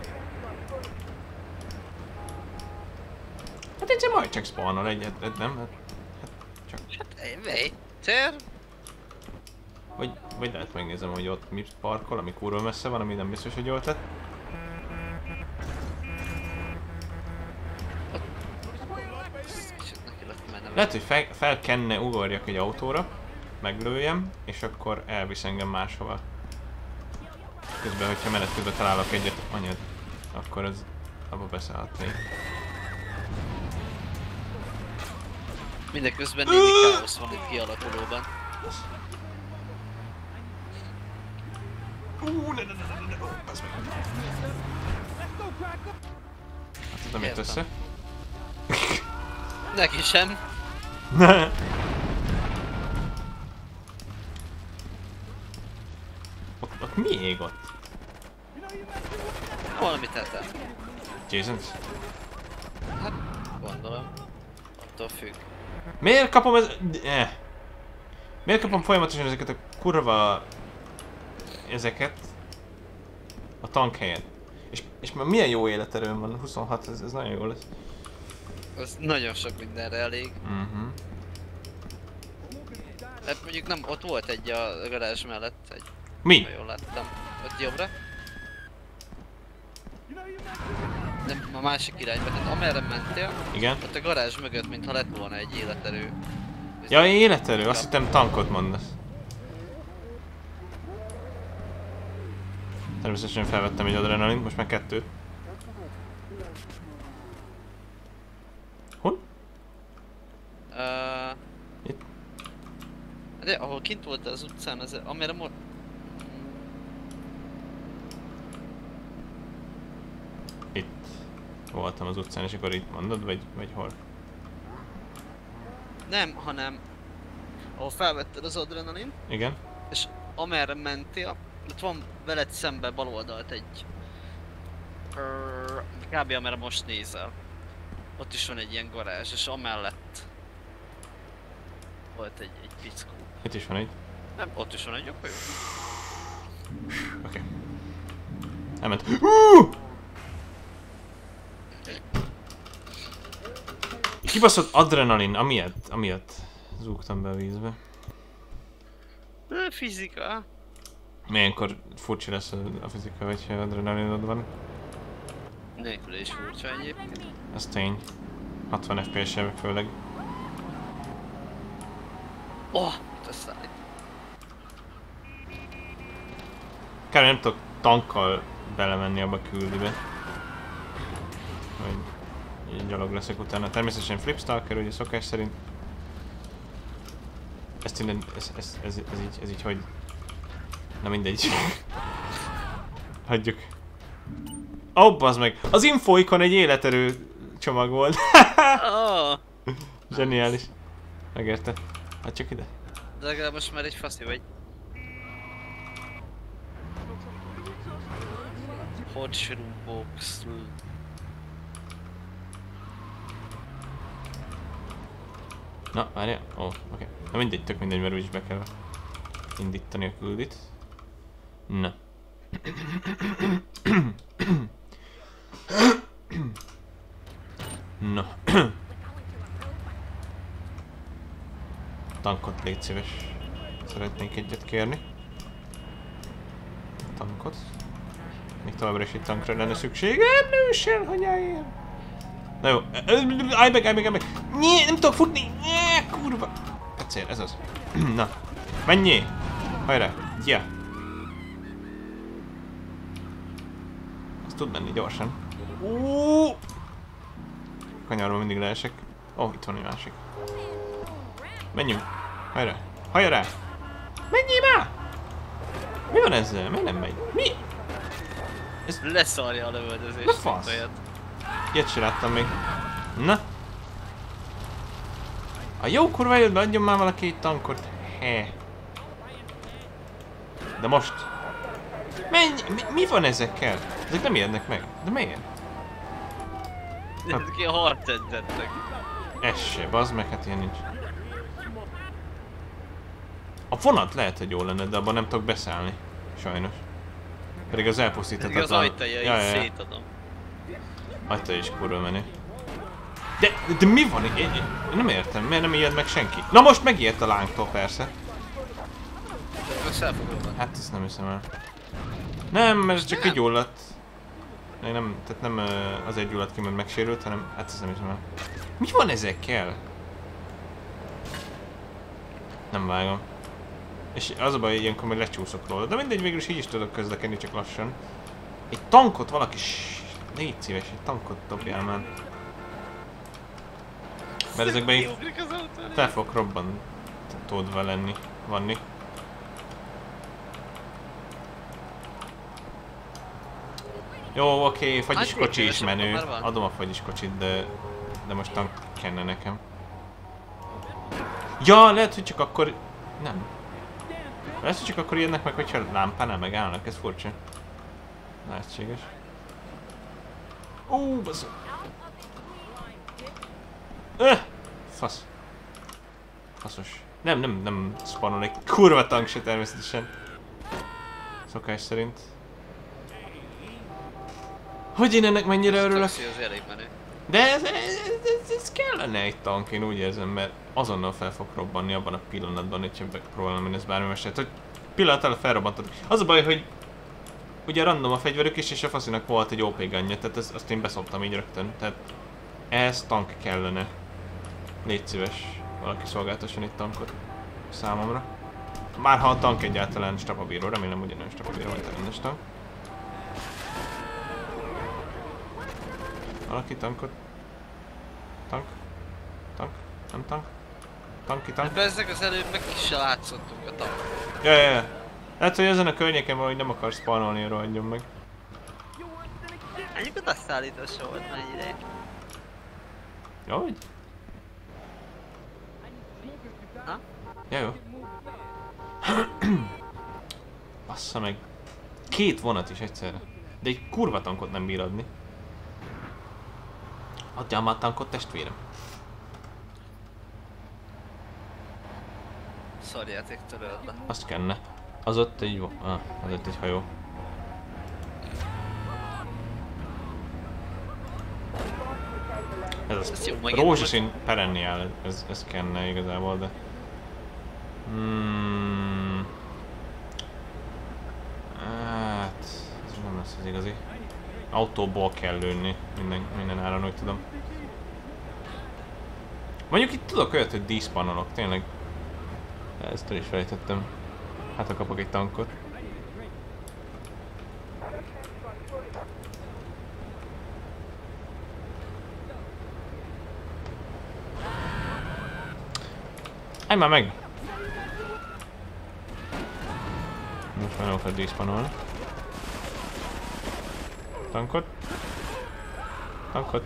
Hát egyszer majd csak spawnol egyet, nem? Hát csak... Egyszer? Vagy lehet megnézem, hogy ott mi parkol, ami kurva messze van, ami nem biztos, hogy jól tett. Lehet, hogy fel kenne ugorjak egy autóra, meglőjem, és akkor elvisz engem máshova. Közben, hogyha menet közben találok egyet, anyad, akkor az abba beszállhatnék. Mindeközben némi káosz van itt kialakulóban. Hát nem jött össze. Neki sem. Ott mi ég ott? Valami tettem. Jason's? Hát, gondolom. Attól függ. Miért kapom Miért kapom folyamatosan ezeket a kurva... ezeket a tank helyett? És már milyen jó életerőm van, 26, ez nagyon jó lesz. Az nagyon sok mindenre elég. Hát mondjuk nem, ott volt egy a garázs mellett egy... Mi? Ha jól láttam. Ott jobbra. Nem, a másik irányba, tehát amerre mentél, igen. Ott a garázs mögött, mintha lett volna egy életerő. Ja, életerő? Azt hittem tankot mondasz. Természetesen felvettem egy adrenalint, most már 2. Hol? Itt? De ahol kint volt az utcán, az, amire itt voltam az utcán, és akkor itt mondod, vagy hol? Nem, hanem ahol felvetted az adrenalin. Igen. És amerre mentél, ott van veled szembe bal oldalt egy... kb. Amerre most nézel. Ott is van egy ilyen garázs, és amellett volt egy pickó. Itt is van egy. Nem, ott is van egy, akkor jó. Oké. Elment. Kibaszott adrenalin, amiatt zúgtam be a vízbe. Fizika. Milyenkor furcsa lesz a fizika, hogyha adrenalinod van? Nélkül is furcsa egyébként. Ez tény. 60 FPS-sel főleg. Oh, te szállít. Kár, nem tudok tankkal belemenni abba a küldibe. Hogy így gyalog leszek utána. Természetesen Flipstalker, ugye szokás szerint. Ezt innen, ez így hogy... Na mindegy. Hagyjuk. Ó, bazd meg! Az infoikon egy életerő csomag volt. Zseniális. Megérte. Hát csak ide. De legalább most már egy faszi vagy. Hot shroom box. Na, várjál. Ó, oké. Na mindegy, tök mindegy, mert úgyis be kell indítani a küldit. Na. Na. Tankot légy szíves. Szeretnék egyet kérni. Tankot. Még továbbra is egy tankra lenne szükségem, nőssel, hanyáért. Na jó. Állj meg. Nyé, nem tudok futni. Nyé, kurva. Egyszer, ez az. Na. Menjél. Hajrá. Ja. Azt tud menni gyorsan. Kanyarban mindig leesek. Ó, itt van egy másik. Menjünk. Hajrá. Hajrá. Menjél már! Mi van ezzel? Miért nem megy? Mi? Ez leszarja a lövöldözést. Na fasz. Ilyet se láttam még. Na. A jó kurva jön, adjon már valaki egy tankot. De most. Menj! Mi van ezekkel? Ezek nem ijednek meg. De miért? Ezek ilyen harcedzettek. Ez se, bazd meg, hát ilyen nincs. A vonat lehet, hogy jó lenne, de abban nem tudok beszállni. Sajnos. Pedig az elpusztíthatatlan. Az ajtajait szétadom. Ajtaj is kurva menő. De mi van? Én nem értem, miért nem ijed meg senki? Na most megijedt a lángtól persze. Hát ezt nem hiszem el. Nem, mert ez csak egy gyulladt. Nem, tehát nem azért gyulladt ki, mert megsérült, hanem hát ezt nem hiszem el. Mi van ezekkel? Nem vágom. És az a baj, ilyenkor meg lecsúszok róla. De mindegy, végül is így is tudok közlekedni, csak lassan. Egy tankot valaki... Légy szíves, egy tankot dobjál már. Mert ezekben így fel fogok robbantódva lenni, vanni. Jó, oké, fagyiskocsi is menő. Adom a fagyiskocsit, de most tank kellene nekem. Ja, lehet, hogy csak akkor... Nem. Lehet, hogy csak akkor jönnek meg, hogyha lámpánál megállnak, ez furcsa. Lehetséges. Basz. Fasz. Faszos. Nem spawnol egy kurva tank se természetesen. Szokás szerint. Hogy én ennek mennyire örülök? De ez kellene egy tank, én úgy érzem, mert azonnal fel fog robbanni abban a pillanatban, hogyha megpróbálom én ezt bármi mesét, hogy pillanat alatt felrobbantod. Az a baj, hogy ugye random a fegyverük is, és a faszinak volt egy OP gunja, tehát azt én beszoptam így rögtön, tehát ehhez tank kellene. Légy szíves, valaki szolgáltasson itt tankot számomra. Már ha a tank egyáltalán strapabíró, remélem ugyanolyan strapabíró, vagy rendes tank. Valaki tankot? Tank? Tank? Nem tank? Tanki tank? De ezek az előbb meg is se látszottunk a tank. Ja. Lehet, hogy ezen a környéken valahogy nem akarsz spawolni, rohadjon meg. Egyébként azt állítása volt már egy ideig. Hogy? Ha? Ja, jó. Bassza meg. 2 vonat is egyszerre. De egy kurva tankot nem bír adni. Adjál már tankot, testvérem. Szarjáték töröld le. Azt kenne. Az ott egy jó. Az ott egy hajó. Ez az rózsaszín perenniál, ez kenne igazából, de... Hát... Ez nem lesz az igazi. Autóból kell lőni, minden áron, úgy tudom. Mondjuk itt tudok olyat, hogy despawnolok, tényleg. Ezt is felejtettem. Hát ha kapok egy tankot. Állj már meg! Most már nem akar despawnolni. Tankot. Tankot.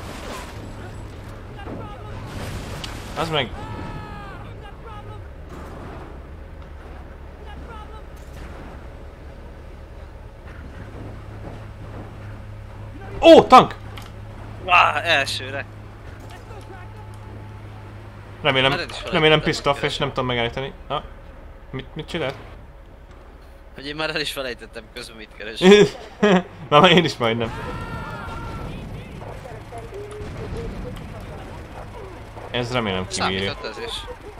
Az meg! Ó, tank! Elsőre. Remélem pisztoff, és nem tudom megállítani. Mit csinált? Hogy én már el is felejtettem közben mit keres. Na, én is majdnem. Ez remélem kibírja. Számított ez is.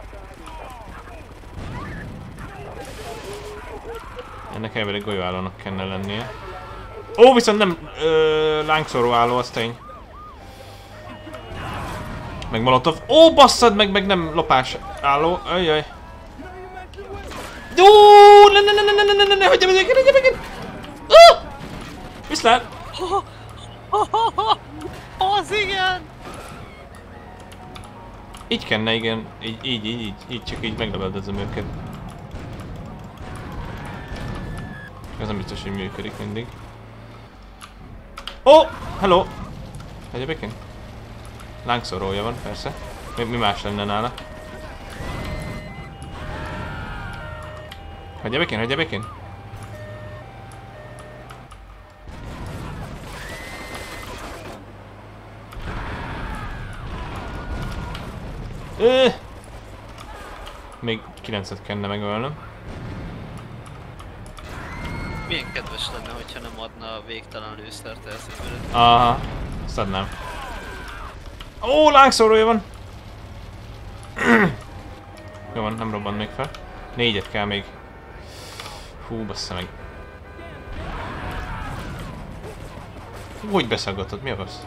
Ennek elvileg golyóállónak kellene lennie. Ó, viszont nem lángszóró álló, az tény. Meg molotov. Ó, basszad meg nem lopás álló. Ajjaj. Jó, ne, hagyja meg. Viszlát. Az igen. Így kenne, igen. Így csak így meglövöldözöm őket. Ez nem biztos, hogy működik mindig. Ó! Hello! Hagyja békén? Lángszorója van, persze. Mi más lenne nála? Hagyja békén? Még 9-et kellene megölnöm. Milyen kedves lenne, hogyha nem adna a végtelen lőszert elszívőt. Aha, azt adnám. Ó, lángszórója van! Jó van, nem robban még fel. 4-et kell még. Hú, bassza meg. Hogy beszaggatod? Mi a bassz?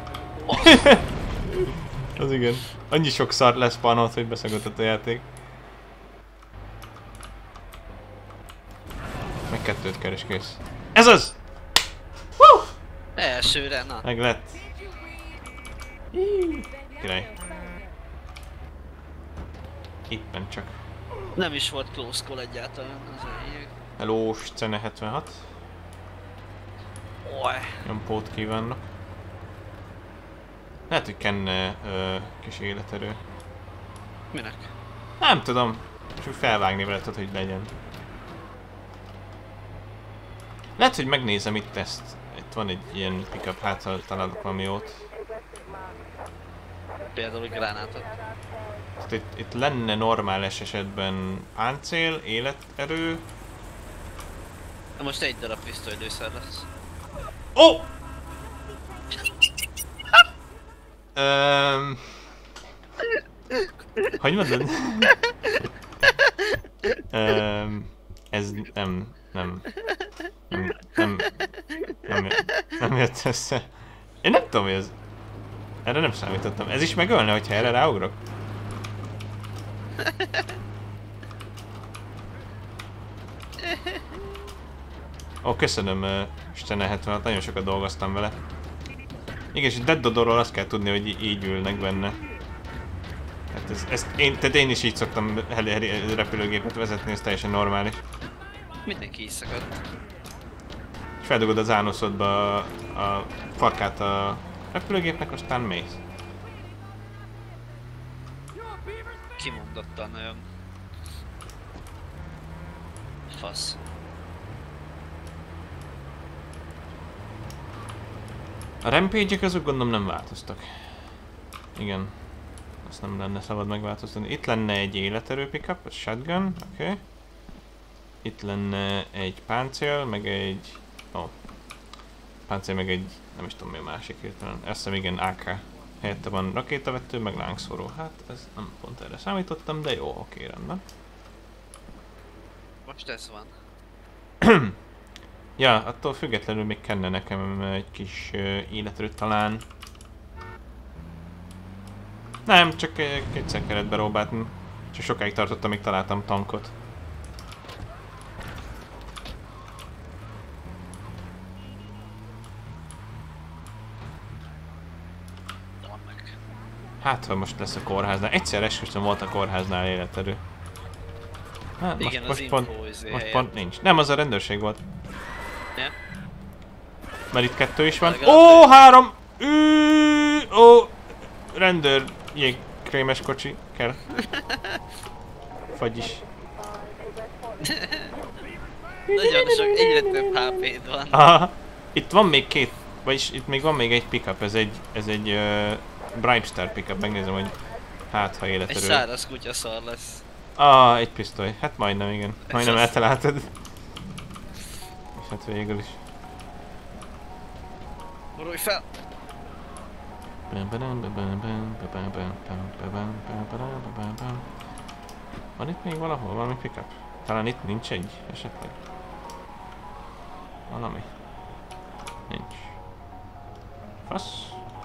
Az igen. Annyi sok szart leszpanolt, hogy beszaggatott a játék. Meg 2-t kell és kész. Ez az! Woo! Elsőre, na. Meg lett. Király. Éppen csak. Nem is volt close call egyáltalán, az a lényeg. Hello, Scene 76. Nyompót kívánok. Lehet, hogy kenne kis életerő. Minek? Nem tudom. Csak felvágni vele, hogy legyen. Lehet, hogy megnézem itt ezt. Itt van egy ilyen pickup, hát ha találok valami jót. Például gránátot. Itt lenne normális esetben páncél, életerő. Na most egy darab pisztolylőszer lesz. Ó! Hogy mondod? Ez nem jött össze. Én nem tudom, hogy ez... Erre nem számítottam. Ez is megölne, hogyha erre ráugrok? Ó, köszönöm, Istene 76, nagyon sokat dolgoztam vele. Igen, és Dead Dodorról azt kell tudni, hogy így ülnek benne. Tehát én is így szoktam repülőgépet vezetni, ez teljesen normális. Mindenki így szakadt. És feldugod az ánoszodba a farkát a repülőgépnek, aztán mész. Kimondottan nagyon... fasz. A rampage-ek azok gondolom nem változtak. Igen. Azt nem lenne szabad megváltoztatni. Itt lenne egy életerő pickup, a shotgun, oké. Okay. Itt lenne egy páncél, meg egy... páncél, meg egy... nem is tudom mi a másik hirtelen. Azt hiszem igen, AK. Helyette van rakétavető, meg lángszóró. Hát ez nem pont erre számítottam, de jó, oké, rendben. Most ez van. Ja, attól függetlenül még kenne nekem egy kis életerőt talán. Nem, csak kétszer kellett beróbálni. Csak sokáig tartott, amíg találtam tankot. Hát, ha most lesz a kórháznál. Egyszer esküszöm volt a kórháznál életerő. Hát, igen, most pont nincs. Nem, az a rendőrség volt. Ja. Mert itt 2 is van. Ó, 3! Ó! Rendőr jégkrémes kocsi kell. Fagyis. Nagyon sok, egyre több HP-d van. Aha. Itt van még 2, vagyis itt még van még egy pickup, ez egy Brimestar pickup, megnézem, hogy hát ha életerő. Egy száraz kutyaszar lesz. Egy pisztoly, hát majdnem igen. Majdnem eltaláltad. És hát végül is. Borulj fel! Van itt még valahol valami pickup? Talán itt nincs egy esetleg. Valami. Nincs. Fasz.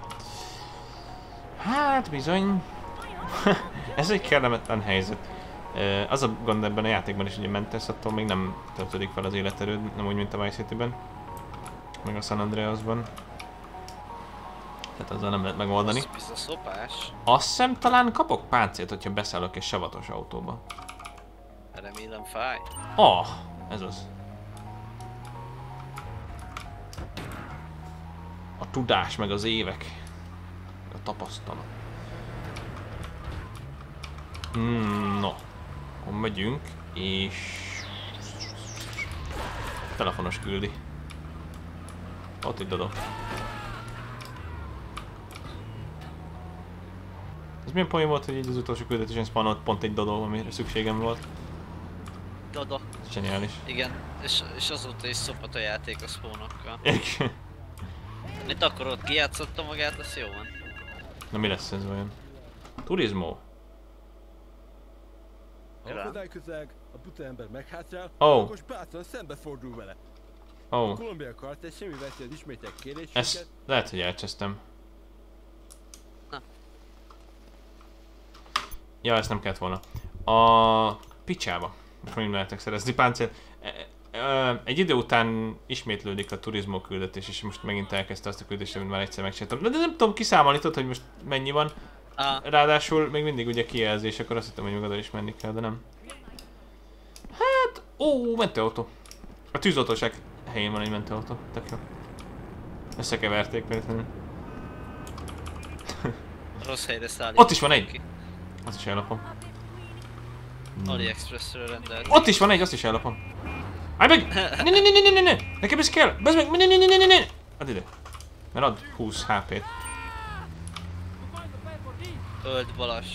Hát bizony. Ez egy kellemetlen helyzet. Az a gond ebben a játékban is, hogy a mentesz, attól még nem töltődik fel az életerőd, nem úgy, mint a Vice City-ben. Meg a San Andreasban. Tehát azzal nem lehet megoldani. Ez a szopás. Azt hiszem talán kapok páncélt, hogyha beszállok egy savatos autóba. Remélem fáj. Ez az. A tudás, meg az évek. A tapasztalat. No. Akkor megyünk, és... telefonos küldi. Ott itt Dodo. Ez milyen poén volt, hogy így az utolsó küldetésen spawnolt pont egy Dodo, amire szükségem volt. Dodo. Zseniális. Igen, és azóta is szopat a játék a spawnokkal. Mit akkor ott kijátszotta magát, az jó van. Na mi lesz ez olyan? Turizmo. Ha akadály közeg, a buta ember meghátrál, akkor bátran szembefordul vele. A Columbia Carter semmi veszi az ismétek kérésünket. Ezt lehet, hogy elcsesztem. Na. Ja, ezt nem kellett volna. A picsába. Most megint lehetek szerezni páncél. Egy idő után ismétlődik a turizmó küldetés, és most megint elkezdte azt a küldést, amit már egyszer megcsináltam. De nem tudom kiszámolni, tudod, hogy most mennyi van. Ráadásul még mindig ugye kijelzés, akkor azt hittem, hogy meg oda is menni kell, de nem. Hát, mentőautó. A tűzoltóság helyén van egy mentőautó, tök jó. Összekeverték véletlenül. Rossz helyre szállít. Ott is van egy! Azt is ellopom. AliExpressről rendelt. Ott is van egy, azt is ellopom. Állj meg! Ne! Nekem ez kell! Bezd meg! Ne! Add ide. Mert ad 20 HP-t. Öld Balázs.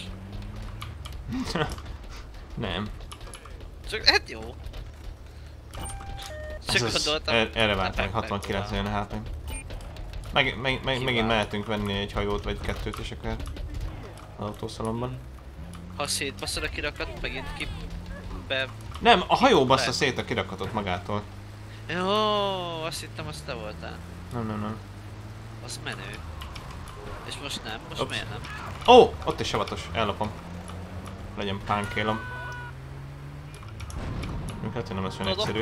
Nem. Csak hát jó. Csak gondoltam. Erre vártam, 69 olyan HP. Megint mehetünk venni egy hajót vagy kettőt is akár az autószalomban. Ha szétbaszod a kirakat, megint ki... Nem, a hajó bassza szét a kirakatot magától. Jó, azt hittem, azt te voltál. Nem. Az menő. És most nem? Most miért nem? Ó, ott is savatos, ellopom. Legyen pánkélom. Lehet, hogy nem lesz olyan egyszerű.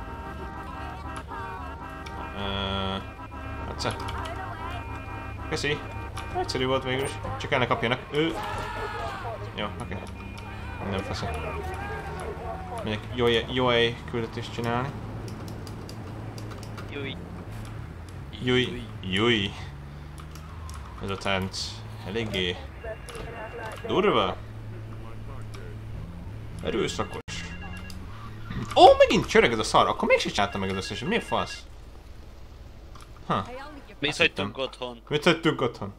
Egyszer. Köszi. Egyszerű volt végül is. Csak el ne kapjanak. Jó, oké. Minden faszi. Megyek jó küldetést csinálni. Júj. Ez a tánc eléggé durva. Erőszakos. Ó, megint csörög ez a szar, akkor mégsem csináltam meg az összeset. Miért fasz? Mit hagytunk otthon? Mit hagytunk otthon?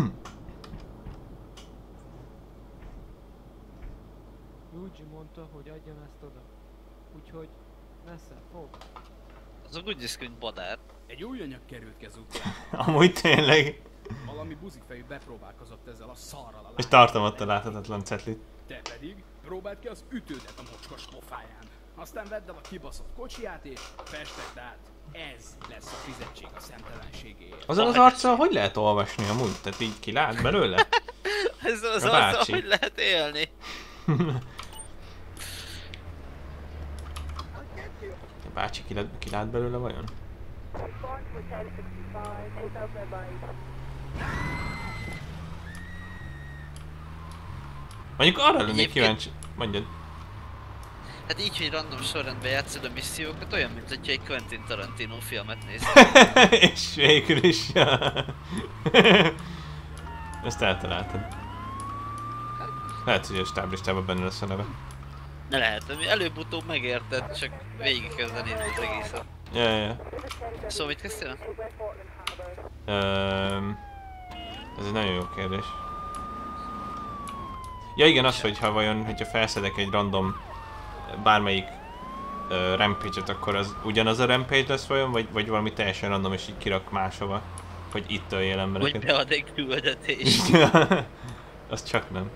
Luigi mondta, hogy adjam ezt oda. Úgyhogy messze fog. Azok úgy néz ki, mint badár. Egy új anyag került ki az utcán. Amúgy tényleg. Valami buzifejű bepróbálkozott ezzel a szarral a és tartom ott a láthatatlan cetlit. Te pedig próbáld ki az ütődet a mocskos pofáján. Aztán vedd el a kibaszott kocsiját és festekd át. Ez lesz a fizetség a szemtelenségéért. Azon az arccal hogy lehet olvasni amúgy? Tehát így kilát belőle? Ezzel az arccal hogy lehet élni? A bácsi kilát belőle vajon? Mondjuk arra lennék kíváncsi. Mondjad. Hát így, hogy random sorrendben játszod a missziókat, olyan, mint hogyha egy Quentin Tarantino filmet néztél. És végül is, ja. Ezt eltaláltad. Lehet, hogy a stáblistában benne lesz a neve. Ne lehet, előbb-utóbb megérted, csak végig kezdve nézni az egészet. Ja. Szóval mit kezdtél? Ez egy nagyon jó kérdés. Ja igen, az, hogyha vajon, hogyha felszedek egy random bármelyik rampage-et, akkor az ugyanaz a rampage lesz vajon, vagy valami teljesen random és így kirak máshova, hogy itt öljél embereket. Vagy bead egy küldetést. Az csak nem.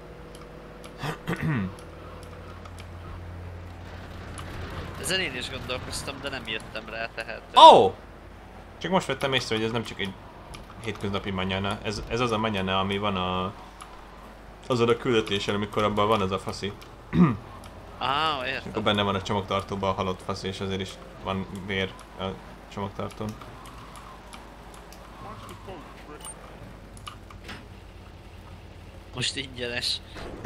Ezen én is gondolkoztam, de nem jöttem rá, tehát... Ó! Csak most vettem észre, hogy ez nem csak egy hétköznapi manjana. Ez az a manjana, ami van azon a küldetésen, amikor abban van az a faszi. Értem. Akkor benne van a csomagtartóban a halott faszi, és azért is van vér a csomagtartón. Most ingyenes.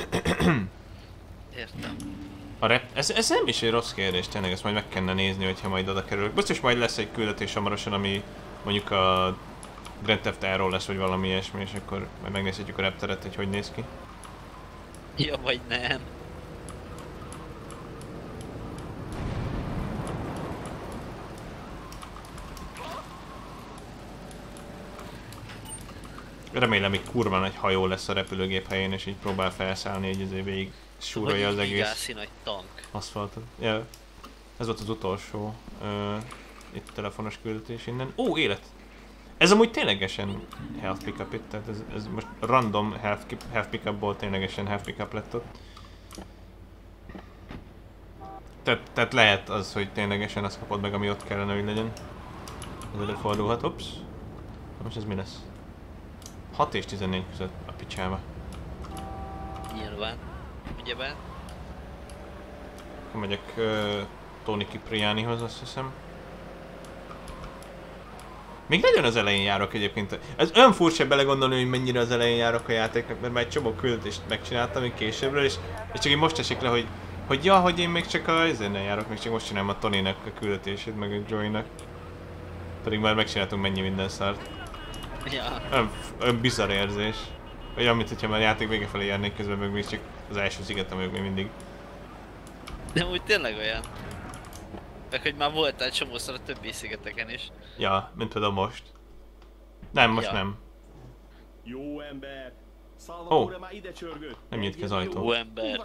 Értem. Ez nem is egy rossz kérdés, tényleg ezt majd meg kellene nézni, hogyha majd oda kerülök. Biztos majd lesz egy küldetés hamarosan, ami mondjuk a Grand Theft Auto lesz, vagy valami ilyesmi, és akkor majd megnézhetjük a repteret, hogy néz ki. Ja, vagy nem. Remélem, hogy kurva nagy hajó lesz a repülőgép helyén, és így próbál felszállni, így azért végig súrolja az egész gigászi nagy tank. aszfaltot. Ja. Ez volt az utolsó itt telefonos küldetés innen. Ó, élet! Ez amúgy ténylegesen health pickup itt, tehát ez most random health pickupból ténylegesen health pickup lett ott. Tehát lehet az, hogy ténylegesen azt kapod meg, ami ott kellene, hogy legyen. Ez előfordulhat, ups. Most ez mi lesz? 6 és 14 között a picsába. Nyilván. Ugyebár? Akkor megyek Tony Ciprianihoz, azt hiszem. Még nagyon az elején járok egyébként. Ez olyan furcsa belegondolni, hogy mennyire az elején járok a játéknak, mert már egy csomó küldetést megcsináltam még későbbről, és csak így most esik le, hogy én még csak a ezénnel járok, még csak most csinálom a Tonynek a küldetését, meg a Joey-nak. Pedig már megcsináltunk mennyi minden szart. Ja. Olyan bizarr érzés. Olyan, mint hogyha már játék vége felé járnék, közben meg még csak az első szigetem vagyok még mindig. De úgy tényleg olyan. Meg hogy már voltál csomószor a többi szigeteken is. Ja, mint például most. Nem, most nem. Jó ember! Salvatore már ide csörgött! Nem nyit ki az ajtó. Jó ember!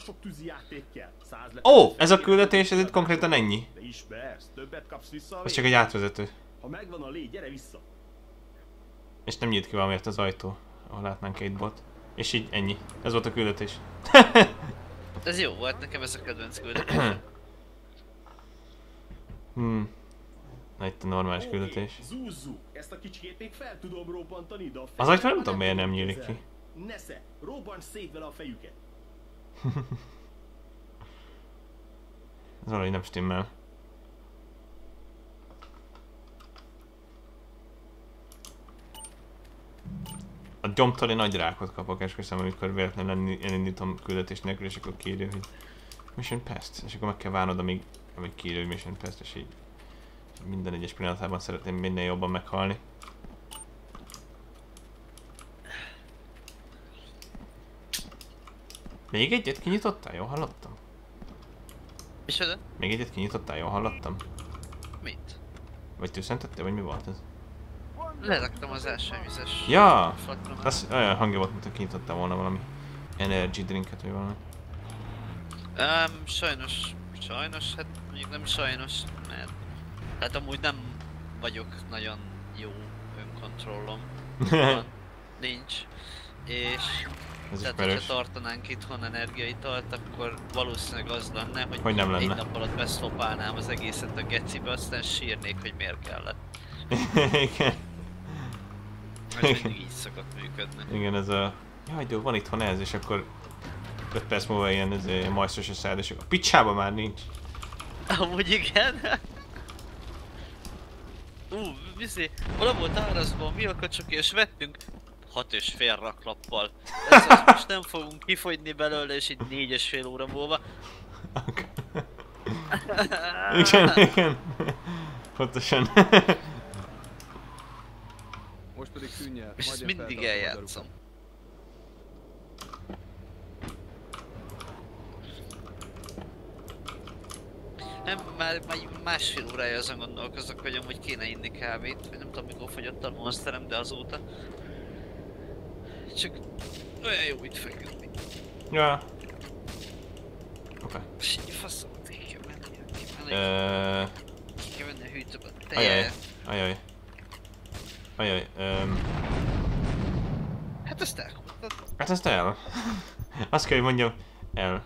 Ó, ez a küldetés, ez itt konkrétan ennyi. De ismersz, többet kapsz vissza a Ez csak egy átvezető. Ha megvan a légy, gyere vissza! És nem nyílt ki valamiért az ajtó, ahol látnánk egy bot. És így ennyi. Ez volt a küldetés. Ez jó volt, nekem ez a kedvenc küldetés. Na itt a normális küldetés. Zúzzuk! Ezt a kicsikét még fel tudom robbantani, de a az ajtó nem tudom miért nem nyílik ki. Nesze, robbants szét vele a fejüket! Ez valahogy nem stimmel. A gyomtól én nagy rákot kapok, esküszöm, amikor véletlenül elindítom küldetés nélkül, és akkor kiírja, hogy Mission Passed, és akkor meg kell várnod, amíg kiírja, hogy Mission Passed, és így minden egyes pillanatában szeretném minél jobban meghalni. Még egyet kinyitottál? Jól hallottam? Micsoda? Még egyet kinyitottál? Jól hallottam? Mit? Vagy tűszentettél, vagy mi volt ez? Leraktam az első vizes. Ja! Az olyan hangja volt, mint hogy kinyitottál volna valami energy drinket, vagy valami. Sajnos, hát mondjuk nem sajnos, mert hát amúgy nem vagyok nagyon jó önkontrollom. Nincs. És tehát, hogyha tartanánk itthon energiaitalt, akkor valószínűleg az lenne, hogy nem egy lenne. nap alatt beszlopálnám az egészet a gecibe, aztán sírnék, hogy miért kellett. Igen. Ez mindig így szokott működni. Igen, ez a... Jaj, de van itthon ez, és akkor 5 perc múlva ilyen majszos a szád, és a picsába már nincs. Amúgy igen. Vala volt árazva a milkacsok, és vettünk 6,5 raklappal. Ezt most nem fogunk kifogyni belőle, és így 4,5 óra múlva. Igen. Pontosan. Most pedig szűnj el. És ezt mindig eljátszom. Nem, már másfél órája azon gondolkozok, hogy amúgy kéne inni kávét, vagy nem tudom mikor fogyott a monsterem, de azóta. Csak olyan jó itt feküdni. Ja. Oké. És így faszom, ki kell menni. Ki kell menni a hűtőbe. Ajaj. Hát ezt elkaptad. Hát ezt el. Azt kell, hogy mondjam, el.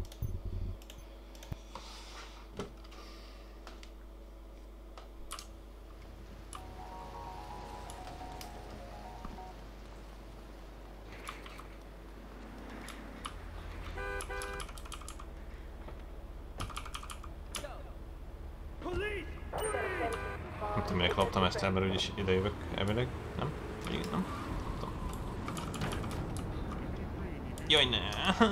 Nem tudom, minek loptam ezt el, mert úgyis ide jövök elvileg. Nem? Igen, nem? Tudom. Jaj, ne!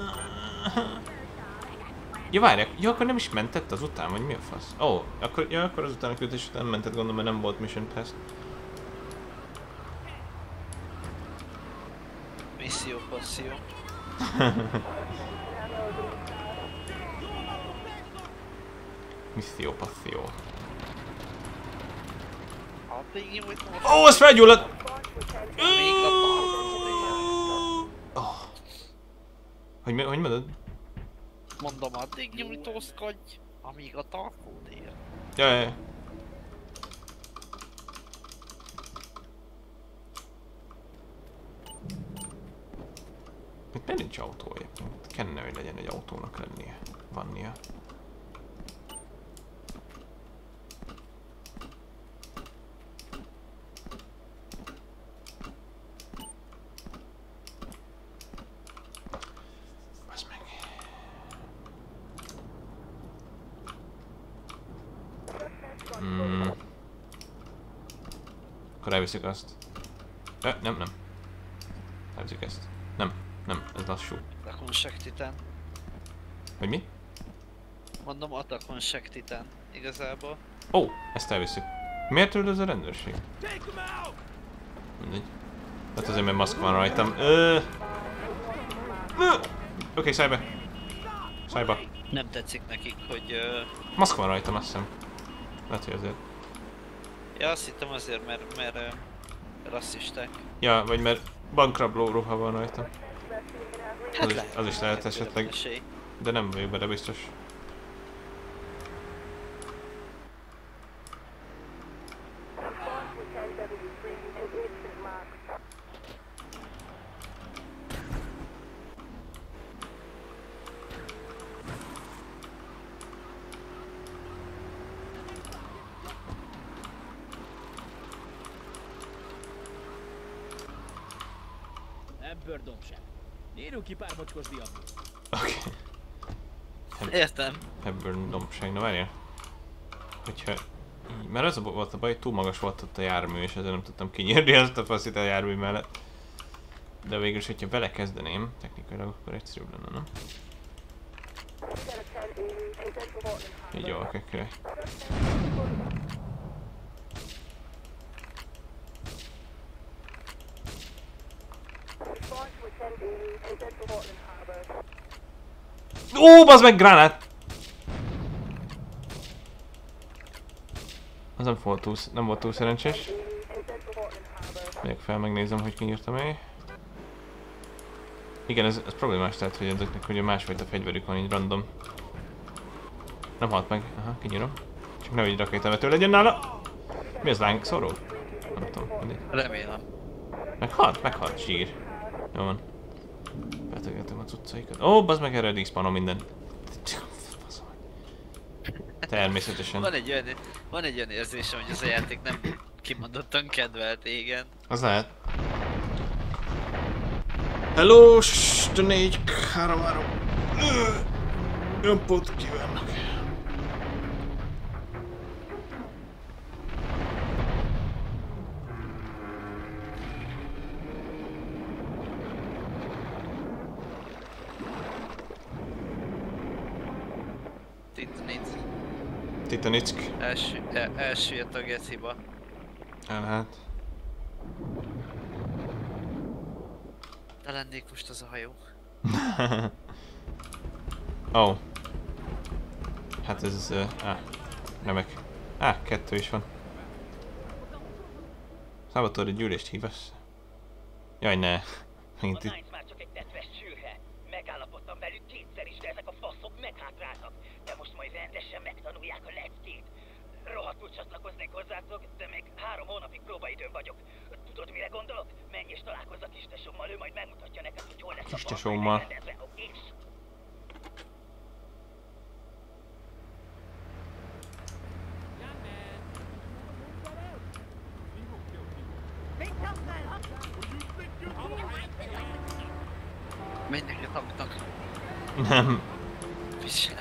Ja, várják, ja, akkor nem is mentett azután, vagy mi a fasz? Ó, akkor azután a küldetés után mentett, gondolom, mert nem volt Mission Pass. Misszió, passzió. Misszió, passzió. Ó, az felgyulladt! Hogy mondod? Mondom, addig nyújtózkodj, amíg a tarkód ér. Jaj. Itt miért nincs autó egyébként? Kellene, hogy legyen egy autónak lennie. Vannia. Akkor elviszik azt. Nem. Elviszik ezt. Nem, ez lassú. Atakon Sektitán. Hogy mi? Mondom, Atakon Sektitán, igazából. Ó, ezt elviszik. Miért üldöz a rendőrség? Mindegy. Hát azért, mert maszk van rajtam. Oké, szállj be. Szállj be. Nem tetszik nekik, hogy... Maszk van rajtam, azt hiszem. Lehet, hogy azért. Ja, azt hittem azért, mert rasszisták. Ja, vagy mert bankrabló ruha van rajtam. Hát az is lehet esetleg. De nem vagyok bele biztos. Hepburn dombság. Írjunk ki pár mocskos diabból. Oké. Értem. Hepburn dombság, na várjál. Hogyha... Mert az volt a baj, hogy túl magas volt ott a jármű, és ezzel nem tudtam kinyírni azt a faszit a jármű mellett. De végül is, hogyha vele kezdeném, technikailag akkor egyszerűbb lenne, nem? Így jó, oké. Ó, bazd meg, gránát! Az nem volt túl szerencsés. Megyek fel, megnézem, hogy kinyírtam el. Igen, ez problémás, tehát hogy ezeknek ugye másfajta fegyverük van így random. Nem halt meg, aha, kinyírom. Csak nehogy rakétavető legyen nála! Mi az láng? Szorul? Nem tudom, mindegy. Remélem. Meghalt, sír. Jó van. Betegetem a cuccaikat. Ó, bazd meg, erre despawnol minden. Természetesen. Van egy olyan érzésem, hogy ez a játék nem kimondottan kedvelt, igen. Az lehet. Hello, Sten 4-3-3. Napot kívánok. Titanick. Elsüllyedt a geciba. Elhet. De lennék most az a hajó. Ó. Hát ez... remek. 2 is van. Salvatore, gyűlést hívasz? Jaj, ne. Megint itt. Már csak egy nedves csőhe. Megállapodtam velük kétszer is, de ezek a faszok meghátráltak. De most majd rendesen megtanulják a leckét. Rohadtul csatlakoznék hozzátok, de még 3 hónapig próbaidőn vagyok. Tudod, mire gondolok? Menj és találkozz a kistesommal, ő majd megmutatja neked, hogy hol lesz a kistesommal. Menj neked habitnak. Nem. Viselem.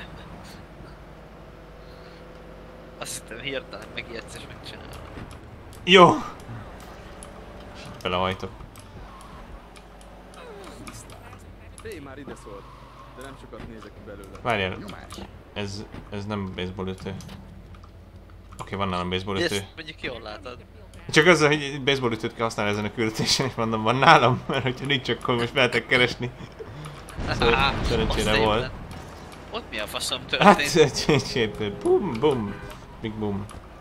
Azt hittem hirtelen megijedsz és megcsinálom. Jó! Belehajtok. Én már ide szólt, de nem sokat nézek belőle. Várjál, ez nem baseball ütő. Oké, van nálam baseball ütő. Ezt mondjuk jól látod. Csak az, hogy baseball ütőt kell használni ezen a küldetésen, és mondom, van nálam, mert hogyha nincs, akkor most mehetek keresni. Szerencsére volt. Ott mi a faszom történt? Hát, bum, bum, big boom.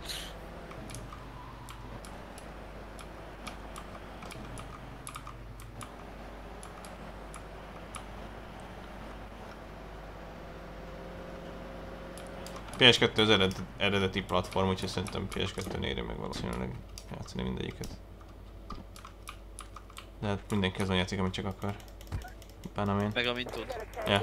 PS2 az eredeti platform, úgyhogy szerintem PS2-n éri meg valószínűleg játszani mindegyiket. De hát mindenki azon játszik, amit csak akar. Bánom én. Meg amint tud. Ja.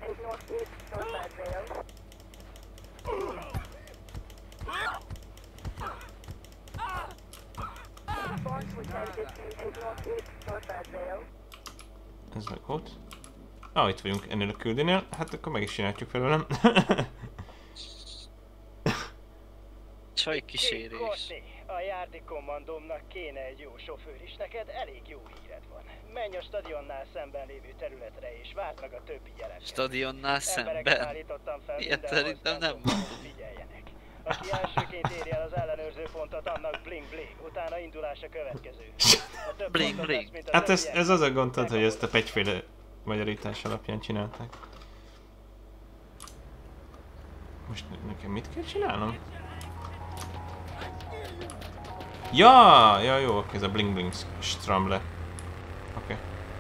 Ez meg volt. Itt vagyunk ennél a küldénél, hát akkor meg is csináljuk felőlem. Csaj kísérés. A járdikommandómnak kéne egy jó sofőr is, neked elég jó híred van. Menj a stadionnál szemben lévő területre és várd meg a többi jelentkezést. Stadionnál szemben? Ilyet szerintem nem mondom. Figyeljenek. Aki elsőként éri el az ellenőrző pontot, annak bling bling, utána indulás a következő. Bling bling. Hát ez az a gondod, hogy ezt a petyféle magyarítás alapján csinálták. Most nekem mit kell csinálnom? Ja, jó, oké, ez a bling bling stramble. Oké.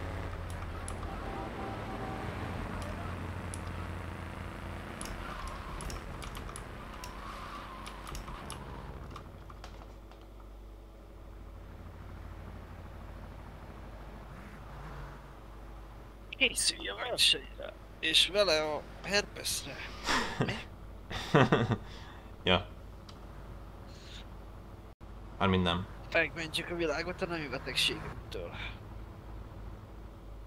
Készülj a versenyre, és vele a herpeszre. Mi? Ja. Mármint nem. Megmentjük a világot a nemi betegségünktől.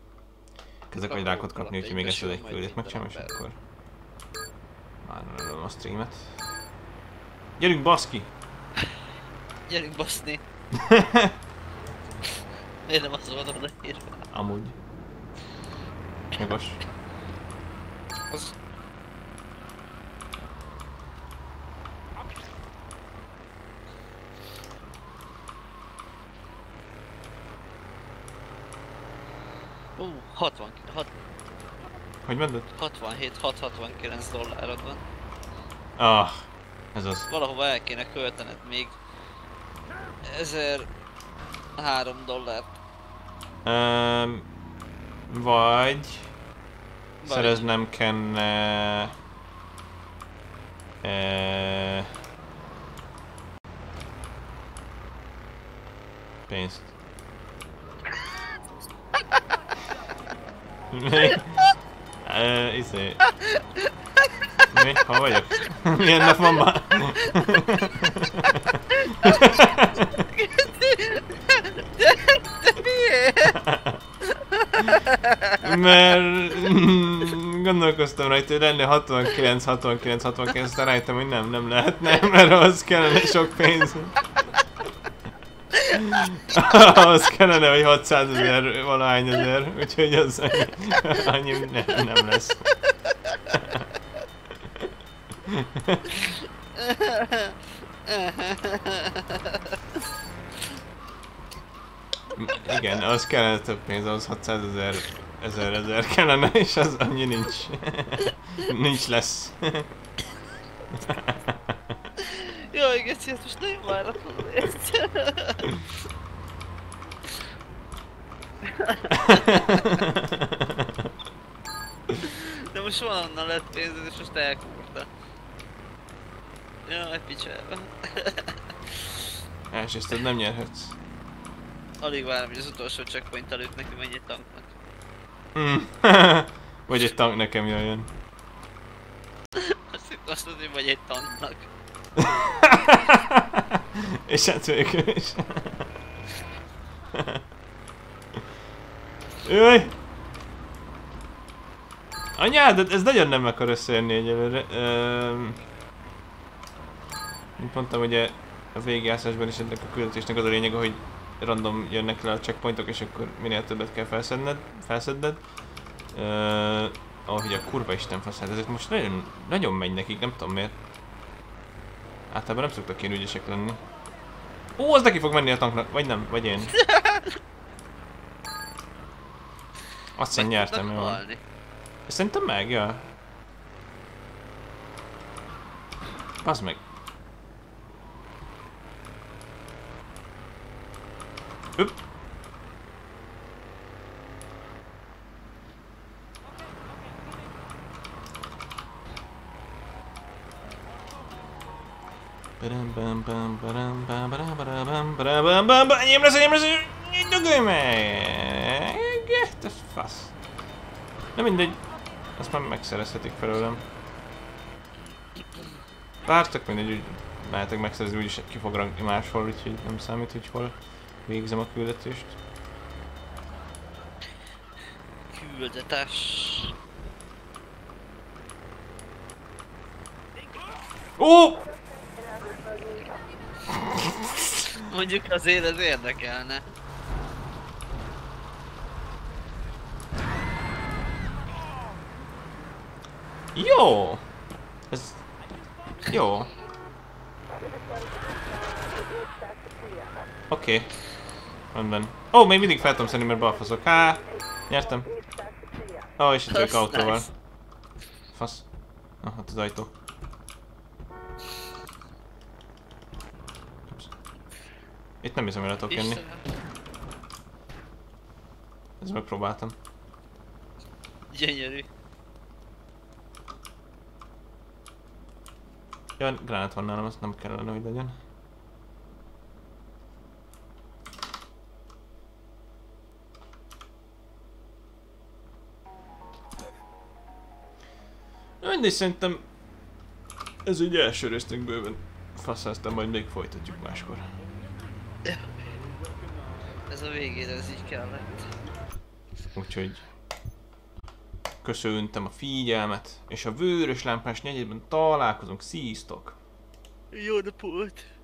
Kezdek vagy rákot kapni, úgyhogy még ezt egy küldét megcsinálom, és akkor... Már lelőm a streamet. Gyerünk baszki! Gyerünk baszni! Miért nem az volt odaírva? Amúgy. Jogos. Az... $67 Hogy mondod? 67-669 dollárod van. Ah, ez az. Valahova el kéne költened még 1003 dollárt. Vagy szereznem kellene pénzt. Mi? Izé... Mi? Hol vagyok? Milyen nap van már? De miért? Mert... gondolkoztam rajta, hogy lenne 69, aztán rájöttem, hogy nem lehetne, mert ahhoz kellene sok pénz. Ahhoz kellene, hogy 600 000 valahány ezer, úgyhogy az annyi nem lesz. Igen, az kellene több pénz, ahhoz 600 000 1000 kellene, és az annyi nincs. Nincs lesz. Jaj, geci, ezt most nagyon váratlan ért. De most valahonnan lett pénzed, és most elkúrta. Jaj, picsába. Elsőszted, nem nyerhetsz. Alig várom, hogy az utolsó checkpoint előtt neki menj egy tanknak. Vagy egy tank nekem jöjjön. Azt mondod, hogy vagy egy tanknak. És hát végül is. Jöjj! Anyád, ez nagyon nem akar összejönni egyelőre. Mint mondtam, ugye a végigjátszásban is ennek a küldetésnek az a lényeg, hogy random jönnek le a checkpointok, és akkor minél többet kell felszedned. Ahogy a kurva isten faszát, ezek most nagyon megy nekik, nem tudom miért. Általában nem szoktak ilyen ügyesek lenni. Ó, az neki fog menni a tanknak, vagy nem, vagy én. Azt hiszem nyertem, jó. Szerintem meg, ja. Bazd meg. Upp. Enyém lesz, dögölj meg! Te fasz. De mindegy, azt már megszerezhetik felőlem. Bár tök mindegy, úgy mehetek megszerezni, úgyis ki fog rangni máshol, úgyhogy nem számít, hogy hol végzem a küldetést. Küldetés. Ó! Mondjuk azért ez érdekelne. Jó! Ez... Jó. Oké. Rendben. Ó, még mindig fel tudom szedni, mert balfaszok. Há! Nyertem. Ó, és itt vagyok autóval. Fasz. Ah, hát az ajtó. Itt nem hiszem, hogy le tudok jönni. Ezt megpróbáltam. Gyönyörű. Ja, gránát van nálam, azt nem kellene, hogy legyen. Mindegy, szerintem ez ugye első résztünk bőven faszáztam, majd még folytatjuk máskor. Ez a végére, ez így kellett. Úgyhogy Köszöntem a figyelmet, és a vörös lámpás negyedben találkozunk. Sziasztok! Jó napot!